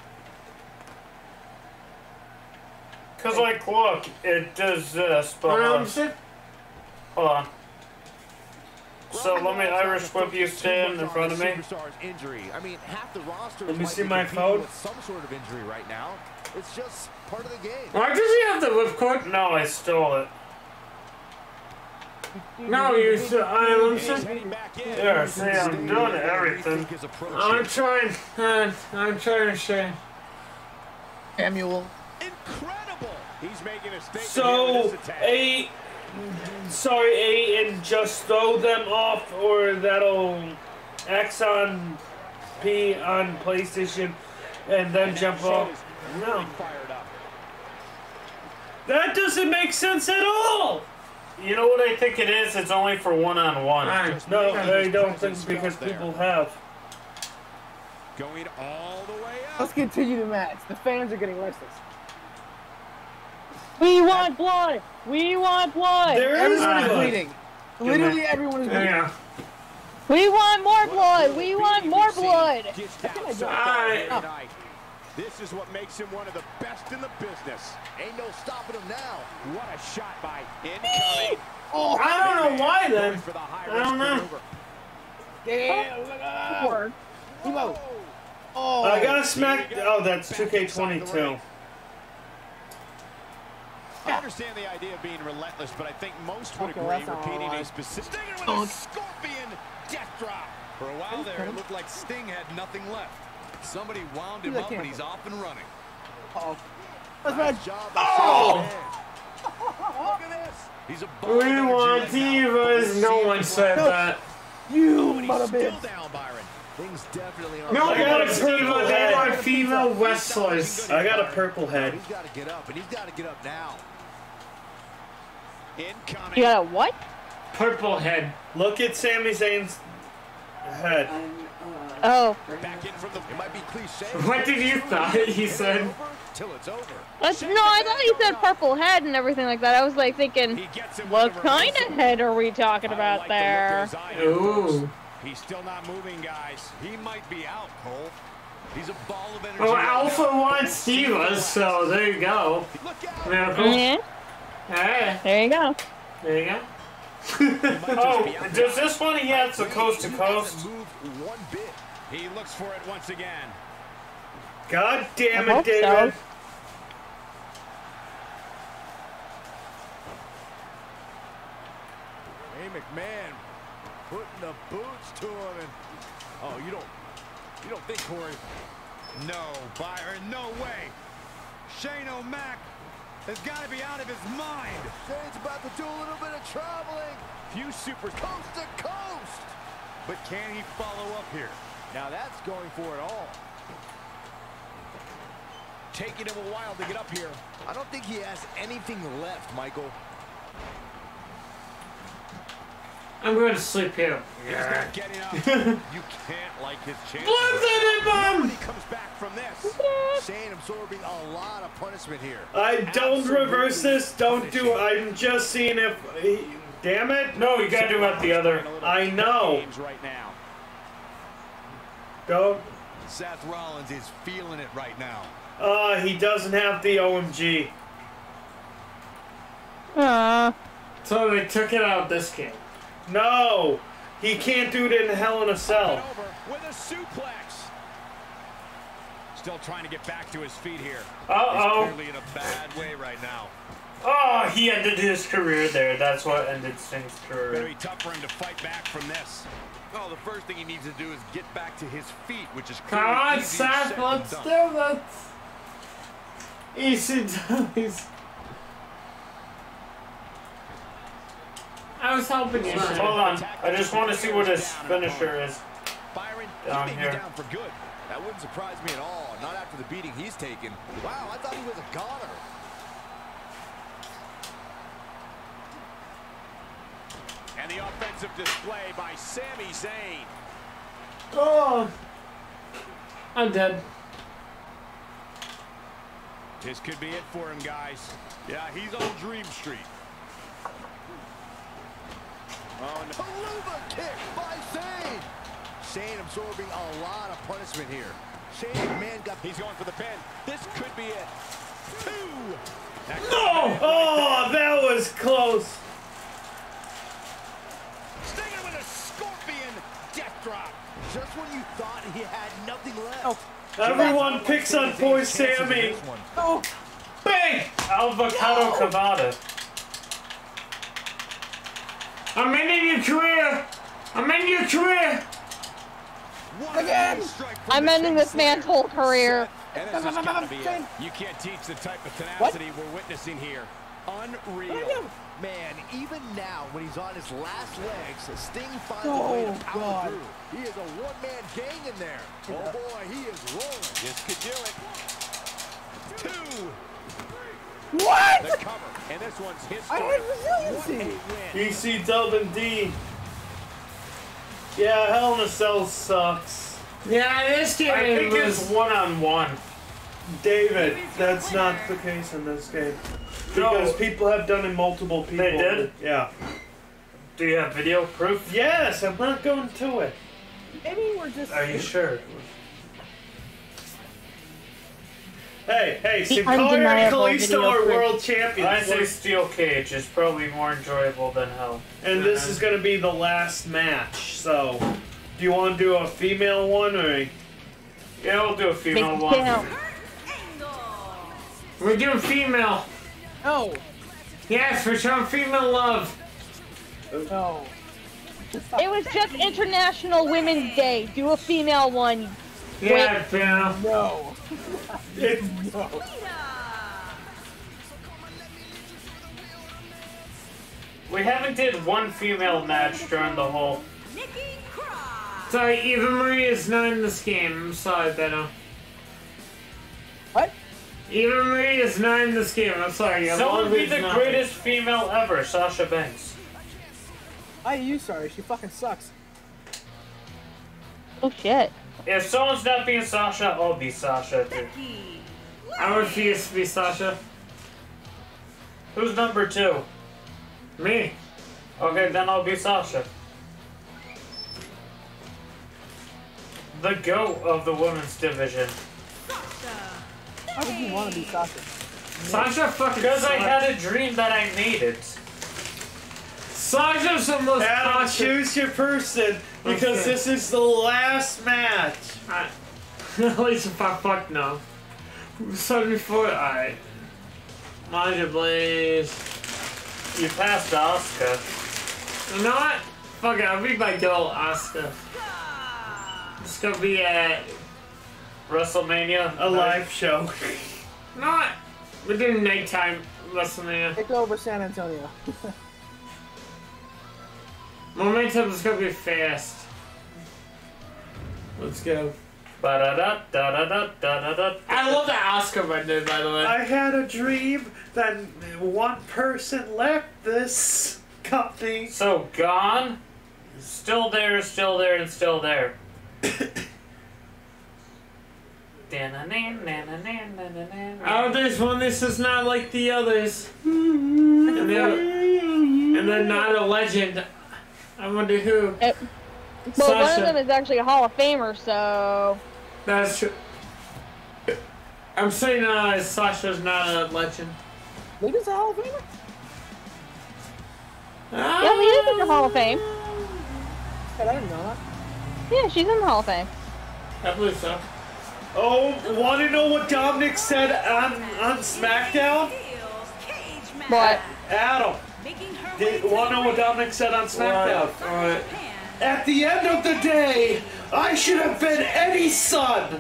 Cause like, look, it does this, but hold on. So let me Irish whip you stand in front of me. Injury. I mean, half the roster. Let me see my phone. With some sort of injury right now. It's just part of the game. Why does he have the whipcord? No, I stole it. No, you said I'm there. See, I'm doing everything. I'm trying, Shane. Samuel. Incredible. He's making a statement. So, A and just throw them off, or that'll X on P on PlayStation and then jump off. No. That doesn't make sense at all! You know what I think it is? It's only for one-on-one. No, I don't think because people have. Going all the way up. Let's continue the match. The fans are getting restless. We want blood! We want blood! Everyone is bleeding. Literally everyone is bleeding. Yeah. We want more blood! We want more blood! This is what makes him one of the best in the business. Ain't no stopping him now. What a shot by incoming. Oh, I don't know why then. I don't know. Damn. Evo. Oh. I gotta smack. Oh, that's 2K22. I understand the idea of being relentless, but I think most would agree repeating a specific with a scorpion death drop. For a while there, it looked like Sting had nothing left. Somebody wound him up and he's off and running. Uh-oh. That's bad. Oh! Look at this. He's a we want divas. No one said that. You mother bitch. Down, Byron. Things definitely are. No, they are female wrestlers. I got a purple head. He's got to get up, and he's got to get up now. Incoming. You got a what? Purple head. Look at Sami Zayn's head. Oh. Back in from the. It might be cliche. What did you thought he said? Till it's over. No, I thought he said purple head and everything like that. I was like thinking, what kind of head are we talking about there? Ooh. He's still not moving, guys. He might be out, Cole. He's a ball of energy. Well, Alpha wants divas, so there you go. Miracle. Yeah. Hey. There you go. There you go. Oh, does this one he has the coast to coast? One bit. He looks for it once again. God damn I it, hope David. so. Hey, McMahon putting the boots to him, and oh, you don't think, Corey? No, Byron, no way. Shane O'Mac has got to be out of his mind. Shane's about to do a little bit of traveling. Few super coast to coast. But can he follow up here? Now that's going for it all. Taking him a while to get up here. I don't think he has anything left, Michael. I'm going to sleep here. Yeah. You can't like his chances. He comes back from this. Shane absorbing a lot of punishment here. Don't reverse this. Don't do. I'm just seeing if. Damn it! No, you gotta do it the other. I know. Right now. Go. Seth Rollins is feeling it right now. He doesn't have the OMG. So they took it out of this game. No, he can't do it in Hell in a Cell. With a suplex. Still trying to get back to his feet here. Uh-oh. He's clearly in a bad way right now. Oh, he ended his career there. That's what ended Sting's career. Gonna be tough for him to fight back from this. Well, the first thing he needs to do is get back to his feet, which is come on, Seth, let's do that. Easy does. I was hoping you should. Hold on, I just want to see what his finisher is. Byron, down he may here. be down for good. That wouldn't surprise me at all. Not after the beating he's taken. Wow, I thought he was a goner. And the offensive display by Sami Zayn. Oh, I'm dead. This could be it for him, guys. Yeah, he's on Dream Street. Oh, no. Haluva kick by Zayn. Shane absorbing a lot of punishment here. Shane McMahon got. He's going for the pin. This could be it. 2. No! Oh, that was close. Stinger with a scorpion death drop. Just when you thought he had nothing left. Oh. Everyone picks on poor Sammy. Oh. Bang! Avocado Cavada. I'm ending your career. I'm ending your career. Again. I'm ending this man's whole career. And this is gotta be it. You can't teach the type of tenacity we're witnessing here. Unreal. Man, even now, when he's on his last legs, Sting finds a way to power through. He is a one-man gang in there. Oh, boy, he is rolling. This could do it. 2. What? The cover. And this one's his I had resiliency. EC Dub and D. Yeah, Hell in a Cell sucks. Yeah, this game I think was it's one-on-one. David, that's not the case in this game. Because people have done it multiple people. They did? Yeah. Do you have video proof? Yes, I'm not going to it. Maybe we're just. Are you sure? Hey, The Sin Cara and undeniable Kalisto video are proof. world champions. I say Steel Cage is probably more enjoyable than Hell. And this is going to be the last match, so... Do you want to do a female one, or... Yeah, we'll do a female Make one. count. We're doing female. No. Yes, we're showing female love. No. It was just International Women's Day. Do a female one. Yeah, female. No. No. We haven't did one female match during the whole... Sorry, Eva Marie is not in this game. I'm sorry, Benno. What? Eva Marie is not in this game. I'm sorry. Someone be the greatest female ever, Sasha Banks. Why are you sorry? She fucking sucks. Oh shit. If someone's not being Sasha, I'll be Sasha, dude. I refuse to be Sasha. Who's number 2? Me. Okay, then I'll be Sasha. The GOAT of the women's division. How would you want to be Sasha? Sasha fucking Because I sucks. had a dream that I made it. Sasha's the most Adam, toxic. choose your person, because Okay. this is the last match. At least if I fuck no. 74, alright. Maja Blaze. You passed Asuka. You know what? Fuck it, I'll be my girl, Asuka. It's gonna be at WrestleMania, a live show. You know what? We're doing nighttime WrestleMania. Take over San Antonio. Momentum is gonna be fast. Let's go. Ba-da-da-da-da-da-da-da. I love the Oscar window, by the way. I had a dream that one person left this company. So, gone? Still there, and still there. Oh, there's one this is not like the others. And they're not a legend. I wonder who. Well, Sasha. one of them is actually a Hall of Famer, so... That's true. I'm saying Sasha's not a legend. Lita's a Hall of Famer? Yeah, Lita's in the Hall of Fame. I didn't know that. Yeah, she's in the Hall of Fame. I believe so. Oh, want to know what Dominic said on SmackDown? What? Adam. Want to know what Dominic said on SmackDown? Alright. At the end of the day, I should have been Eddie's son.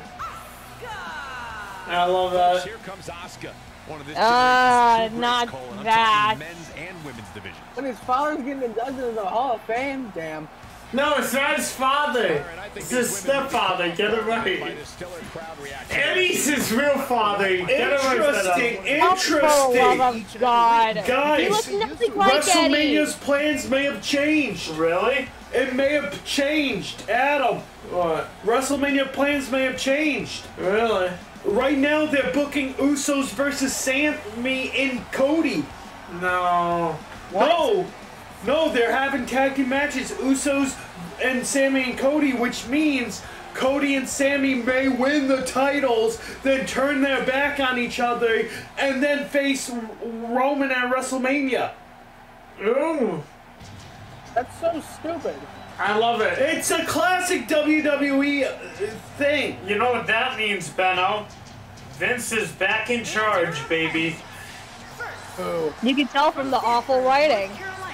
I love that. Here comes Asuka. One of this not that. Men's and women's division. When his father's getting inducted into the Hall of Fame, damn. No, it's not his father. It's his stepfather. Get it right. Eddie's his real father. Interesting. Oh, for love of God. Guys, he looks nothing like Eddie. WrestleMania's plans may have changed. Really? It may have changed, Adam. What? WrestleMania plans may have changed. Really? Right now, they're booking Usos versus Sammy and Cody. No. What? No, they're having tag team matches, Usos and Sammy and Cody, which means Cody and Sammy may win the titles, then turn their back on each other, and then face Roman at WrestleMania. Ooh. That's so stupid. I love it. It's a classic WWE thing. You know what that means, Benno? Vince is back in charge, baby. You can tell from the awful writing.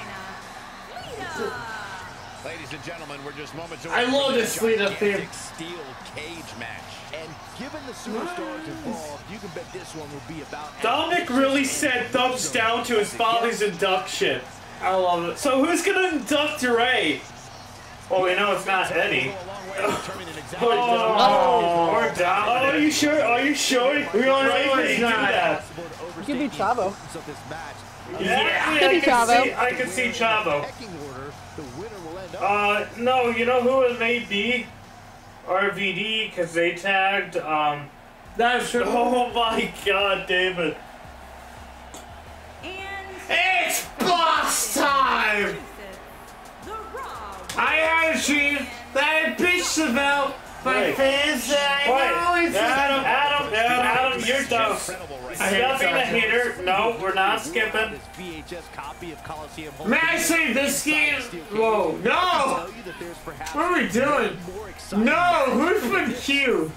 Ladies and gentlemen, we're just moments away. I love this Lita theme. Steel cage match. And given the superstars involved, you can bet this one will be about... Dominic really said thumbs down to his father's induction. I love it. So who's gonna induct Ray? Well, we know it's not Eddie. Or Dom. Are you sure? Are you sure? We don't really do that. It could be Chavo. Yeah, I can see Chavo. No, you know who it may be? RVD, because they tagged, That's true. Oh my God, David. It's boss time! I had a dream that I bitched about my fans that I know it's Adam, you're dumb. Stuffing a hater. No, we're not skipping. May I say this game? Whoa, no! What are we doing? No, who's been Q?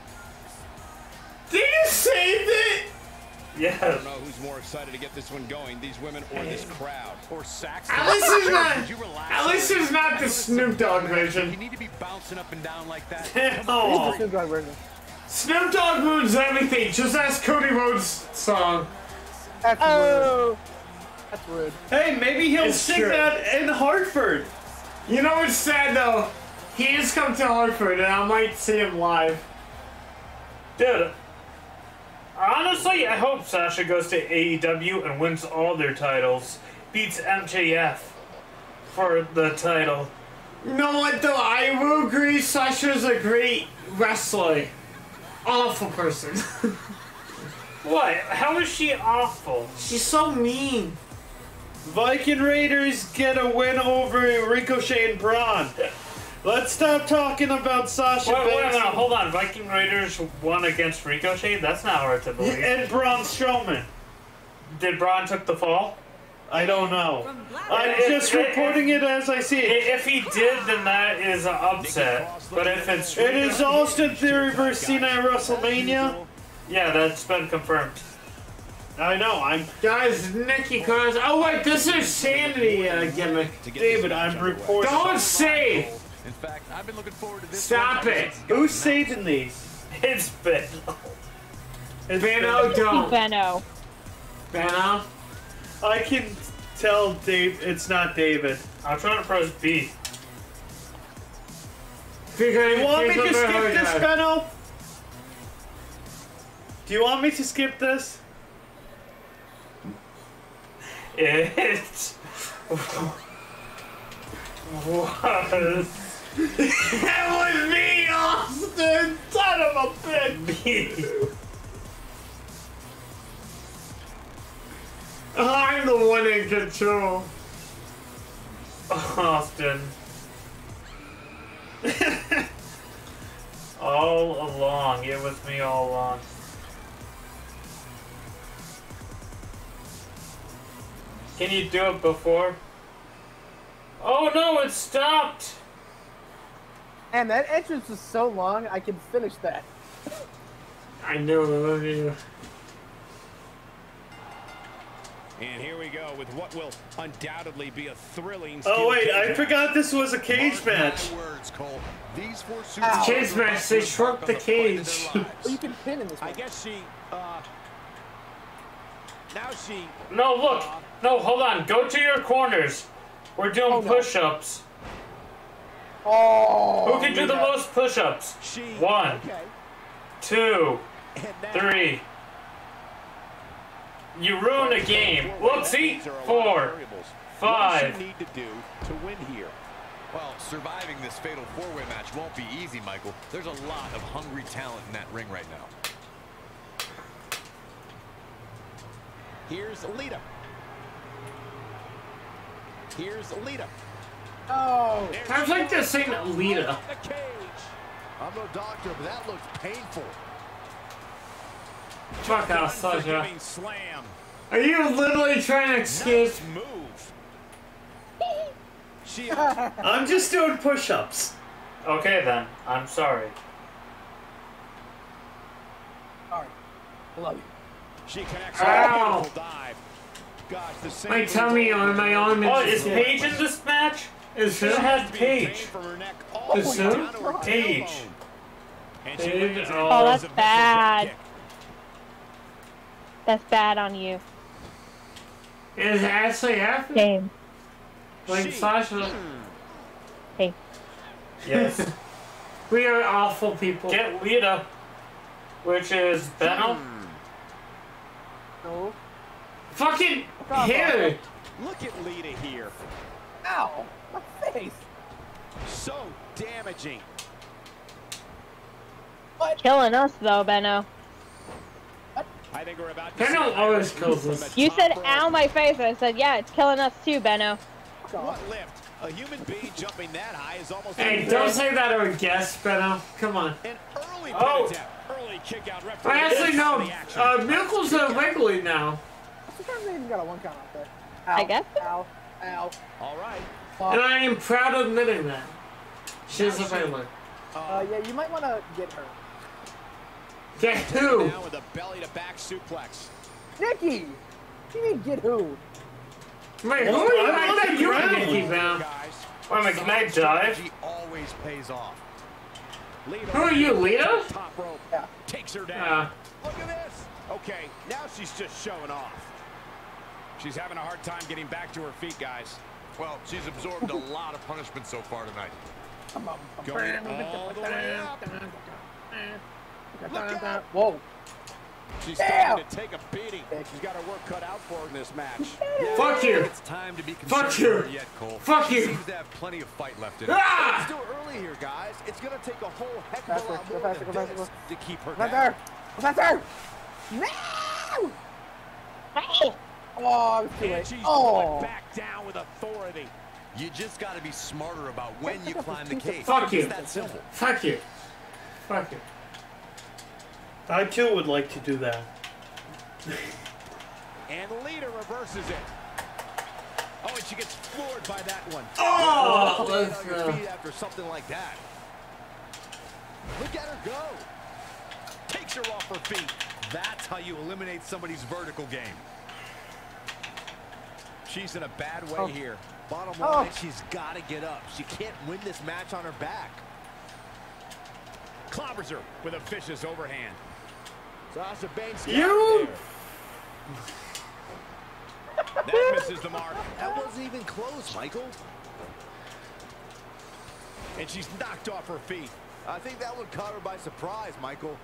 Did you save it? Yes. I don't know who's more excited to get this one going, these women or this crowd. Or Saxton. At least it's not the Snoop Dogg version. You need to be bouncing up and down like that. Oh. Snoop Dogg version. Snoop Dogg moves everything. Just ask Cody Rhodes' song. That's rude. That's rude. Hey, maybe he'll sing that in Hartford. You know what's sad though? He is come to Hartford, and I might see him live. Dude. Honestly, I hope Sasha goes to AEW and wins all their titles. Beats MJF for the title. You know what though? I will agree Sasha's a great wrestler. Awful person. What? How is she awful? She's so mean. Viking Raiders get a win over Ricochet and Braun. Let's stop talking about Sasha Banks. Wait a minute, hold on. Viking Raiders won against Ricochet? That's not hard to believe. And Braun Strowman. Did Braun took the fall? I don't know. I'm just reporting it as I see it. If he did, then that is an upset. But if it's... It is Austin Theory versus Cena at WrestleMania. Yeah, that's been confirmed. I know, Guys, Nikki Cross... Oh wait, this is Sanity gimmick. David, I'm reporting... Don't say! In fact, I've been looking forward to this. Stop it! Who's saving these? It's Benno. Benno, don't. Benno. Benno? I can tell Dave it's not David. I'm trying to press B. Do you want me to skip this, Benno? Do you want me to skip this? It's... Was. That was me, Austin! Son of a bitch! I'm the one in control. Austin. All along. It was me all along. Can you do it before? Oh no, it stopped! And that entrance was so long, I can finish that. I know, I love you. And here we go with what will undoubtedly be a thrilling. Oh wait, I forgot this was a cage match. Words, Cole. These four Cage match, they shrunk the cage. Well, you can pin in this one. I guess she, now she... No, look. No, hold on. Go to your corners. We're doing push-ups. Oh. Who can do the most push-ups? 1, 2, 3. You ruined a game. Whoopsie. 4, 5. What does she need to do to win here? Well, surviving this fatal four-way match won't be easy, Michael. There's a lot of hungry talent in that ring right now. Here's Lita. Here's Lita. Oh. I was like this saying Lita. I'm no doctor, but that looks painful. Fuck out, Sasha. Are you literally trying to excuse? Move. I'm just doing push-ups. Okay then. I'm sorry. Alright. I love you. She connects. Ow! Dive. Gosh, the same My tummy on my arm. Oh, is Paige in this match? Is who? had Paige. Is who? Paige. Paige. Oh, that's bad. That's bad on you. Is it actually happening? Shame. Like Sasha. Hey. Yes. We are awful people. Get Lita. Which is Benno. No. Fucking here. Look at Lita here. Ow. My face. So damaging. What? Killing us though, Benno. I think we're about to Benno always kills us. You said ow my face. I said yeah, it's killing us too, Benno. What lift? A human being jumping that high is almost. Hey, don't say that to a guest, Benno. Come on. An early early kick out. I actually know. Miracle's wiggly now. Sometimes they even got a 1 count out there. Ow. I guess. Ow. Ow. All right. And I am proud of admitting that. She's a wiggly. Yeah, you might want to get her. Get who? Now with a belly to back suplex. Nikki! You mean get who? Wait, who are you? I thought you were Nikki, man. Wait a minute, can I dive? She always pays off. Who are you, Lita? Top rope. Yeah. Takes her down. Look at this. Okay, now she's just showing off. She's having a hard time getting back to her feet, guys. Well, she's absorbed a lot of punishment so far tonight. Going all the way up. Look out. Whoa. She's starting to take a beating. She's got her work cut out for her in this match. Fuck you. It's time to be Fuck concerned you. with her yet, Cole. Fuck She you. seems to have plenty of fight left in her. Ah! It's still early here, guys. It's going to take a whole heck of Faster, a lot go more faster, than go faster, this to keep her Go down. faster! Go faster! No! Oh, I was too And late. she's Oh! brought back down with authority. You just got to be smarter about when you climb the cage. Fuck you. It's that simple. Fuck you. Fuck you. I too would like to do that. And Lita reverses it. Oh, and she gets floored by that one. Oh! Stand Let's on your feet after something like that. Look at her go. Takes her off her feet. That's how you eliminate somebody's vertical game. She's in a bad way here. Bottom line, she's got to get up. She can't win this match on her back. Clobbers her with a vicious overhand. Sasha Banks got You! there. That misses the mark. That wasn't even close, Michael. And she's knocked off her feet. I think that one caught her by surprise, Michael.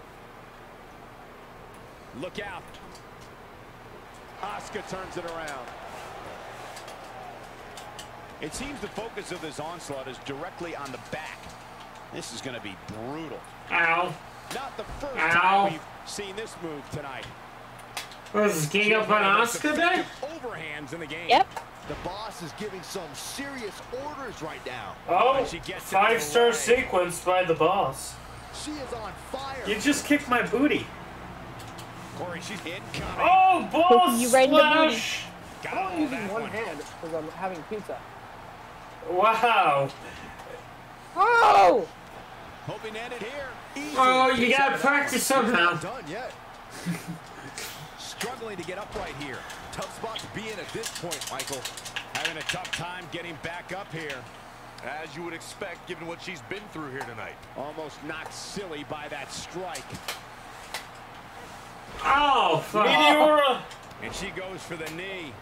Look out. Asuka turns it around. It seems the focus of this onslaught is directly on the back. This is going to be brutal. Ow. Not the first time we've seen this move tonight. What is this, gang up on Asuka Day? Overhands in the game. Yep. The boss is giving some serious orders right now. Oh, 5-star sequence by the boss. She is on fire. You just kicked my booty. Corey, she's incoming. Oh, balls You right in the booty. splash. I'm only using one hand because I'm having pizza. Wow. Oh! Hoping to end it here. Easy. Oh, you gotta practice somehow. Not done yet. Struggling to get upright here. Tough spot to be in at this point, Michael. Having a tough time getting back up here. As you would expect, given what she's been through here tonight. Almost knocked silly by that strike. Oh, fuck. Meteora. And she goes for the knee.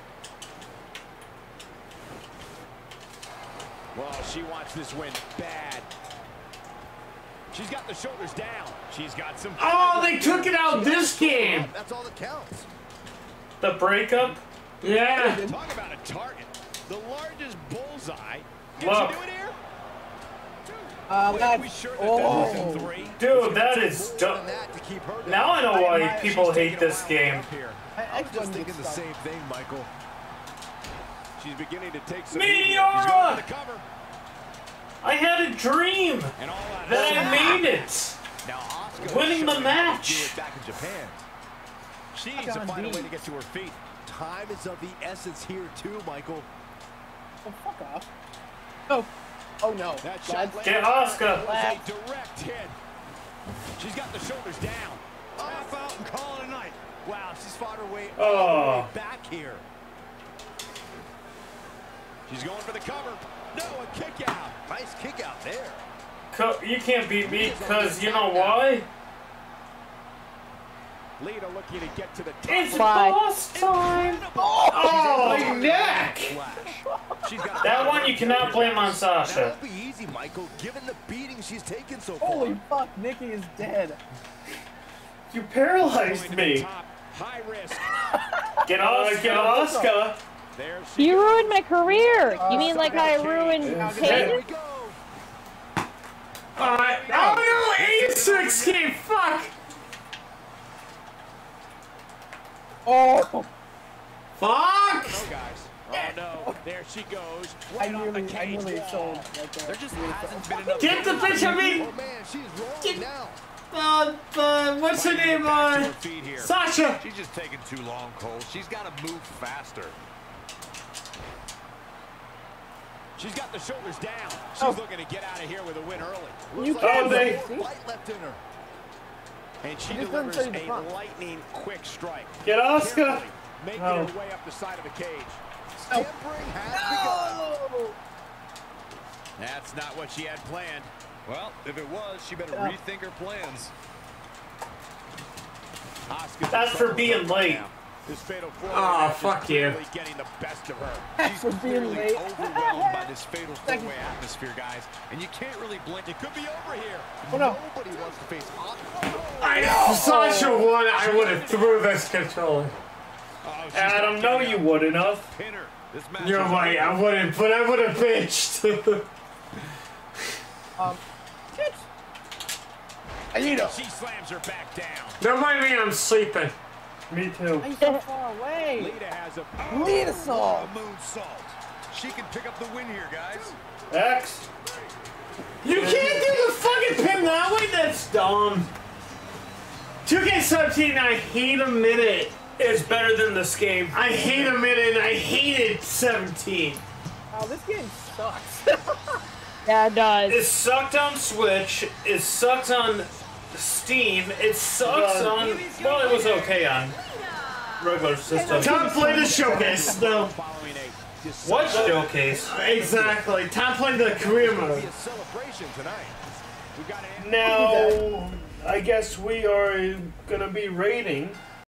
Well, she wants this win bad. She's got the shoulders down. She's got some... Oh, they took it out this game. That's all that counts. The breakup? Yeah. Talk about a target. The largest bullseye. Look. Can she do it here? Dude, that is dumb. Now I know why people hate this game. I'm just thinking the same thing, Michael. She's beginning to take some... Meteora! I had a dream that I made it. Winning the match. Back in Japan. She needs to find a way to get to her feet. Time is of the essence here too, Michael. Oh, fuck off. Oh. Oh no. That shot Get Asuka. a direct hit. She's got the shoulders down. Off out and call it a night. Wow, she's fought her way back here. She's going for the cover. No, a kick out. Nice kick out there. You can't beat me because you know why? Lita looking to get to the top. It's boss time. Oh, my neck. That one you cannot blame on Sasha. That'll be easy, Michael, given the beating she's taken so far. Holy fuck, Nikki is dead. You paralyzed me. High risk. Get Asuka. You ruined my career. You mean like I ruined Peyton? Alright. Oh no, 86 game. Fuck. Oh. Fuck. No, guys. Oh no, there she goes. I nearly sold right there. There just hasn't been enough. Get the bitch, I mean. Oh man, she's rolling now. What's her name? Sasha. She's just taking too long, Cole. She's got to move faster. She's got the shoulders down. She's looking to get out of here with a win early. You can't Light left in her. And she delivers a lightning quick strike. Get Asuka. Making her way up the side of the cage. Tampering has begun. That's not what she had planned. Well, if it was, she better rethink her plans. Asuka's That's for being late. This fatal Oh, fuck you. Getting the best of her. She's clearly overwhelmed by this fatal four-way atmosphere, guys. And you can't really blink. It could be over here. Oh no. Nobody wants to face Asuka. I know. Sasha won. I would have threw this controller. Adam, no, you wouldn't have. Pinner. This match You're right. I wouldn't, but I would have bitched. She slams her back down. Don't mind me. I'm sleeping. Me too. I'm so far away. Lita has a Lita saw. moonsault. She can pick up the win here, guys. X. You can't do the fucking pin that way. That's dumb. 2K17, I hate a minute. Is better than this game. I hate a minute and I hated 17. Oh, this game sucks. Yeah, it does. It sucked on Switch. It sucked on Steam. It sucks on... Well, it was okay on regular system. Tom played the showcase. No. What showcase? Exactly. Tom played the career mode. Now, I guess we are going to be rating